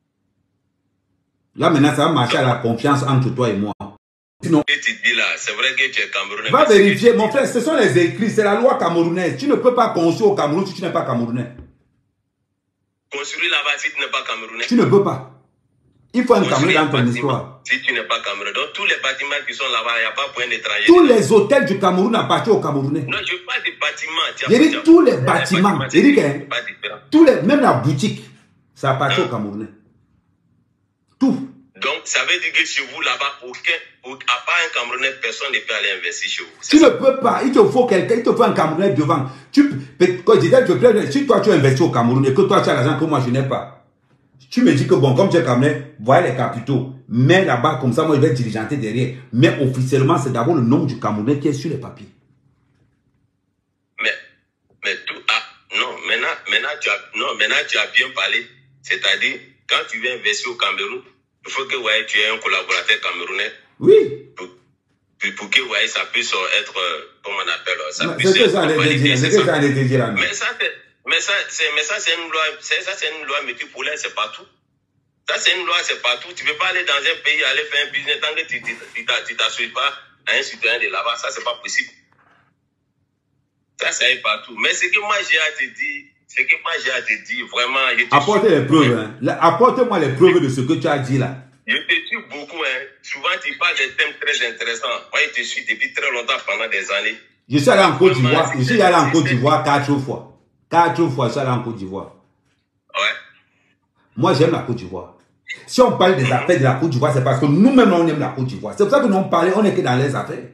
Là maintenant, ça va marcher à la confiance entre toi et moi. Sinon, et tu dis là, c'est vrai que tu es Camerounais. Va vérifier, mon frère, ce sont les écrits, c'est la loi camerounaise. Tu ne peux pas construire au Cameroun si tu n'es pas Camerounais. Construire là-bas si tu n'es pas Camerounais. Tu ne peux pas. Il faut un Camerounais dans ton histoire. Si tu n'es pas Camerounais. Donc tous les bâtiments qui sont là-bas, il n'y a pas point d'étranger. Tous les hôtels du Cameroun appartiennent aux Camerounais. Non, je parle des bâtiments. J'ai dit tous les bâtiments. J'ai dit que tous les, même la boutique, ça appartient aux Camerounais. Tout. Donc, ça veut dire que chez vous, là-bas, aucun, à part un Camerounais, personne ne peut aller investir chez vous. Tu ne peux pas. Il te faut quelqu'un, il te faut un Camerounais devant. Tu, quand je disais, je plais, si toi tu investis au Cameroun et que toi tu as l'argent que moi je n'ai pas, tu me dis que bon, comme tu es Camerounais, voilà les capitaux. Mais là-bas, comme ça, moi je vais diligenter derrière. Mais officiellement, c'est d'abord le nom du Camerounais qui est sur les papiers. Mais, mais tout, ah, non, maintenant, maintenant, tu as, non, maintenant tu as bien parlé. C'est-à-dire, quand tu viens investir au Cameroun, il faut que ouais, tu aies un collaborateur camerounais. Oui. Pour, pour que ouais, ça puisse être, comment on appelle ça. C'est ce que ça en est déjà là. Mais ça, mais ça, mais ça c'est une loi, ça c'est une loi métropolitaine, c'est partout. Ça c'est une loi, c'est partout. Tu ne peux pas aller dans un pays, aller faire un business tant que tu ne t'associes pas à un citoyen de là-bas. Ça, c'est pas possible. Ça, c'est partout. Mais ce que moi j'ai à te dire, ce que moi j'ai à te dire, vraiment... Apporte les preuves. Hein. Apporte-moi les preuves de ce que tu as dit là. Je te suis beaucoup. Hein. Souvent, tu parles de thèmes très intéressants. Moi, je te suis depuis très longtemps, pendant des années. Je suis allé en Côte d'Ivoire. Je suis allé en Côte d'Ivoire quatre fois. Quatre fois, je suis allé en Côte d'Ivoire. Ouais. Moi, j'aime la Côte d'Ivoire. Si on parle des affaires de la Côte d'Ivoire, c'est parce que nous-mêmes, on aime la Côte d'Ivoire. C'est pour ça que nous on parlait, on est que dans les affaires.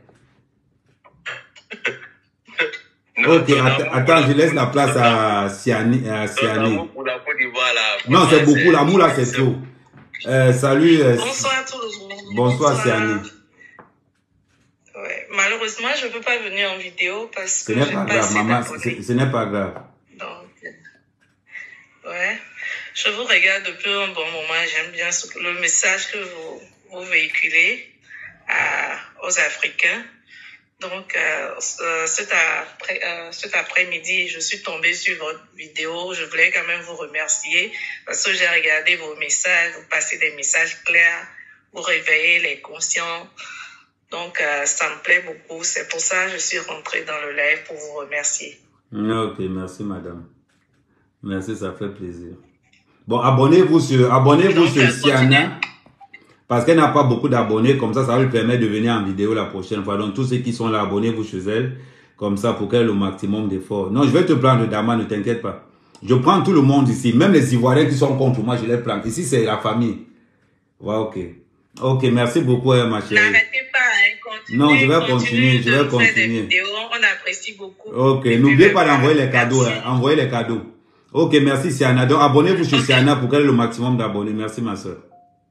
Non, ok, non, att attends, je laisse la place à Siani. À Siani. Non, c'est beaucoup, l'amour là, c'est trop. Euh, salut. Euh, bonsoir à tout le monde. Bonsoir, bonsoir. Siani. Ouais, malheureusement, je ne peux pas venir en vidéo parce que ce n'est pas grave, maman, ce n'est pas grave. Donc, ouais, je vous regarde depuis un bon moment. J'aime bien le message que vous, vous véhiculez à, aux Africains. Donc, euh, cet, après, euh, cet après-midi, je suis tombée sur votre vidéo. Je voulais quand même vous remercier parce que j'ai regardé vos messages, vous passez des messages clairs, vous réveillez les conscients. Donc, euh, ça me plaît beaucoup. C'est pour ça que je suis rentrée dans le live pour vous remercier. Ok, merci madame. Merci, ça fait plaisir. Bon, abonnez-vous sur, abonnez-vous sur Siana. Parce qu'elle n'a pas beaucoup d'abonnés, comme ça, ça va lui permettre de venir en vidéo la prochaine fois. Donc, tous ceux qui sont là, abonnez-vous chez elle, comme ça, pour qu'elle ait le maximum d'efforts. Non, je vais te prendre, Dama, ne t'inquiète pas. Je prends tout le monde ici, même les Ivoiriens qui sont contre moi, je les prends. Ici, c'est la famille. Ouais, ok. Ok, merci beaucoup, hein, ma chérie. N'arrêtez pas, hein, continuez. Non, je vais continuer, je vais continuer. Vidéos, on apprécie beaucoup. Ok, n'oubliez pas d'envoyer les cadeaux, hein, envoyez les cadeaux. Ok, merci, Siana. Donc, abonnez-vous sur okay. Siana pour qu'elle ait le maximum d'abonnés. Merci, ma soeur.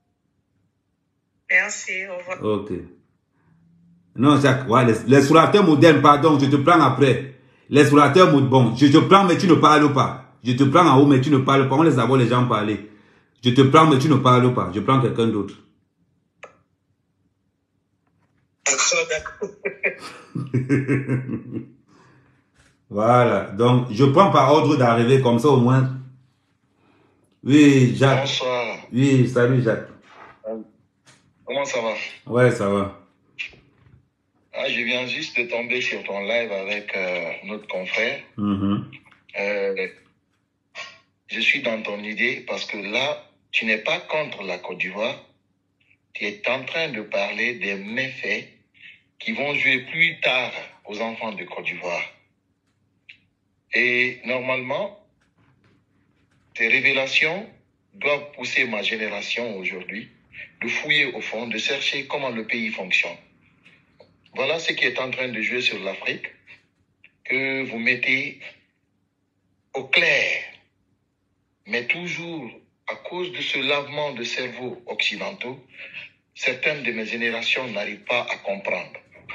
Merci, au revoir. Ok. Non, Jacques, ouais, les, les explorateurs modernes, pardon, je te prends après. Les explorateurs modernes, bon, je te prends, mais tu ne parles pas. Je te prends en haut, mais tu ne parles pas. On laisse avoir les gens parler. Je te prends, mais tu ne parles pas. Je prends quelqu'un d'autre. Voilà. Donc, je prends par ordre d'arrivée, comme ça au moins. Oui, Jacques. Bonsoir. Oui, salut, Jacques. Comment ça va? Ouais, ça va. Ah, je viens juste de tomber sur ton live avec euh, notre confrère. Mm-hmm. euh, je suis dans ton idée parce que là, tu n'es pas contre la Côte d'Ivoire. Tu es en train de parler des méfaits qui vont jouer plus tard aux enfants de Côte d'Ivoire. Et normalement, ces révélations doivent pousser ma génération aujourd'hui de fouiller au fond, de chercher comment le pays fonctionne. Voilà ce qui est en train de jouer sur l'Afrique, que vous mettez au clair. Mais toujours, à cause de ce lavement de cerveau occidentaux, certaines de mes générations n'arrivent pas à comprendre.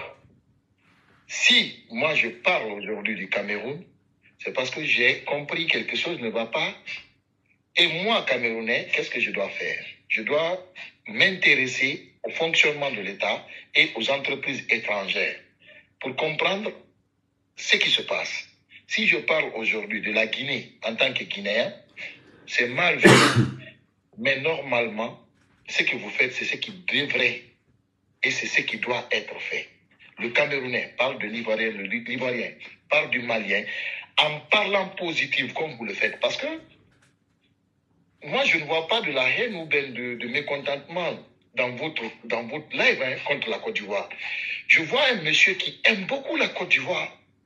Si moi je parle aujourd'hui du Cameroun, c'est parce que j'ai compris que quelque chose ne va pas. Et moi, Camerounais, qu'est-ce que je dois faire? Je dois m'intéresser au fonctionnement de l'État et aux entreprises étrangères pour comprendre ce qui se passe. Si je parle aujourd'hui de la Guinée en tant que Guinéen, c'est mal vu. Mais normalement, ce que vous faites, c'est ce qui devrait et c'est ce qui doit être fait. Le Camerounais parle de l'Ivoirien, le l'Ivoirien parle du Malien, en parlant positif comme vous le faites. Parce que moi, je ne vois pas de la haine ou bien de, de mécontentement dans votre, dans votre live hein, contre la Côte d'Ivoire. Je vois un monsieur qui aime beaucoup la Côte d'Ivoire.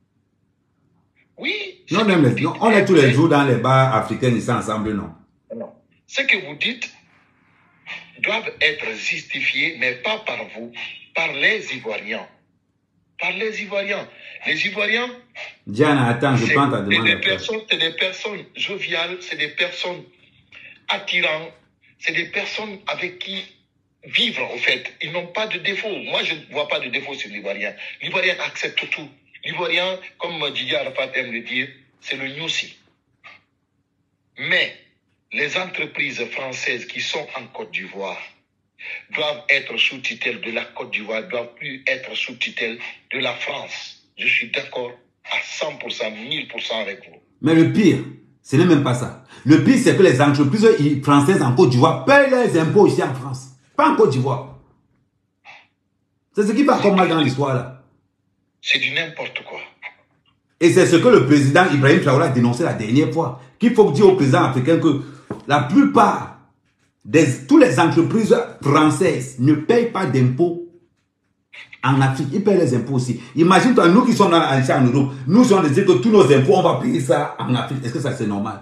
Oui. Non, non, mais non, on est tous les jours dans les bars africains ici ensemble, non? Non. Ce que vous dites doivent être justifiés, mais pas par vous, par les Ivoiriens. Par les Ivoiriens. Les Ivoiriens... Diana, attends, je prends ta demande. C'est des personnes, c'est des personnes joviales, c'est des personnes attirantes, c'est des personnes avec qui vivre, au fait. Ils n'ont pas de défaut. Moi, je ne vois pas de défaut sur l'Ivoirien. L'Ivoirien accepte tout. L'Ivoirien, comme Didier Arafat aime le dire, c'est le Nyoussi. Mais les entreprises françaises qui sont en Côte d'Ivoire doivent être sous tutelle de la Côte d'Ivoire, doivent plus être sous tutelle de la France. Je suis d'accord à cent pour cent, mille pour cent avec vous. Mais le pire, ce n'est même pas ça. Le pire, c'est que les entreprises françaises en Côte d'Ivoire payent leurs impôts ici en France. Pas en Côte d'Ivoire. C'est ce qui va comme mal dans l'histoire là. C'est du n'importe quoi. Et c'est ce que le président Ibrahim Traoré a dénoncé la dernière fois. Qu'il faut dire au président africain que la plupart des toutes les entreprises françaises ne payent pas d'impôts en Afrique. Ils payent les impôts aussi. Imagine-toi, nous qui sommes dans, en Europe, nous on dit que tous nos impôts, on va payer ça en Afrique. Est-ce que ça c'est normal?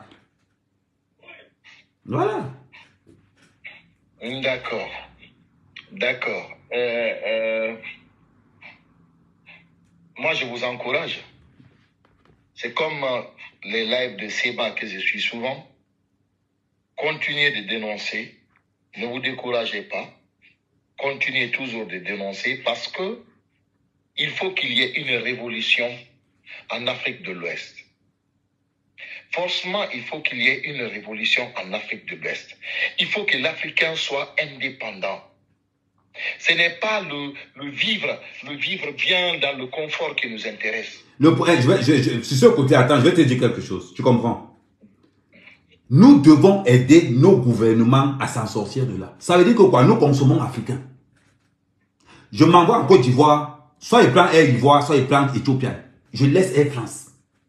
Voilà. D'accord. D'accord. Euh, euh, moi, je vous encourage. C'est comme euh, les lives de Seba que je suis souvent. Continuez de dénoncer. Ne vous découragez pas. Continuez toujours de dénoncer parce que il faut qu'il y ait une révolution en Afrique de l'Ouest. Forcément, il faut qu'il y ait une révolution en Afrique de l'Ouest. Il faut que l'Africain soit indépendant. Ce n'est pas le, le vivre, le vivre bien dans le confort qui nous intéresse. Le, je vais, je, je, sur ce côté, attends, je vais te dire quelque chose. Tu comprends? Nous devons aider nos gouvernements à s'en sortir de là. Ça veut dire que quoi? Nous consommons africains. Je m'envoie en Côte d'Ivoire, soit il prend Air d'Ivoire, soit il prend Éthiopien. Je laisse Air France.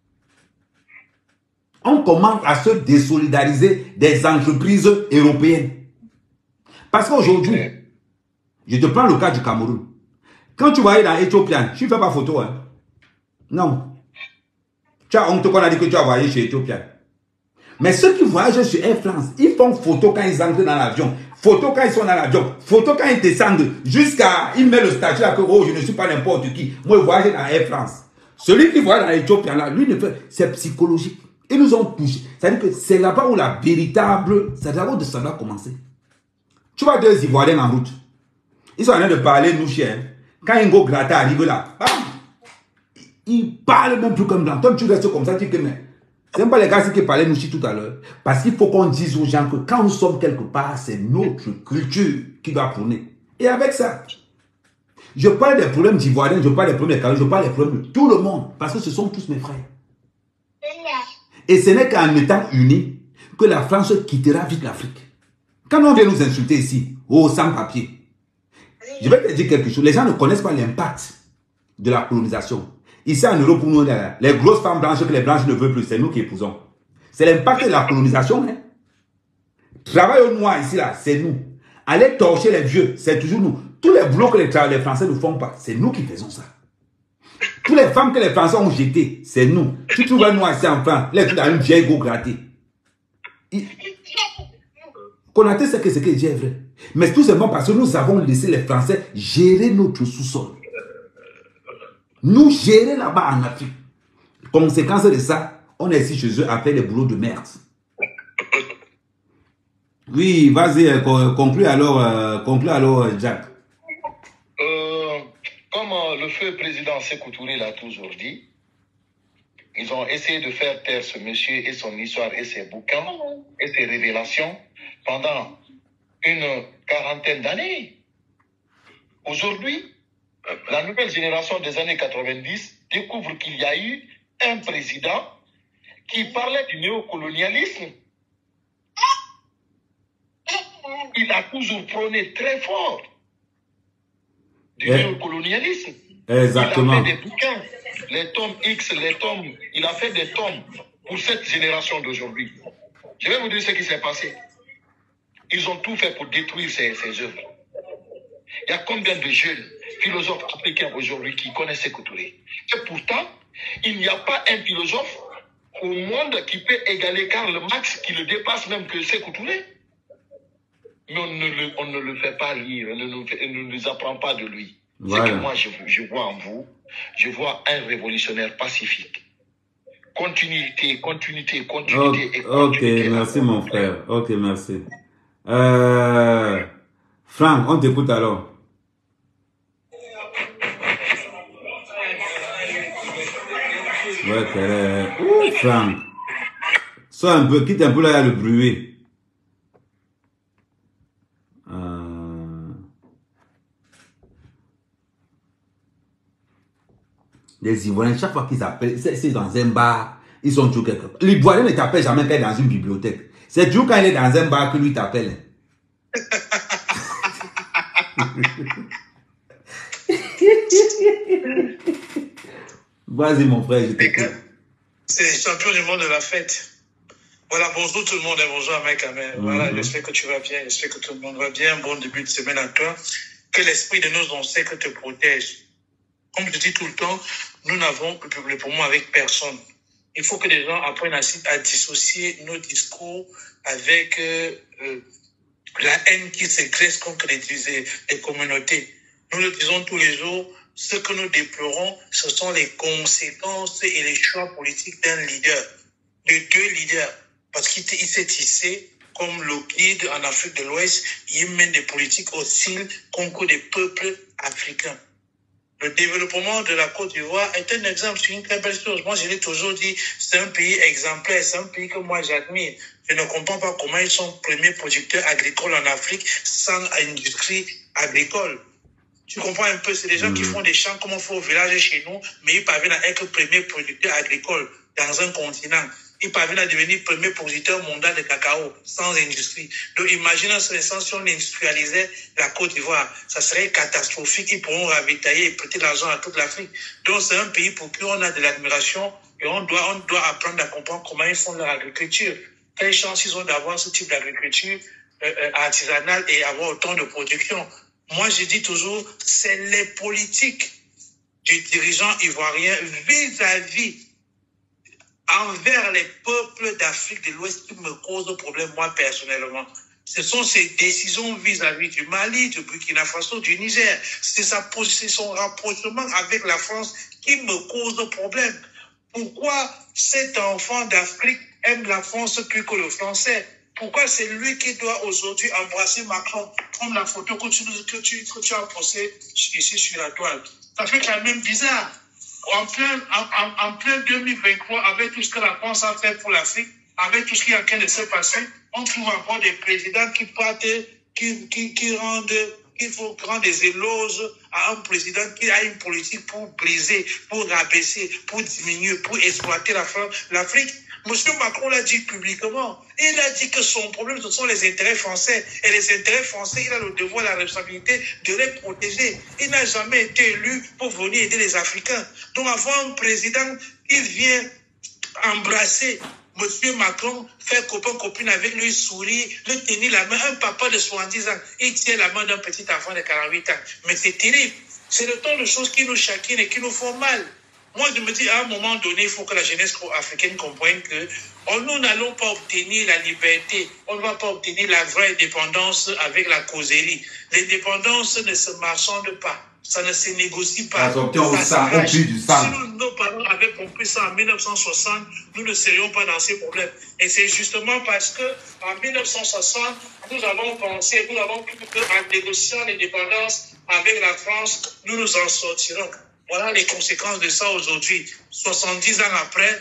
On commence à se désolidariser des entreprises européennes. Parce qu'aujourd'hui, je te prends le cas du Cameroun. Quand tu voyais dans Éthiopien, tu ne fais pas photo, hein? Non. Tu as honte qu'on a dit que tu as voyagé chez Éthiopien. Mais ceux qui voyagent sur Air France, ils font photo quand ils entrent dans l'avion, photo quand ils sont dans l'avion, photo quand ils descendent, jusqu'à, ils mettent le statut là que, oh, je ne suis pas n'importe qui. Moi, je voyage dans Air France. Celui qui voyage dans Éthiopien là, lui, ne fait, c'est psychologique. Ils nous ont touchés. C'est-à-dire que c'est là-bas où la véritable, c'est là-bas où ça doit commencer. Tu vois deux Ivoiriens en route. Ils sont en train de parler, nous, chiens. Quand Ngo Grata arrive là, bam, ils parlent même plus comme dans. Toi, tu restes comme ça, tu dis que, mais, c'est même pas les gars qui parlaient nous tout à l'heure. Parce qu'il faut qu'on dise aux gens que quand nous sommes quelque part, c'est notre culture qui doit prôner. Et avec ça, je parle des problèmes d'Ivoiriens, je parle des problèmes des Camerounais, je parle des problèmes de tout le monde. Parce que ce sont tous mes frères. Et ce n'est qu'en étant unis que la France quittera vite l'Afrique. Quand on vient nous insulter ici, oh, sans papier, je vais te dire quelque chose. Les gens ne connaissent pas l'impact de la colonisation. Ici en Europe, pour nous, les grosses femmes blanches que les blanches ne veulent plus, c'est nous qui épousons. C'est l'impact de la colonisation. Hein? Travail au noir ici, là, c'est nous. Aller torcher les vieux, c'est toujours nous. Tous les boulots que les, les Français ne font pas, c'est nous qui faisons ça. Toutes les femmes que les Français ont jetées, c'est nous. Tu trouves un noir ici en France, les filles dans une vieille go grattée. Il... Konaté sait que ce qu'il dit est vrai. Mais tout simplement parce que nous avons laissé les Français gérer notre sous-sol. Nous gérer là-bas en Afrique. Conséquence de ça, on est ici chez eux à faire des boulots de merde. Oui, vas-y, conclue alors, euh, conclue alors, Jack. Euh, comme euh, le feu président Sékou Touré l'a toujours dit, ils ont essayé de faire taire ce monsieur et son histoire et ses bouquins et ses révélations pendant une quarantaine d'années. Aujourd'hui, la nouvelle génération des années quatre-vingt-dix découvre qu'il y a eu un président qui parlait du néocolonialisme. Il a toujours prôné très fort du eh, néocolonialisme. Exactement. Il a fait des bouquins, les tomes X, les tomes, il a fait des tomes pour cette génération d'aujourd'hui. Je vais vous dire ce qui s'est passé. Ils ont tout fait pour détruire ces, ces œuvres. Il y a combien de jeunes philosophes africains aujourd'hui qui connaissent Sékou Touré? Et pourtant, il n'y a pas un philosophe au monde qui peut égaler Karl Marx, qui le dépasse même que Sékou Touré. Mais on ne le, on ne le fait pas lire, on ne nous, on ne nous apprend pas de lui. Voilà. C'est que moi, je, je vois en vous, je vois un révolutionnaire pacifique. Continuité, continuité, continuité okay, et continuité. Ok, merci mon frère. Ok, merci. Euh, Franck, on t'écoute alors. Ouais, euh, ouh, Franck. Sois un peu, quitte un peu là, il y a le bruit. Euh... Les Ivoiriens, chaque fois qu'ils appellent, c'est dans un bar, ils sont toujours quelque part. L'Ivoirien ne t'appelle jamais quand il est dans une bibliothèque. C'est toujours quand il est dans un bar que lui t'appelle. Vas-y mon frère, je t'écoute. C'est les champions du monde de la fête. Voilà, bonjour tout le monde et bonjour à Mec Amer. Voilà, mm-hmm. J'espère que tu vas bien, j'espère que tout le monde va bien. Bon début de semaine à toi. Que l'esprit de nos ancêtres te protège. Comme je dis tout le temps, nous n'avons le poumon avec personne. Il faut que les gens apprennent à, à dissocier nos discours avec euh, euh, la haine qui se graisse contre les, les communautés. Nous le disons tous les jours, ce que nous déplorons, ce sont les conséquences et les choix politiques d'un leader, de deux leaders. Parce qu'il s'est tissé comme le guide en Afrique de l'Ouest, il mène des politiques hostiles contre des peuples africains. Le développement de la Côte d'Ivoire est un exemple, c'est une très belle chose. Moi, je l'ai toujours dit, c'est un pays exemplaire, c'est un pays que moi j'admire. Je ne comprends pas comment ils sont premiers producteurs agricoles en Afrique sans industrie agricole. Tu comprends un peu, c'est des gens mmh. qui font des champs comme on fait au village chez nous, mais ils parviennent à être premiers producteurs agricoles dans un continent. Ils parviennent à devenir premier producteur mondial de cacao sans industrie. Donc, imaginez si on industrialisait la Côte d'Ivoire, ça serait catastrophique. Ils pourront ravitailler et prêter l'argent à toute l'Afrique. Donc, c'est un pays pour qui on a de l'admiration et on doit, on doit apprendre à comprendre comment ils font leur agriculture. Quelle chance ils ont d'avoir ce type d'agriculture euh, artisanale et avoir autant de production. Moi, je dis toujours, c'est les politiques du dirigeant ivoirien vis-à-vis envers les peuples d'Afrique de l'Ouest qui me causent problème, moi, personnellement. Ce sont ces décisions vis-à-vis du Mali, du Burkina Faso, du Niger. C'est sa position, son rapprochement avec la France qui me cause problème. Pourquoi cet enfant d'Afrique aime la France plus que le français? Pourquoi c'est lui qui doit aujourd'hui embrasser Macron, comme la photo que tu, que tu, que tu as postée ici sur la toile? Ça fait quand même bizarre. En plein, en, en, en plein deux mille vingt-trois, avec tout ce que la France a fait pour l'Afrique, avec tout ce qui est en train de se passer, on trouve encore des présidents qui partent, qui, qui, qui rendent, il faut rendre des éloges à un président qui a une politique pour briser, pour rabaisser, pour diminuer, pour exploiter l'Afrique. Monsieur Macron l'a dit publiquement. Il a dit que son problème, ce sont les intérêts français. Et les intérêts français, il a le devoir, la responsabilité de les protéger. Il n'a jamais été élu pour venir aider les Africains. Donc, avoir un président qui vient embrasser Monsieur Macron, faire copain-copine avec lui, sourire, lui tenir la main, un papa de soixante-dix ans, il tient la main d'un petit enfant de quarante-huit ans. Mais c'est terrible. C'est le temps de choses qui nous chaquinent et qui nous font mal. Moi, je me dis, à un moment donné, il faut que la jeunesse africaine comprenne que oh, nous n'allons pas obtenir la liberté, on ne va pas obtenir la vraie indépendance avec la causerie. L'indépendance ne se marchande pas. Ça ne se négocie pas. Ça s'obtient au sang, au prix du sang. Si nous, nos parents avaient compris ça en mille neuf cent soixante, nous ne serions pas dans ces problèmes. Et c'est justement parce que en mille neuf cent soixante, nous avons pensé, nous avons cru qu'en négociant l'indépendance avec la France, nous nous en sortirons. Voilà les conséquences de ça aujourd'hui. soixante-dix ans après,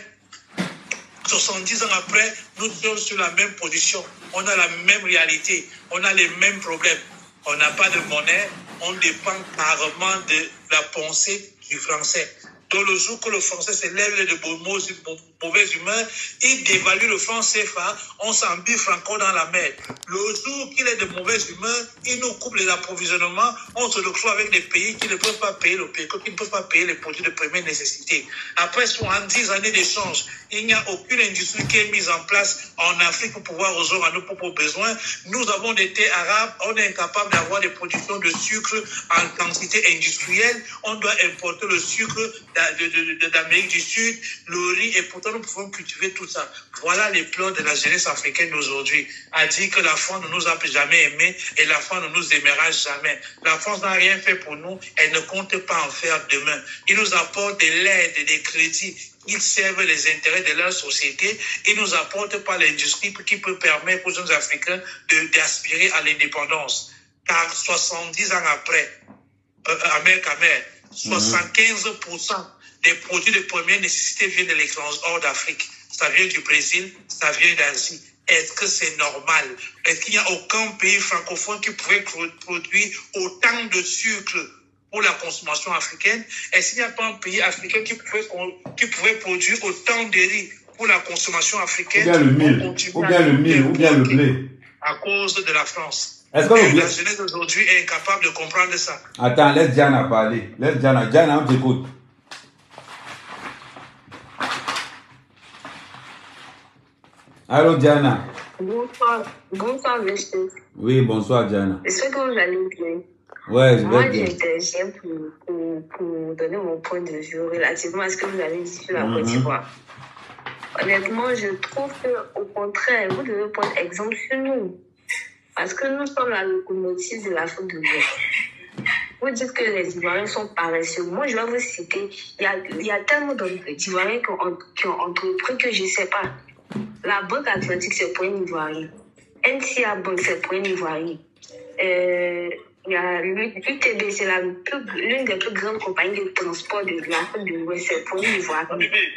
soixante-dix ans après, nous sommes sur la même position. On a la même réalité. On a les mêmes problèmes. On n'a pas de monnaie. On dépend carrément de la pensée du français. Donc le jour que le français se lève de mauvais humeur, il dévalue le franc C F A, on s'embiffe encore dans la mer. Le jour qu'il est de mauvaise humeur, il nous coupe les approvisionnements, on se retrouve avec des pays qui ne peuvent pas payer le pays, qui ne peuvent pas payer les produits de première nécessité. Après soixante-dix années d'échange, il n'y a aucune industrie qui est mise en place en Afrique pour pouvoir résoudre à nos propres besoins. Nous avons des terres arabes, on est incapable d'avoir des productions de sucre en quantité industrielle. On doit importer le sucre d'Amérique du Sud, le riz, et pourtant nous pouvons cultiver tout ça. Voilà les plans de la jeunesse africaine d'aujourd'hui. A dit que la France ne nous a jamais aimés et la France ne nous aimera jamais. La France n'a rien fait pour nous, elle ne compte pas en faire demain. Ils nous apportent de l'aide et des crédits. Ils servent les intérêts de leur société. Ils ne nous apportent pas l'industrie qui peut permettre aux jeunes Africains d'aspirer à l'indépendance. Car soixante-dix ans après, euh, Amer Kamer, soixante-quinze pour cent des produits de première nécessité viennent de l'étranger, hors d'Afrique. Ça vient du Brésil, ça vient d'Asie. Est-ce que c'est normal? Est-ce qu'il n'y a aucun pays francophone qui pourrait produire autant de sucre pour la consommation africaine? Est-ce qu'il n'y a pas un pays africain qui pourrait, qui pourrait produire autant de riz pour la consommation africaine? Ou bien le mil, ou bien le mil, ou bien le blé. À cause de la France. Est-ce que Et la jeunesse d'aujourd'hui est incapable de comprendre ça. Attends, laisse Diana parler. Laisse Diana. Diana, on t'écoute. Allô, Diana. Bonsoir. Bonsoir, monsieur. Oui, bonsoir, Diana. Est-ce que vous allez bien? Ouais, je vais Moi, bien. j'interviens pour, pour, pour donner mon point de vue relativement à ce que vous avez dit sur la Mhm. Côte d'Ivoire. Honnêtement, je trouve qu'au contraire, vous devez prendre exemple sur nous. Parce que nous sommes la locomotive de l'Afrique de l'Ouest. Vous dites que les Ivoiriens sont paresseux. Moi, je vais vous citer, il y a, il y a tellement d'Ivoiriens qui ont, qui ont entrepris que je ne sais pas. La Banque Atlantique, c'est pour un Ivoirien. N C A Bank, c'est pour un Ivoirien. Euh, il y a l'U T B, c'est l'une des plus grandes compagnies de transport de l'Afrique de l'Ouest, c'est pour un Ivoirien.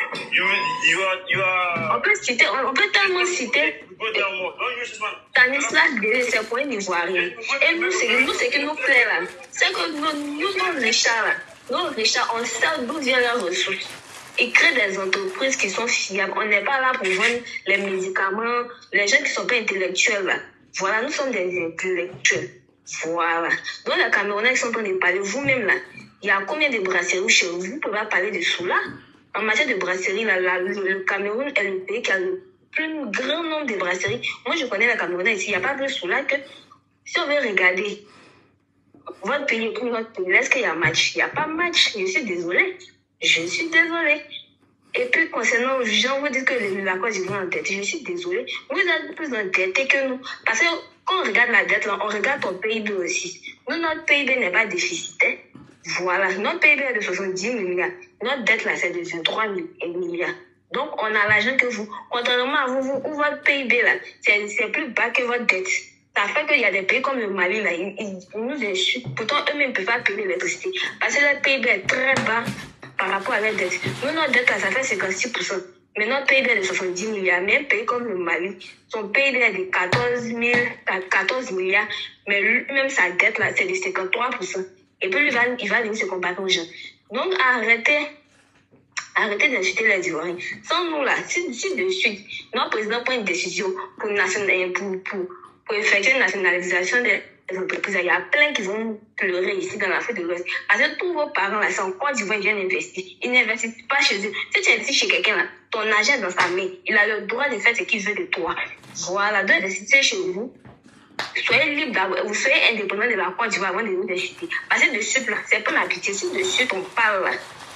On peut citer, on, on peut tellement citer. Stanislas Delé, c'est pour un Ivoirien. Et nous, c'est nous, c'est qui nous plaît là. C'est que nous, nous, nos Richards là, nos Richards, on sait d'où viennent leurs ressources. Ils créent des entreprises qui sont fiables. On n'est pas là pour vendre les médicaments, les gens qui ne sont pas intellectuels là. Voilà, nous sommes des intellectuels. Voilà. Donc les Camerounais qui sont en train de parler, vous-même là, il y a combien de brasseries chez vous? Vous pouvez parler de cela. En matière de brasserie, là, là, le, le Cameroun est le pays qui a le plus grand nombre de brasseries. Moi, je connais la Camerounais ici. Il n'y a pas plus cela que si on veut regarder votre pays ou notre pays, est-ce qu'il y a match? Il n'y a pas match. Je suis désolée. Je suis désolée. Et puis, concernant les gens, vous dites que la Côte d'Ivoire est endettée. Je suis désolée. Vous êtes plus endettés que nous. Parce que quand on regarde la dette, là, on regarde ton P I B aussi. Nous, notre P I B n'est pas déficitaire. Voilà. Notre P I B est de soixante-dix milliards. Notre dette, là, c'est de vingt-trois milliards. Donc, on a l'argent que vous. Contrairement à vous, vous, votre P I B, là, c'est plus bas que votre dette. Ça fait qu'il y a des pays comme le Mali, là, ils, ils nous insultent. Pourtant, eux-mêmes ne peuvent pas payer l'électricité. Parce que leur P I B est très bas par rapport à leur dette. Nous, notre dette, là, ça fait cinquante-six pour cent. Mais notre P I B est de soixante-dix milliards. Mais un pays comme le Mali, son P I B est de quatorze milliards. Mais lui-même, sa dette, là, c'est de cinquante-trois pour cent. Et puis, lui, il va, il va venir se comparer aux gens. Donc, arrêtez. Arrêtez d'insulter les Ivoiriens. Sans nous, là, si, si de suite, notre président prend une décision pour, national, pour, pour, pour effectuer une nationalisation des entreprises, il y a plein qui vont pleurer ici dans l'Afrique de l'Ouest. Parce que tous vos parents, là, c'est en Côte d'Ivoire, ils viennent investir. Ils n'investissent pas chez eux. Si tu investis chez quelqu'un, là, ton argent est dans sa main. Il a le droit de faire ce qu'il veut de toi. Voilà, donc d'investir chez vous. Soyez libre d'abord, vous soyez indépendant de la Côte d'Ivoire avant de nous déchuter. Parce que de suite, là, c'est pas ma pitié. Si de suite, on parle, là,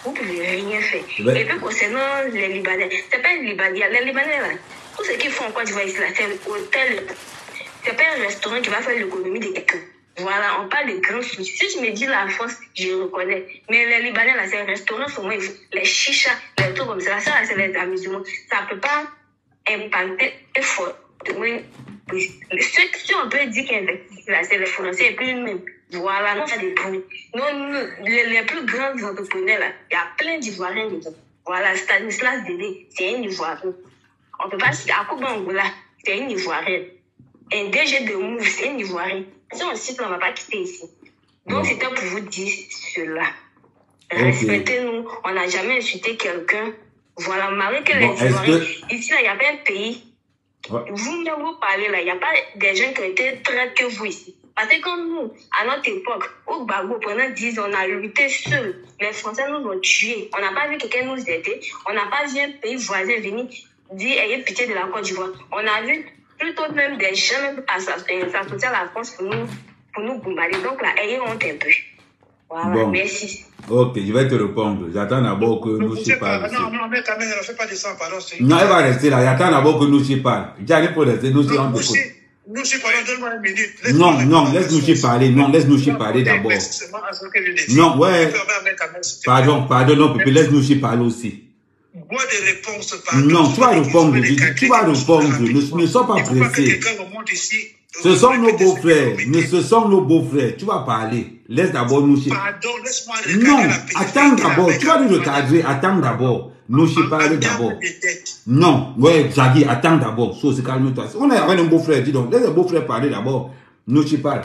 vous pouvez rien faire. Ouais. Et puis concernant les Libanais, c'est pas les Libanais, les Libanais là, tout ce qu'ils font en Côte d'Ivoire ici, c'est un hôtel, c'est pas un restaurant qui va faire l'économie de quelqu'un. Voilà, on parle de grands soucis. Si je me dis la France, je reconnais. Mais les Libanais là, c'est un restaurant, souvent, les chichas, les trucs comme ça, ça là, c'est les amusements. Ça peut pas impacter fortement. Si on peut dire qu'investir là, c'est les Français et puis même. Voilà, non, ça des bruits. Non, les, les plus grands entrepreneurs là, il y a plein d'Ivoiriens dedans. Voilà, Stanislas Dédé, c'est un Ivoirien. On peut pas citer Akuba Angola, c'est un Ivoirien. Un D G de Move, c'est un Ivoirien. Si on cite, on ne va pas quitter ici. Donc, c'était pour vous dire cela. Okay. Respectez-nous. On n'a jamais insulté quelqu'un. Voilà, malgré que bon, les Ivoiriens, que... ici, il y a pas un pays. Ouais. Vous, vous parlez là, il n'y a pas des gens qui ont été traités que vous ici. Parce que comme nous, à notre époque, au Gbagbo, pendant dix ans, on a lutté seuls. Les Français nous ont tués. On n'a pas vu quelqu'un nous aider. On n'a pas vu un pays voisin venir dire ayez pitié de la Côte d'Ivoire. On a vu plutôt même des gens s'associer à la France pour nous, pour nous bombarder. Donc là, ayez honte un peu. Voilà, bon. Merci. Ok, je vais te répondre. J'attends d'abord que nous se parlent. Non, non, mais quand même, ne fait pas de ça, pardon. Non, elle va rester là. J'attends d'abord que nous se parlent. J'arrive pour rester. Nous non, nous nous si parlons, donne-moi une minute. Laisse non, non, laisse-nous si parler. Non, laisse-nous si parler d'abord. Non, ouais. Pardon, pardon, non, Pépé, laisse-nous si parler aussi. Bois des réponses, pardon. Non, tu vas répondre, tu vas répondre. Ne, ne sois pas pressé. Ce sont nos beaux-frères. Ce sont nos beaux-frères. Tu vas parler. Laisse d'abord nous si. Pardon, laisse-moi Non, attends d'abord. Tu vas nous recadrer. Attends d'abord. Nous si parler d'abord. Non, ouais, Zaghi, attends d'abord. So, c'est calme-toi. On est avec un beau-frère, dis donc. Laisse le beau-frère parler d'abord. Nous si parle.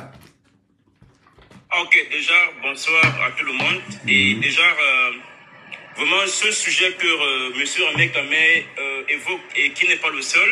Ok, déjà, bonsoir à tout le monde. Et déjà, euh, vraiment, ce sujet que euh, M. Ahmed Kamé euh, évoque et qui n'est pas le seul,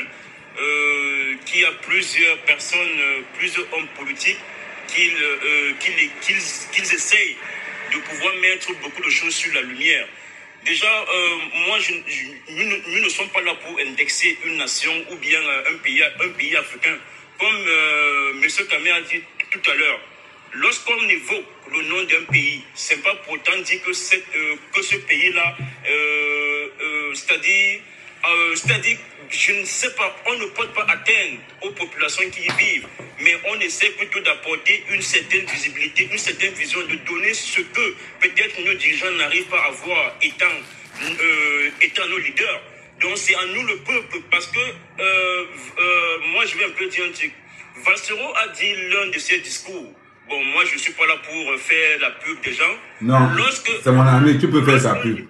euh, qui a plusieurs personnes, euh, plusieurs hommes politiques qu'ils euh, qu'ils, qu'ils, qu'ils essayent de pouvoir mettre beaucoup de choses sur la lumière. Déjà, euh, moi, je, je, nous, nous ne sommes pas là pour indexer une nation ou bien un pays, un pays africain. Comme euh, M. Kamé a dit tout à l'heure, lorsqu'on évoque le nom d'un pays, ce n'est pas pour autant dire que, cette, euh, que ce pays-là, euh, euh, c'est-à-dire, euh, c'est-à-dire, je ne sais pas, on ne peut pas atteindre aux populations qui y vivent, mais on essaie plutôt d'apporter une certaine visibilité, une certaine vision, de donner ce que peut-être nos dirigeants n'arrivent pas à voir étant, euh, étant nos leaders. Donc c'est à nous le peuple, parce que euh, euh, moi je vais un peu dire un truc. Valsero a dit l'un de ses discours. Bon, moi je ne suis pas là pour faire la pub des gens. Non, c'est mon ami, tu peux faire sa pub.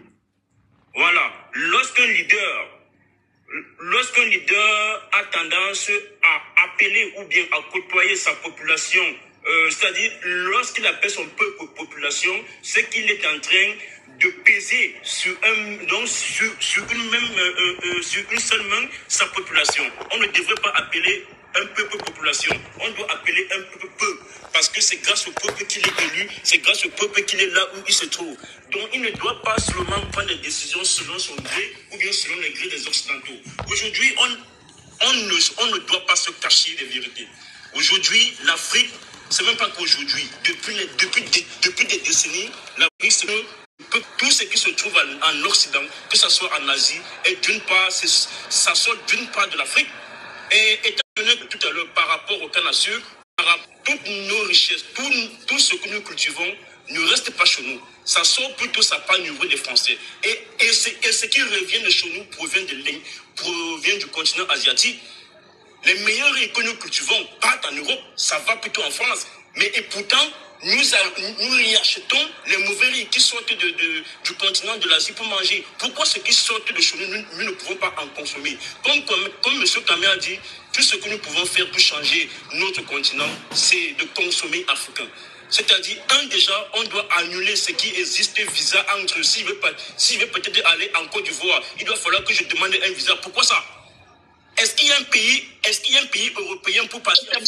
Voilà, lorsqu'un leader Lorsqu'un leader a tendance à appeler ou bien à côtoyer sa population, euh, c'est-à-dire lorsqu'il appelle son peuple population, c'est qu'il est en train de peser sur, un, donc sur, sur, une même, euh, euh, sur une seule main sa population. On ne devrait pas appeler un peuple population, on doit appeler un peuple peuple, parce que c'est grâce au peuple qu'il est élu, c'est grâce au peuple qu'il est là où il se trouve. Donc il ne doit pas seulement prendre des décisions selon son gré ou bien selon les grés des Occidentaux. Aujourd'hui, on, on, ne, on ne doit pas se cacher des vérités. Aujourd'hui, l'Afrique, c'est même pas qu'aujourd'hui, depuis, les, depuis, des, depuis des décennies, l'Afrique, c'est que tout ce qui se trouve en, en Occident, que ce soit en Asie, et d'une part, ça sort d'une part de l'Afrique. Et étant donné que tout à l'heure, par rapport au canne à sucre, par rapport à toutes nos richesses, tout, tout ce que nous cultivons ne reste pas chez nous. Ça sort plutôt ça part au niveau des Français. Et, et, et ce qui revient de chez nous provient, de, provient du continent asiatique. Les meilleurs riz que nous cultivons partent en Europe, ça va plutôt en France. Mais et pourtant, nous, nous y achetons les mauvais riz qui sortent de, de, du continent de l'Asie pour manger. Pourquoi ceux qui sortent de chez nous, nous, nous ne pouvons pas en consommer? Comme, comme, comme M. Kamé a dit, tout ce que nous pouvons faire pour changer notre continent, c'est de consommer africain. C'est-à-dire, un, déjà, on doit annuler ce qui existe, visa entre eux. S'il veut, s'il veut peut-être aller en Côte d'Ivoire, il doit falloir que je demande un visa. Pourquoi ça? Est-ce qu'il y a un pays, est-ce qu'il y a un pays européen pour passer à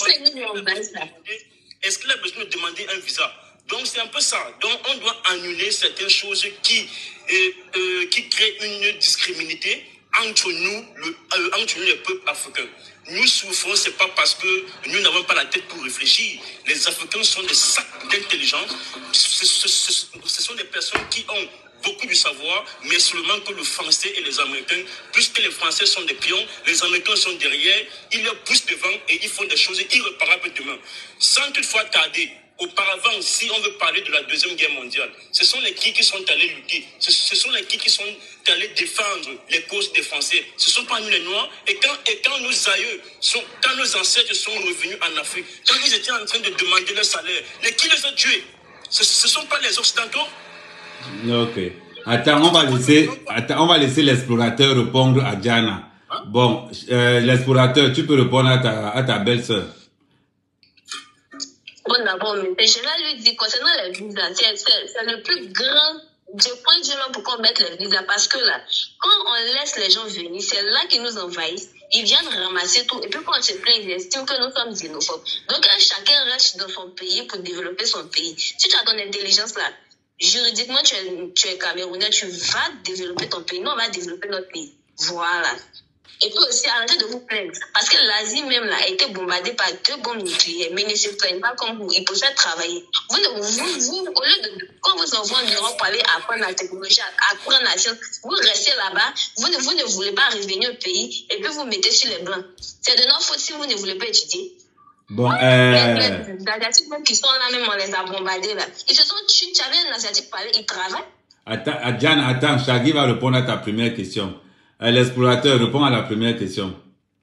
Est-ce qu'il a besoin de demander un visa? Donc c'est un peu ça. Donc on doit annuler certaines choses qui, euh, euh, qui créent une discriminité entre nous, le, euh, entre nous les peuples africains. Nous souffrons, c'est pas parce que nous n'avons pas la tête pour réfléchir. Les Africains sont des sacs d'intelligence. Ce, ce, ce, ce sont des personnes qui ont beaucoup de savoir, mais seulement que le français et les américains, puisque les français sont des pions, les américains sont derrière, ils les poussent devant et ils font des choses irréparables demain. Sans toutefois tarder. Auparavant, si on veut parler de la Deuxième Guerre mondiale, ce sont les qui qui sont allés lutter, ce, ce sont les qui qui sont allés défendre les causes des Français. Ce sont pas nous les Noirs. Et quand, et quand nos aïeux, sont, quand nos ancêtres sont revenus en Afrique, quand ils étaient en train de demander leur salaire, les qui les ont tués? Ce ne sont pas les Occidentaux? Ok. Attends, on va laisser, attends, on va laisser l'explorateur répondre à Diana. Hein? Bon, euh, l'explorateur, tu peux répondre à ta, à ta belle-sœur. Bon, d'abord, je vais lui dire, concernant les visas, c'est le plus grand, je point de vue même pourquoi on met les visas, parce que là, quand on laisse les gens venir, c'est là qu'ils nous envahissent, ils viennent ramasser tout, et puis quand on se plaint, ils estiment que nous sommes xénophobes. Donc, quand chacun reste dans son pays pour développer son pays, si tu as ton intelligence là, juridiquement, tu es, tu es Camerounais, tu vas développer ton pays, nous, on va développer notre pays. Voilà. Et puis aussi, arrêtez de vous plaindre. Parce que l'Asie même là, a été bombardée par deux bombes nucléaires. Mais ne se plaignent pas comme vous. Ils préfèrent travailler. Vous, vous, vous, au lieu de, quand vous envoie en Europe pour aller apprendre la technologie, apprendre la science, vous restez là-bas, vous ne, vous ne voulez pas revenir au pays, et puis vous mettez sur les blancs. C'est de notre faute si vous ne voulez pas étudier. Bon, euh... Les, les Asiatiques même qui sont là, même on les a bombardés là. Ils se sont tués, tu avais un Asiatique parler, ils travaillent. Attends, Diane, attends, Shaggy va répondre à ta première question. L'explorateur répond à la première question.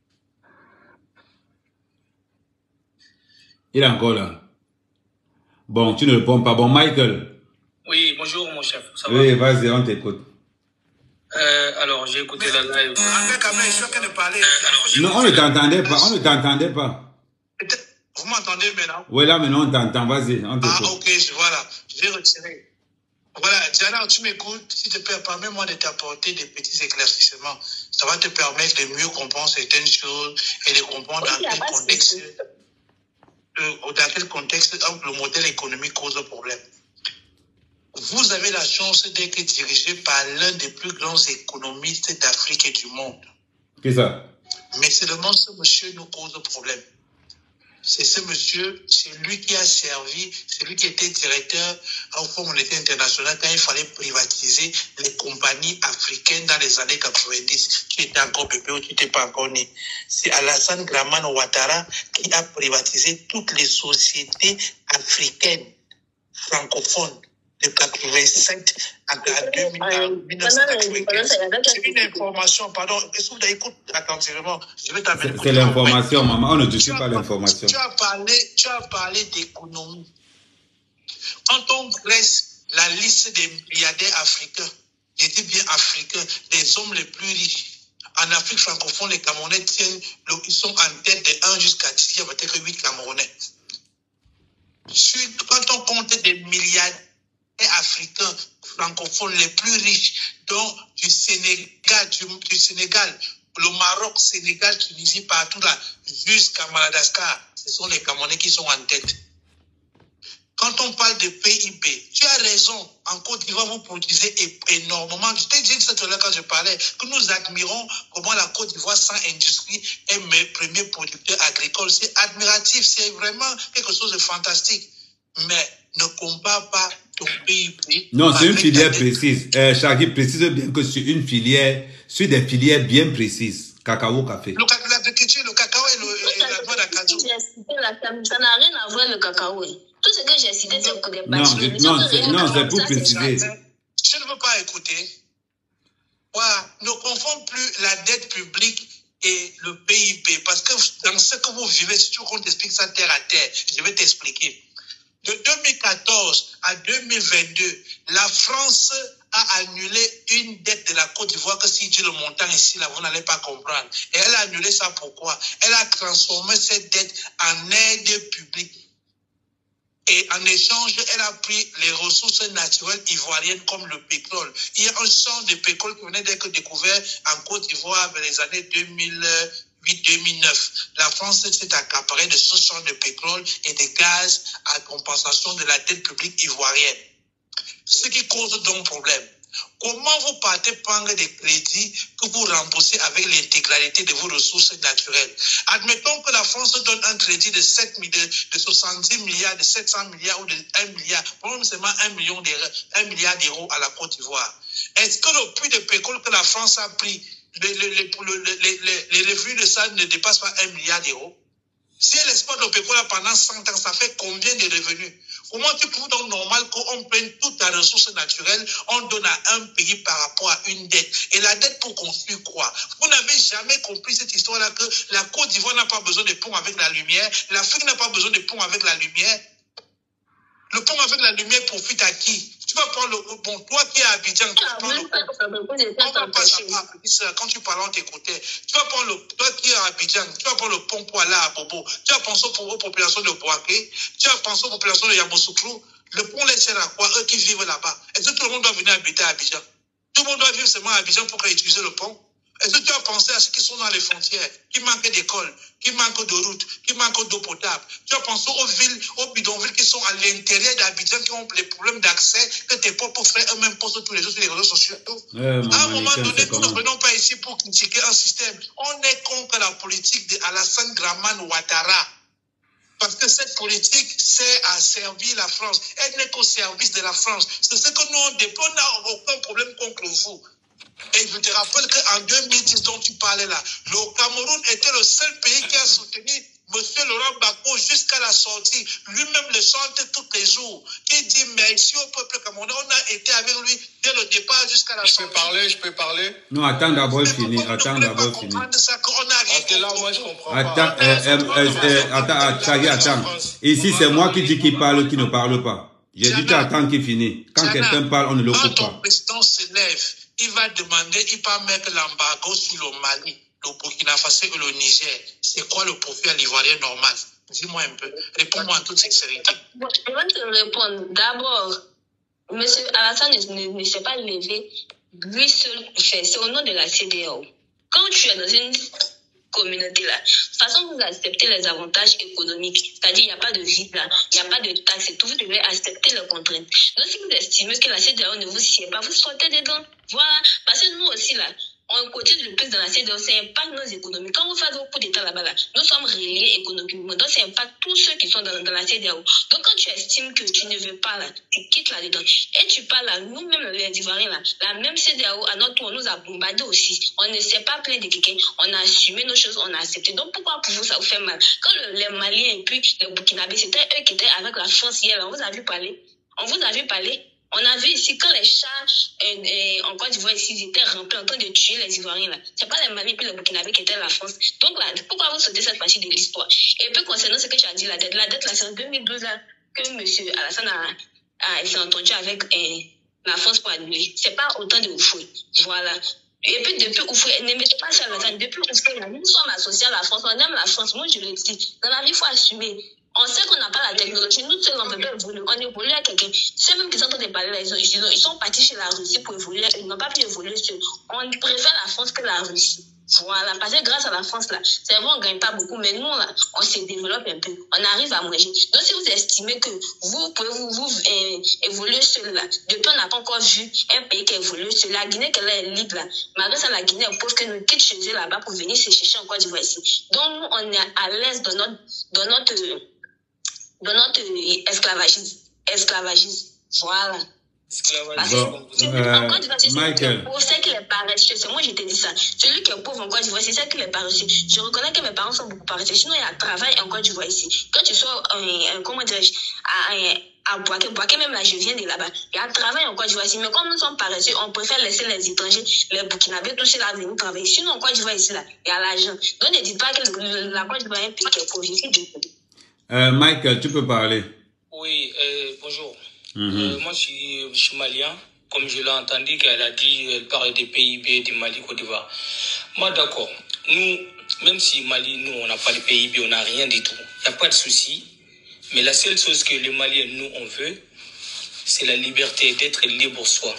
Il est encore là. Bon, tu ne réponds pas. Bon, Michael. Oui, bonjour mon chef. Ça va? Oui, vas-y, on t'écoute. Euh, alors, j'ai écouté la live. Non, on ne t'entendait pas. On ne t'entendait pas. Vous m'entendez maintenant? Oui, là maintenant on t'entend. Vas-y, on t'écoute. Ah, ok, voilà. Je vais retirer. Voilà, Diana, tu m'écoutes, s'il te plaît, permets-moi de t'apporter des petits éclaircissements. Ça va te permettre de mieux comprendre certaines choses et de comprendre dans quel contexte, euh, dans quel contexte le modèle économique cause problème. Vous avez la chance d'être dirigé par l'un des plus grands économistes d'Afrique et du monde. Qu'est-ce ça? Mais seulement ce monsieur nous cause problème. C'est ce monsieur, c'est lui qui a servi, c'est lui qui était directeur au Fonds monétaire international quand il fallait privatiser les compagnies africaines dans les années quatre-vingt-dix. Tu étais encore bébé ou tu n'étais pas encore né. C'est Alassane Dramane Ouattara qui a privatisé toutes les sociétés africaines francophones de quatre-vingt-sept à mille neuf cent quatre-vingt-quinze. C'est une information, pardon, est-ce que vous écoutez attentivement? Je vais t'amener. C'est l'information, maman, on ne discute pas l'information. Tu as parlé, tu as parlé d'économie. Quand on dresse la liste des milliardaires africains, je dis bien africains, des hommes les plus riches, en Afrique francophone, les Camerounais tiennent, ils sont en tête de un jusqu'à dix, il y a peut-être huit Camerounais. Quand on compte des milliardaires africains francophones les plus riches, dont du Sénégal, du, du Sénégal, le Maroc, Sénégal, Tunisie, partout là, jusqu'à Madagascar, ce sont les Camerounais qui sont en tête. Quand on parle de P I B, tu as raison, en Côte d'Ivoire, vous produisez énormément. Je t'ai dit ça tout à l'heure quand je parlais, que nous admirons comment la Côte d'Ivoire sans industrie est le premier producteur agricole. C'est admiratif, c'est vraiment quelque chose de fantastique. Mais ne compare pas ton P I B. Non, c'est une filière précise. Euh, Shaggy précise bien que c'est une filière, sur des filières bien précises. Cacao, café. Le, l'agriculture, le cacao et, le, et la noix d'acajou. Ça n'a rien à voir le cacao. Tout ce que j'ai cité, c'est pour des bâtiments. Non, non, c'est, non, c'est pour préciser. Je ne veux pas écouter. Voilà, ne confondons plus la dette publique et le P I B. Parce que dans ce que vous vivez, si tu veux qu'on t'explique ça terre à terre, je vais t'expliquer. De deux mille quatorze à deux mille vingt-deux, la France a annulé une dette de la Côte d'Ivoire que si tu le montant ici, là, vous n'allez pas comprendre. Et elle a annulé ça pourquoi? Elle a transformé cette dette en aide publique. Et en échange, elle a pris les ressources naturelles ivoiriennes comme le pétrole. Il y a un champ de pétrole qui venait d'être découvert en Côte d'Ivoire dans les années deux mille huit deux mille neuf. La France s'est accaparée de ce champ de pétrole et de gaz à compensation de la dette publique ivoirienne. Ce qui cause donc problème. Comment vous partez prendre des crédits que vous remboursez avec l'intégralité de vos ressources naturelles? Admettons que la France donne un crédit de sept milliards, de soixante-dix milliards, de sept cents milliards ou de un milliard, probablement seulement un million d'euros, un milliard d'euros à la Côte d'Ivoire. Est-ce que le puits de pétrole que la France a pris, les, les, les, les, les, les revenus de ça ne dépassent pas un milliard d'euros? Si elle exploite le pétrole pendant cent ans, ça fait combien de revenus? Comment tu trouves donc normal qu'on prenne toute la ressource naturelle, on donne à un pays par rapport à une dette? Et la dette pour construire quoi? Vous n'avez jamais compris cette histoire-là que la Côte d'Ivoire n'a pas besoin de pont avec la lumière, l'Afrique n'a pas besoin de pont avec la lumière. Le pont avec la lumière profite à qui? Tu vas prendre le bon, toi qui es à Abidjan, tu vas prendre le pont. On va pas savoir, quand tu parles, on t'écoutait. Tu vas prendre le, toi qui es à Abidjan, tu vas prendre le pont pour aller à Bobo. Tu vas penser aux populations de Boaké, tu vas penser aux populations de Yamoussoukro. Le pont les sert à quoi? Eux qui vivent là-bas. Est-ce que tout le monde doit venir habiter à Abidjan? Tout le monde doit vivre seulement à Abidjan pour utiliser le pont? Est-ce que tu as pensé à ceux qui sont dans les frontières, qui manquent d'écoles, qui manquent de routes, qui manquent d'eau potable? Tu as pensé aux villes, aux bidonvilles qui sont à l'intérieur d'Abidjan, qui ont les problèmes d'accès, que tes pauvres frères eux-mêmes postent tous les jours sur les réseaux sociaux? Ouais, à un moment donné, nous ne venons pas ici pour critiquer un système. On est contre la politique d'Alassane Dramane Ouattara. Parce que cette politique sert à servir la France. Elle n'est qu'au service de la France. C'est ce que nous on déploie. On n'a aucun problème contre vous. Et je te rappelle qu'en deux mille dix dont tu parlais là, le Cameroun était le seul pays qui a soutenu M. Laurent Gbagbo jusqu'à la sortie. Lui-même le chante tous les jours. Qui dit merci au peuple camerounais. On a été avec lui dès le départ jusqu'à la je sortie. Je peux parler, je peux parler. Non, attends d'abord il finit. Attends d'abord il finit. Attends, là, moi je comprends attends, pas. Euh, euh, euh, euh, attends, Tchagi, attends. Ici, c'est moi qui dis qu'il parle, qui ne parle pas. J'ai dit tu attends qu'il finisse. Quand quelqu'un parle, on ne le coupe pas. Quand ton président s'élève, il va demander, il va mettre l'embargo sur le Mali, le Burkina Faso et le Niger. C'est quoi le profit à l'Ivoirien normal? Dis-moi un peu. Réponds-moi en toute sincérité. Bon, je vais te répondre. D'abord, M. Alassane ne, ne s'est pas levé lui seul. C'est au nom de la C D A O. Quand tu es dans une communauté là, de toute façon, vous acceptez les avantages économiques. C'est-à-dire, il n'y a pas de vide là, il n'y a pas de taxes et tout. Vous devez accepter les contraintes. Donc, si vous estimez que la C D A O ne vous sied pas, vous sortez dedans. Voilà. Parce que nous aussi là, on cotise le plus dans la C D A O, ça impacte nos économies. Quand vous faites vos coups d'État là-bas, là, nous sommes reliés économiquement. Donc, ça impacte tous ceux qui sont dans, dans la C D A O. Donc, quand tu estimes que tu ne veux pas là, tu quittes là-dedans. Et tu parles là, nous-mêmes, les Ivoiriens là, la même C D A O, à notre tour, on nous a bombardé aussi. On ne s'est pas plaint de quelqu'un. On a assumé nos choses, on a accepté. Donc, pourquoi pour vous ça vous fait mal? Quand le, les Maliens et puis les Burkinabés, c'était eux qui étaient avec la France hier, là, on vous a vu parler. On vous a vu parler. On a vu ici quand les chars euh, euh, en Côte d'Ivoire ici ils étaient remplis en train de tuer les Ivoiriens là. C'est pas les Maliens et les Burkinabés qui étaient la France. Donc là, pourquoi vous sautez cette partie de l'histoire? Et puis concernant ce que tu as dit, la dette, la dette là, c'est en deux mille douze là que M. Alassane a, a s'est entendu avec euh, la France pour annuler. C'est pas autant de Oufoué. Voilà. Et puis depuis Oufoué, ne mettez pas ça là, depuis Oufoué là, nous sommes associés à la France, on aime la France. Moi je le dis, dans la vie il faut assumer. On sait qu'on n'a pas la technologie. Nous seuls, on ne peut pas évoluer. On évolue à quelqu'un. Ceux même qui sont en train de parler là, ils, ont, ils, ont, ils sont partis chez la Russie pour évoluer. Ils n'ont pas pu évoluer seuls. On préfère la France que la Russie. Voilà. Parce que grâce à la France là, c'est vrai, on ne gagne pas beaucoup. Mais nous là, on se développe un peu. On arrive à manger. Donc si vous estimez que vous pouvez vous, vous euh, évoluer seul là, depuis on n'a pas encore vu un pays qui évolue seul. La Guinée, qu'elle est libre là. Malgré ça, la Guinée est pauvre que nous quitte chez eux là-bas pour venir se chercher en Côte d'Ivoire ici. Donc nous, on est à l'aise dans notre, dans notre, dans notre esclavagisme. Esclavagisme. Voilà. Bon, euh, Michael. C'est qu'il est paresseux. C'est moi, je te dis ça. Celui qui est pauvre en Côte d'Ivoire, c'est ça qu'il est paresseux. Je reconnais que mes parents sont beaucoup paresseux. Sinon, il y a travail en Côte d'Ivoire ici. Quand tu sois, euh, comment dirais-je, à, à Boaké, Boaké, même là, je viens de là-bas. Il y a travail en Côte d'Ivoire ici. Mais comme nous sommes paresseux, on préfère laisser les étrangers, les Burkinabés, tous ceux-là venir travailler. Sinon, en Côte d'Ivoire ici, là, il y a l'argent. Donc, ne dites pas que le, la Côte d'Ivoire est un pays qui est pauvre. Euh, Michael, tu peux parler. Oui, euh, bonjour. Mm-hmm. euh, moi, je suis, je suis malien. Comme je l'ai entendu qu'elle a dit, elle parle des P I B, du Mali, Côte d'Ivoire. Moi, d'accord. Nous, même si Mali, nous, on n'a pas de P I B, on n'a rien du tout. Il n'y a pas de souci. Mais la seule chose que les Maliens, nous, on veut, c'est la liberté d'être libre soi.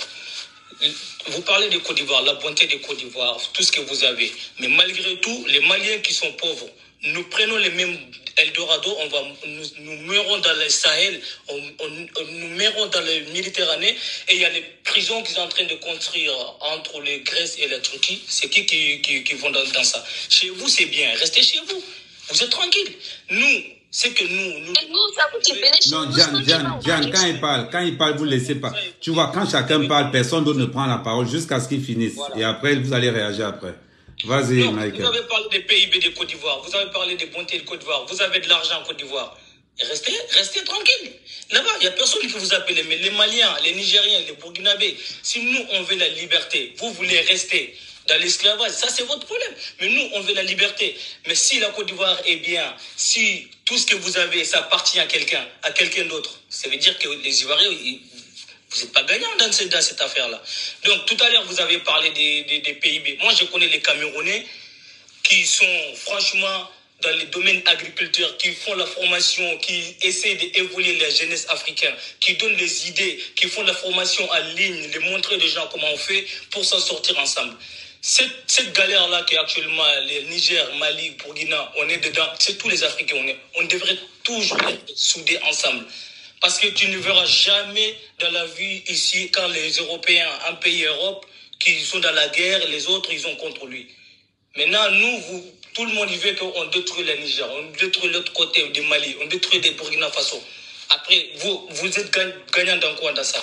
Vous parlez de Côte d'Ivoire, la bonté de Côte d'Ivoire, tout ce que vous avez. Mais malgré tout, les Maliens qui sont pauvres, nous prenons les mêmes Eldorado, on va, nous, nous meurons dans le Sahel, on, on, nous meurons dans la Méditerranée, et il y a les prisons qu'ils sont en train de construire entre les Grèce et la Turquie. C'est qui qui, qui, qui vont dans, dans ça? Chez vous, c'est bien, restez chez vous. Vous êtes tranquille. Nous, c'est que nous... nous... Non, Jeanne, Jeanne, Jeanne, quand il parle, quand il parle, vous ne laissez pas. Tu vois, quand chacun parle, personne d'autre ne prend la parole jusqu'à ce qu'il finisse. Voilà. Et après, vous allez réagir après. Vas-y, Michael. Vous avez parlé des P I B de Côte d'Ivoire, vous avez parlé des bontés de Côte d'Ivoire, vous avez de l'argent en Côte d'Ivoire. Restez, restez tranquille. Là-bas, il n'y a personne qui vous appelle. Mais les Maliens, les Nigériens, les Burkinabés, si nous, on veut la liberté, vous voulez rester dans l'esclavage, ça c'est votre problème. Mais nous, on veut la liberté. Mais si la Côte d'Ivoire est bien, si tout ce que vous avez, ça appartient à quelqu'un, à quelqu'un d'autre, ça veut dire que les Ivoiriens, ils, vous n'êtes pas gagnants dans, ce, dans cette affaire-là. Donc, tout à l'heure, vous avez parlé des, des, des P I B. Moi, je connais les Camerounais qui sont, franchement, dans les domaines agriculteurs, qui font la formation, qui essaient d'évoluer la jeunesse africaine, qui donnent les idées, qui font la formation en ligne, de montrer aux gens comment on fait pour s'en sortir ensemble. Cette, cette galère-là qui est actuellement, les Niger, Mali, Burkina, on est dedans, c'est tous les Africains, on, est, on devrait toujours être soudés ensemble. Parce que tu ne verras jamais dans la vie ici, quand les Européens, un pays Europe, qui sont dans la guerre, les autres, ils sont contre lui. Maintenant, nous, vous, tout le monde, il veut qu'on détruise le Niger, on détruit l'autre côté du Mali, on détruit des Burkina Faso. Après, vous, vous êtes gagnant dans quoi dans ça?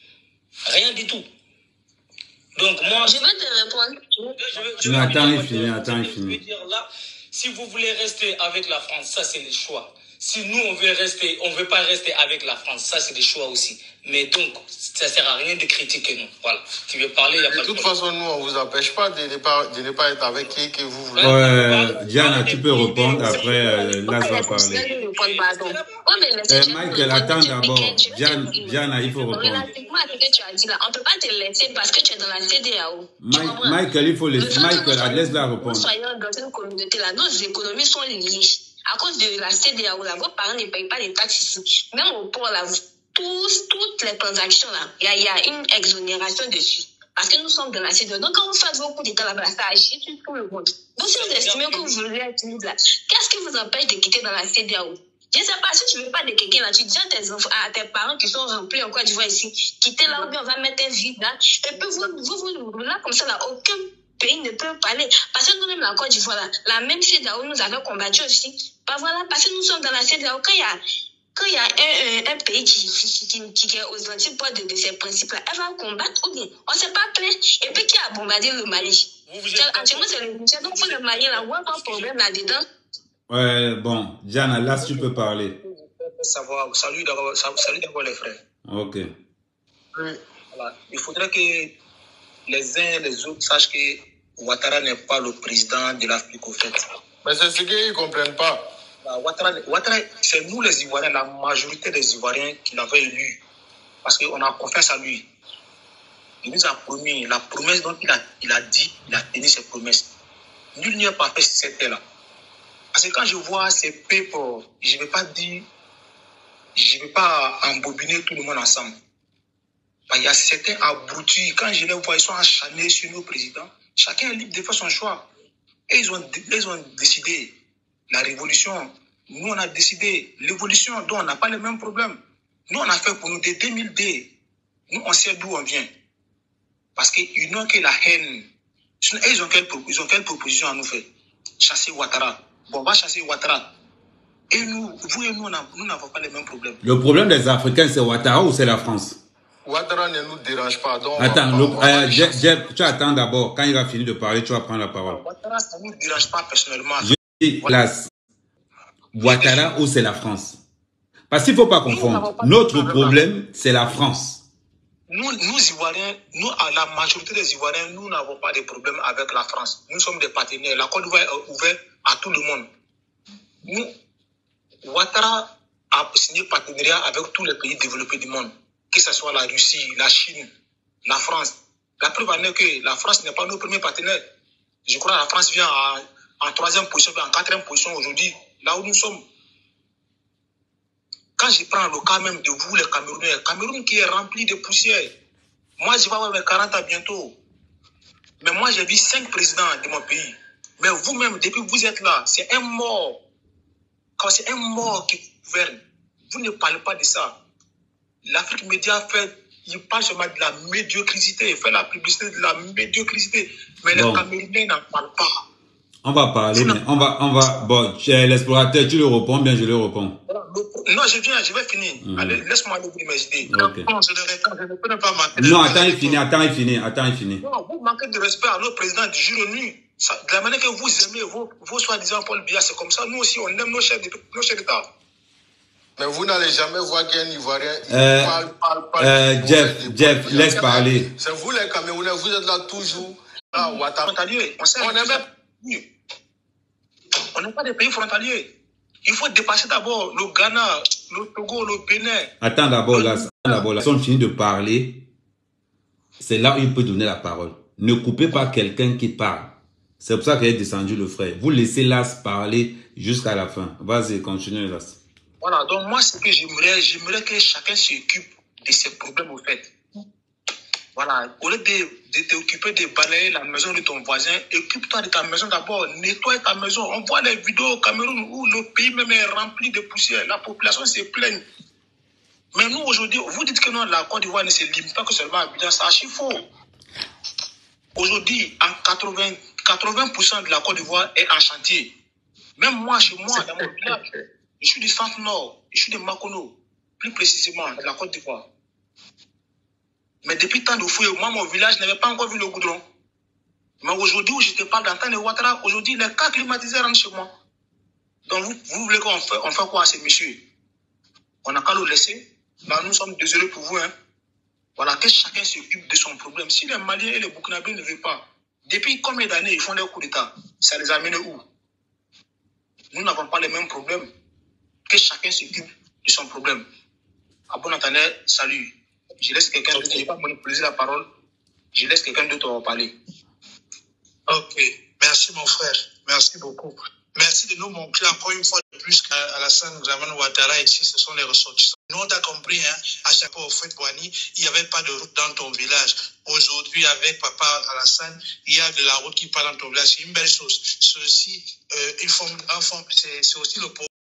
Rien du tout. Donc moi... Je veux te répondre. Je veux, je non, veux attends, il finit, attends, il je finit. veux dire là, si vous voulez rester avec la France, ça c'est le choix. Si nous, on veut rester, on veut pas rester avec la France, ça c'est des choix aussi. Mais donc, ça sert à rien de critiquer nous. Voilà. Tu veux parler, il n'y a pas de De toute façon, nous, on ne vous empêche pas de ne pas, de ne pas être avec qui que vous voulez. Ouais, Diana, tu peux répondre, après, euh, là, je vais parler. Euh, Michael, attends d'abord. Diana, Diana, il faut répondre. Relativement à ce que tu as dit là, on ne peut pas te laisser parce que tu es dans la C D A O. Mike, Michael, il faut laisser. Michael, laisse-la répondre. Nous soyons dans une communauté là, nos économies sont liées. À cause de la C D A O, là, vos parents ne payent pas les taxes ici. Même au port, là, tous, toutes les transactions, là, il y, y a une exonération dessus. Parce que nous sommes dans la C D A O. Donc, quand vous faites vos coups d'État là-bas, ça agit sur tout le monde. Donc, si vous estimez que vous voulez être libre là, qu'est-ce qui vous empêche de quitter dans la C D A O? Je ne sais pas, si tu ne veux pas de quelqu'un là, tu dis à tes, enfants, à tes parents qui sont remplis en Côte d'Ivoire ici, quittez là, ou bien on va mettre un vide là. Et puis, vous, vous, vous, là, comme ça, là, aucun pays ne peut parler. Parce que nous-mêmes, la Côte d'Ivoire, là, la même C D A O, nous avons combattu aussi. Bah voilà, parce que nous sommes dans la C D A O, quand il y a, quand il y a un, un, un pays qui, qui, qui, qui est aux antipodes de, de ces principes-là, elle va combattre ou bien on ne s'est pas plaint. Et puis qui a bombardé le Mali? Actuellement, c'est le Niger. Donc, pour le Mali, là, on a un problème là-dedans. Ouais, bon, Diana, là, tu peux parler. Savoir, salut d'abord, salut d'abord les frères. Ok. Voilà. Il faudrait que les uns et les autres sachent que Ouattara n'est pas le président de l'Afrique, au fait. Mais c'est ce qu'ils ne comprennent pas. Ouattara, Ouattara c'est nous les Ivoiriens, la majorité des Ivoiriens qui l'avaient élu. Parce qu'on a confiance à lui. Il nous a promis, la promesse dont il a, il a dit, il a tenu ses promesses. Nul n'y a pas fait cette terre-là. Parce que quand je vois ces papers, je ne vais pas dire, je ne vais pas embobiner tout le monde ensemble. Il y a certains abrutis, quand je les vois, ils sont acharnés sur nos présidents. Chacun est libre de faire son choix. Et ils ont, ils ont décidé la révolution. Nous, on a décidé l'évolution, dont on n'a pas les mêmes problèmes. Nous, on a fait pour nous dès deux mille deux. Nous, on sait d'où on vient. Parce qu'ils n'ont que la haine. Et ils ont quelle, ils ont quelle proposition à nous faire? Chasser Ouattara. Bon, on va chasser Ouattara. Et nous, vous et nous, nous n'avons pas les mêmes problèmes. Le problème des Africains, c'est Ouattara ou c'est la France? Ouattara ne nous dérange pas. Donc attends, on va, le, euh, Jeff, Jeff, tu attends d'abord. Quand il va finir de parler, tu vas prendre la parole. Ouattara, ça ne nous dérange pas personnellement. Je dis place. Ouattara ou c'est la France? Parce qu'il ne faut pas confondre. Notre problème, c'est la France. Nous, nous Ivoiriens, nous, à la majorité des Ivoiriens, nous n'avons pas de problème avec la France. Nous sommes des partenaires. La Côte d'Ivoire est ouverte à tout le monde. Nous, Ouattara a signé partenariat avec tous les pays développés du monde, que ce soit la Russie, la Chine, la France. La preuve en est que la France n'est pas nos premiers partenaires. Je crois que la France vient en, en troisième position, en quatrième position aujourd'hui, là où nous sommes. Quand je prends le cas même de vous, les Camerounais, le Cameroun qui est rempli de poussière. Moi, je vais avoir mes quarante ans bientôt. Mais moi, j'ai vu cinq présidents de mon pays. Mais vous-même, depuis que vous êtes là, c'est un mort. Quand c'est un mort qui gouverne, vous ne parlez pas de ça. L'Afrique Média fait, il parle seulement de la médiocrité, il fait la publicité de la médiocrité. Mais bon. Les Camerounais n'en parlent pas. On va parler, mais on va, on va, bon, l'explorateur, tu le réponds bien, je le réponds. Non, je viens, je vais finir. Mmh. Allez, laisse-moi aller mes idées. Okay. Non, je ne réponds, je ne peux pas manquer de Non, attends, il finit, attends, il finit, attends, il finit. Non, vous manquez de respect à notre président du jour au nuit. De la manière que vous aimez vos, vos soi-disant Paul Biya, c'est comme ça. Nous aussi, on aime nos chefs d'État. Mais vous n'allez jamais voir qu'un Ivoirien euh, parle, parle, parle. Euh, Jeff, Jeff, laisse parler. C'est vous les Camerounais, vous êtes là toujours. Ah, Ouattara. On sait, on est même. On n'est pas des pays frontaliers. Il faut dépasser d'abord le Ghana, le Togo, le Bénin. Attends d'abord, là, d'abord, là, si on finit de parler, c'est là où il peut donner la parole. Ne coupez pas quelqu'un qui parle. C'est pour ça qu'il a descendu le frère. Vous laissez Las parler jusqu'à la fin. Vas-y, continue, Las. Voilà, donc moi, ce que j'aimerais, j'aimerais que chacun s'occupe de ses problèmes, au fait. Voilà, au lieu de, de t'occuper de balayer la maison de ton voisin, occupe-toi de ta maison d'abord, nettoie ta maison. On voit les vidéos au Cameroun où le pays même est rempli de poussière. La population se plaint. Mais nous, aujourd'hui, vous dites que non, la Côte d'Ivoire ne se limite pas que seulement à Abidjan, c'est archi faux. Aujourd'hui, en quatre-vingts pour cent de la Côte d'Ivoire est en chantier. Même moi, chez moi, dans mon village, je suis du centre-nord, je suis de Makono, plus précisément, de la Côte d'Ivoire. Mais depuis tant de fouilles, moi, mon village n'avait pas encore vu le goudron. Mais aujourd'hui, où je te parle d'Antane Ouattara, aujourd'hui, les cas climatisés rentrent chez moi. Donc, vous, vous voulez qu'on fait, on fait quoi à ces messieurs? On n'a qu'à le laisser. Là, nous sommes désolés pour vous. Hein. Voilà, que chacun s'occupe de son problème. Si les Maliens et les Burkinabés ne veulent pas, depuis combien d'années ils font des coups d'État? Ça les amène où? Nous n'avons pas les mêmes problèmes. Que chacun s'occupe de son problème. À bon entendeur, salut. Je laisse quelqu'un d'autre, je n'ai pas monopolisé la parole. Je laisse quelqu'un d'autre en parler. Ok, merci mon frère. Merci beaucoup. Merci de nous montrer encore une fois de plus qu'Alassane Dramane Ouattara ici, ce sont les ressortissants. Nous, on a compris, hein, à chaque fois au fait Boigny, il n'y avait pas de route dans ton village. Aujourd'hui, avec Papa Alassane, il y a de la route qui part dans ton village. C'est une belle chose. C'est aussi, euh, une forme, une forme, c'est aussi le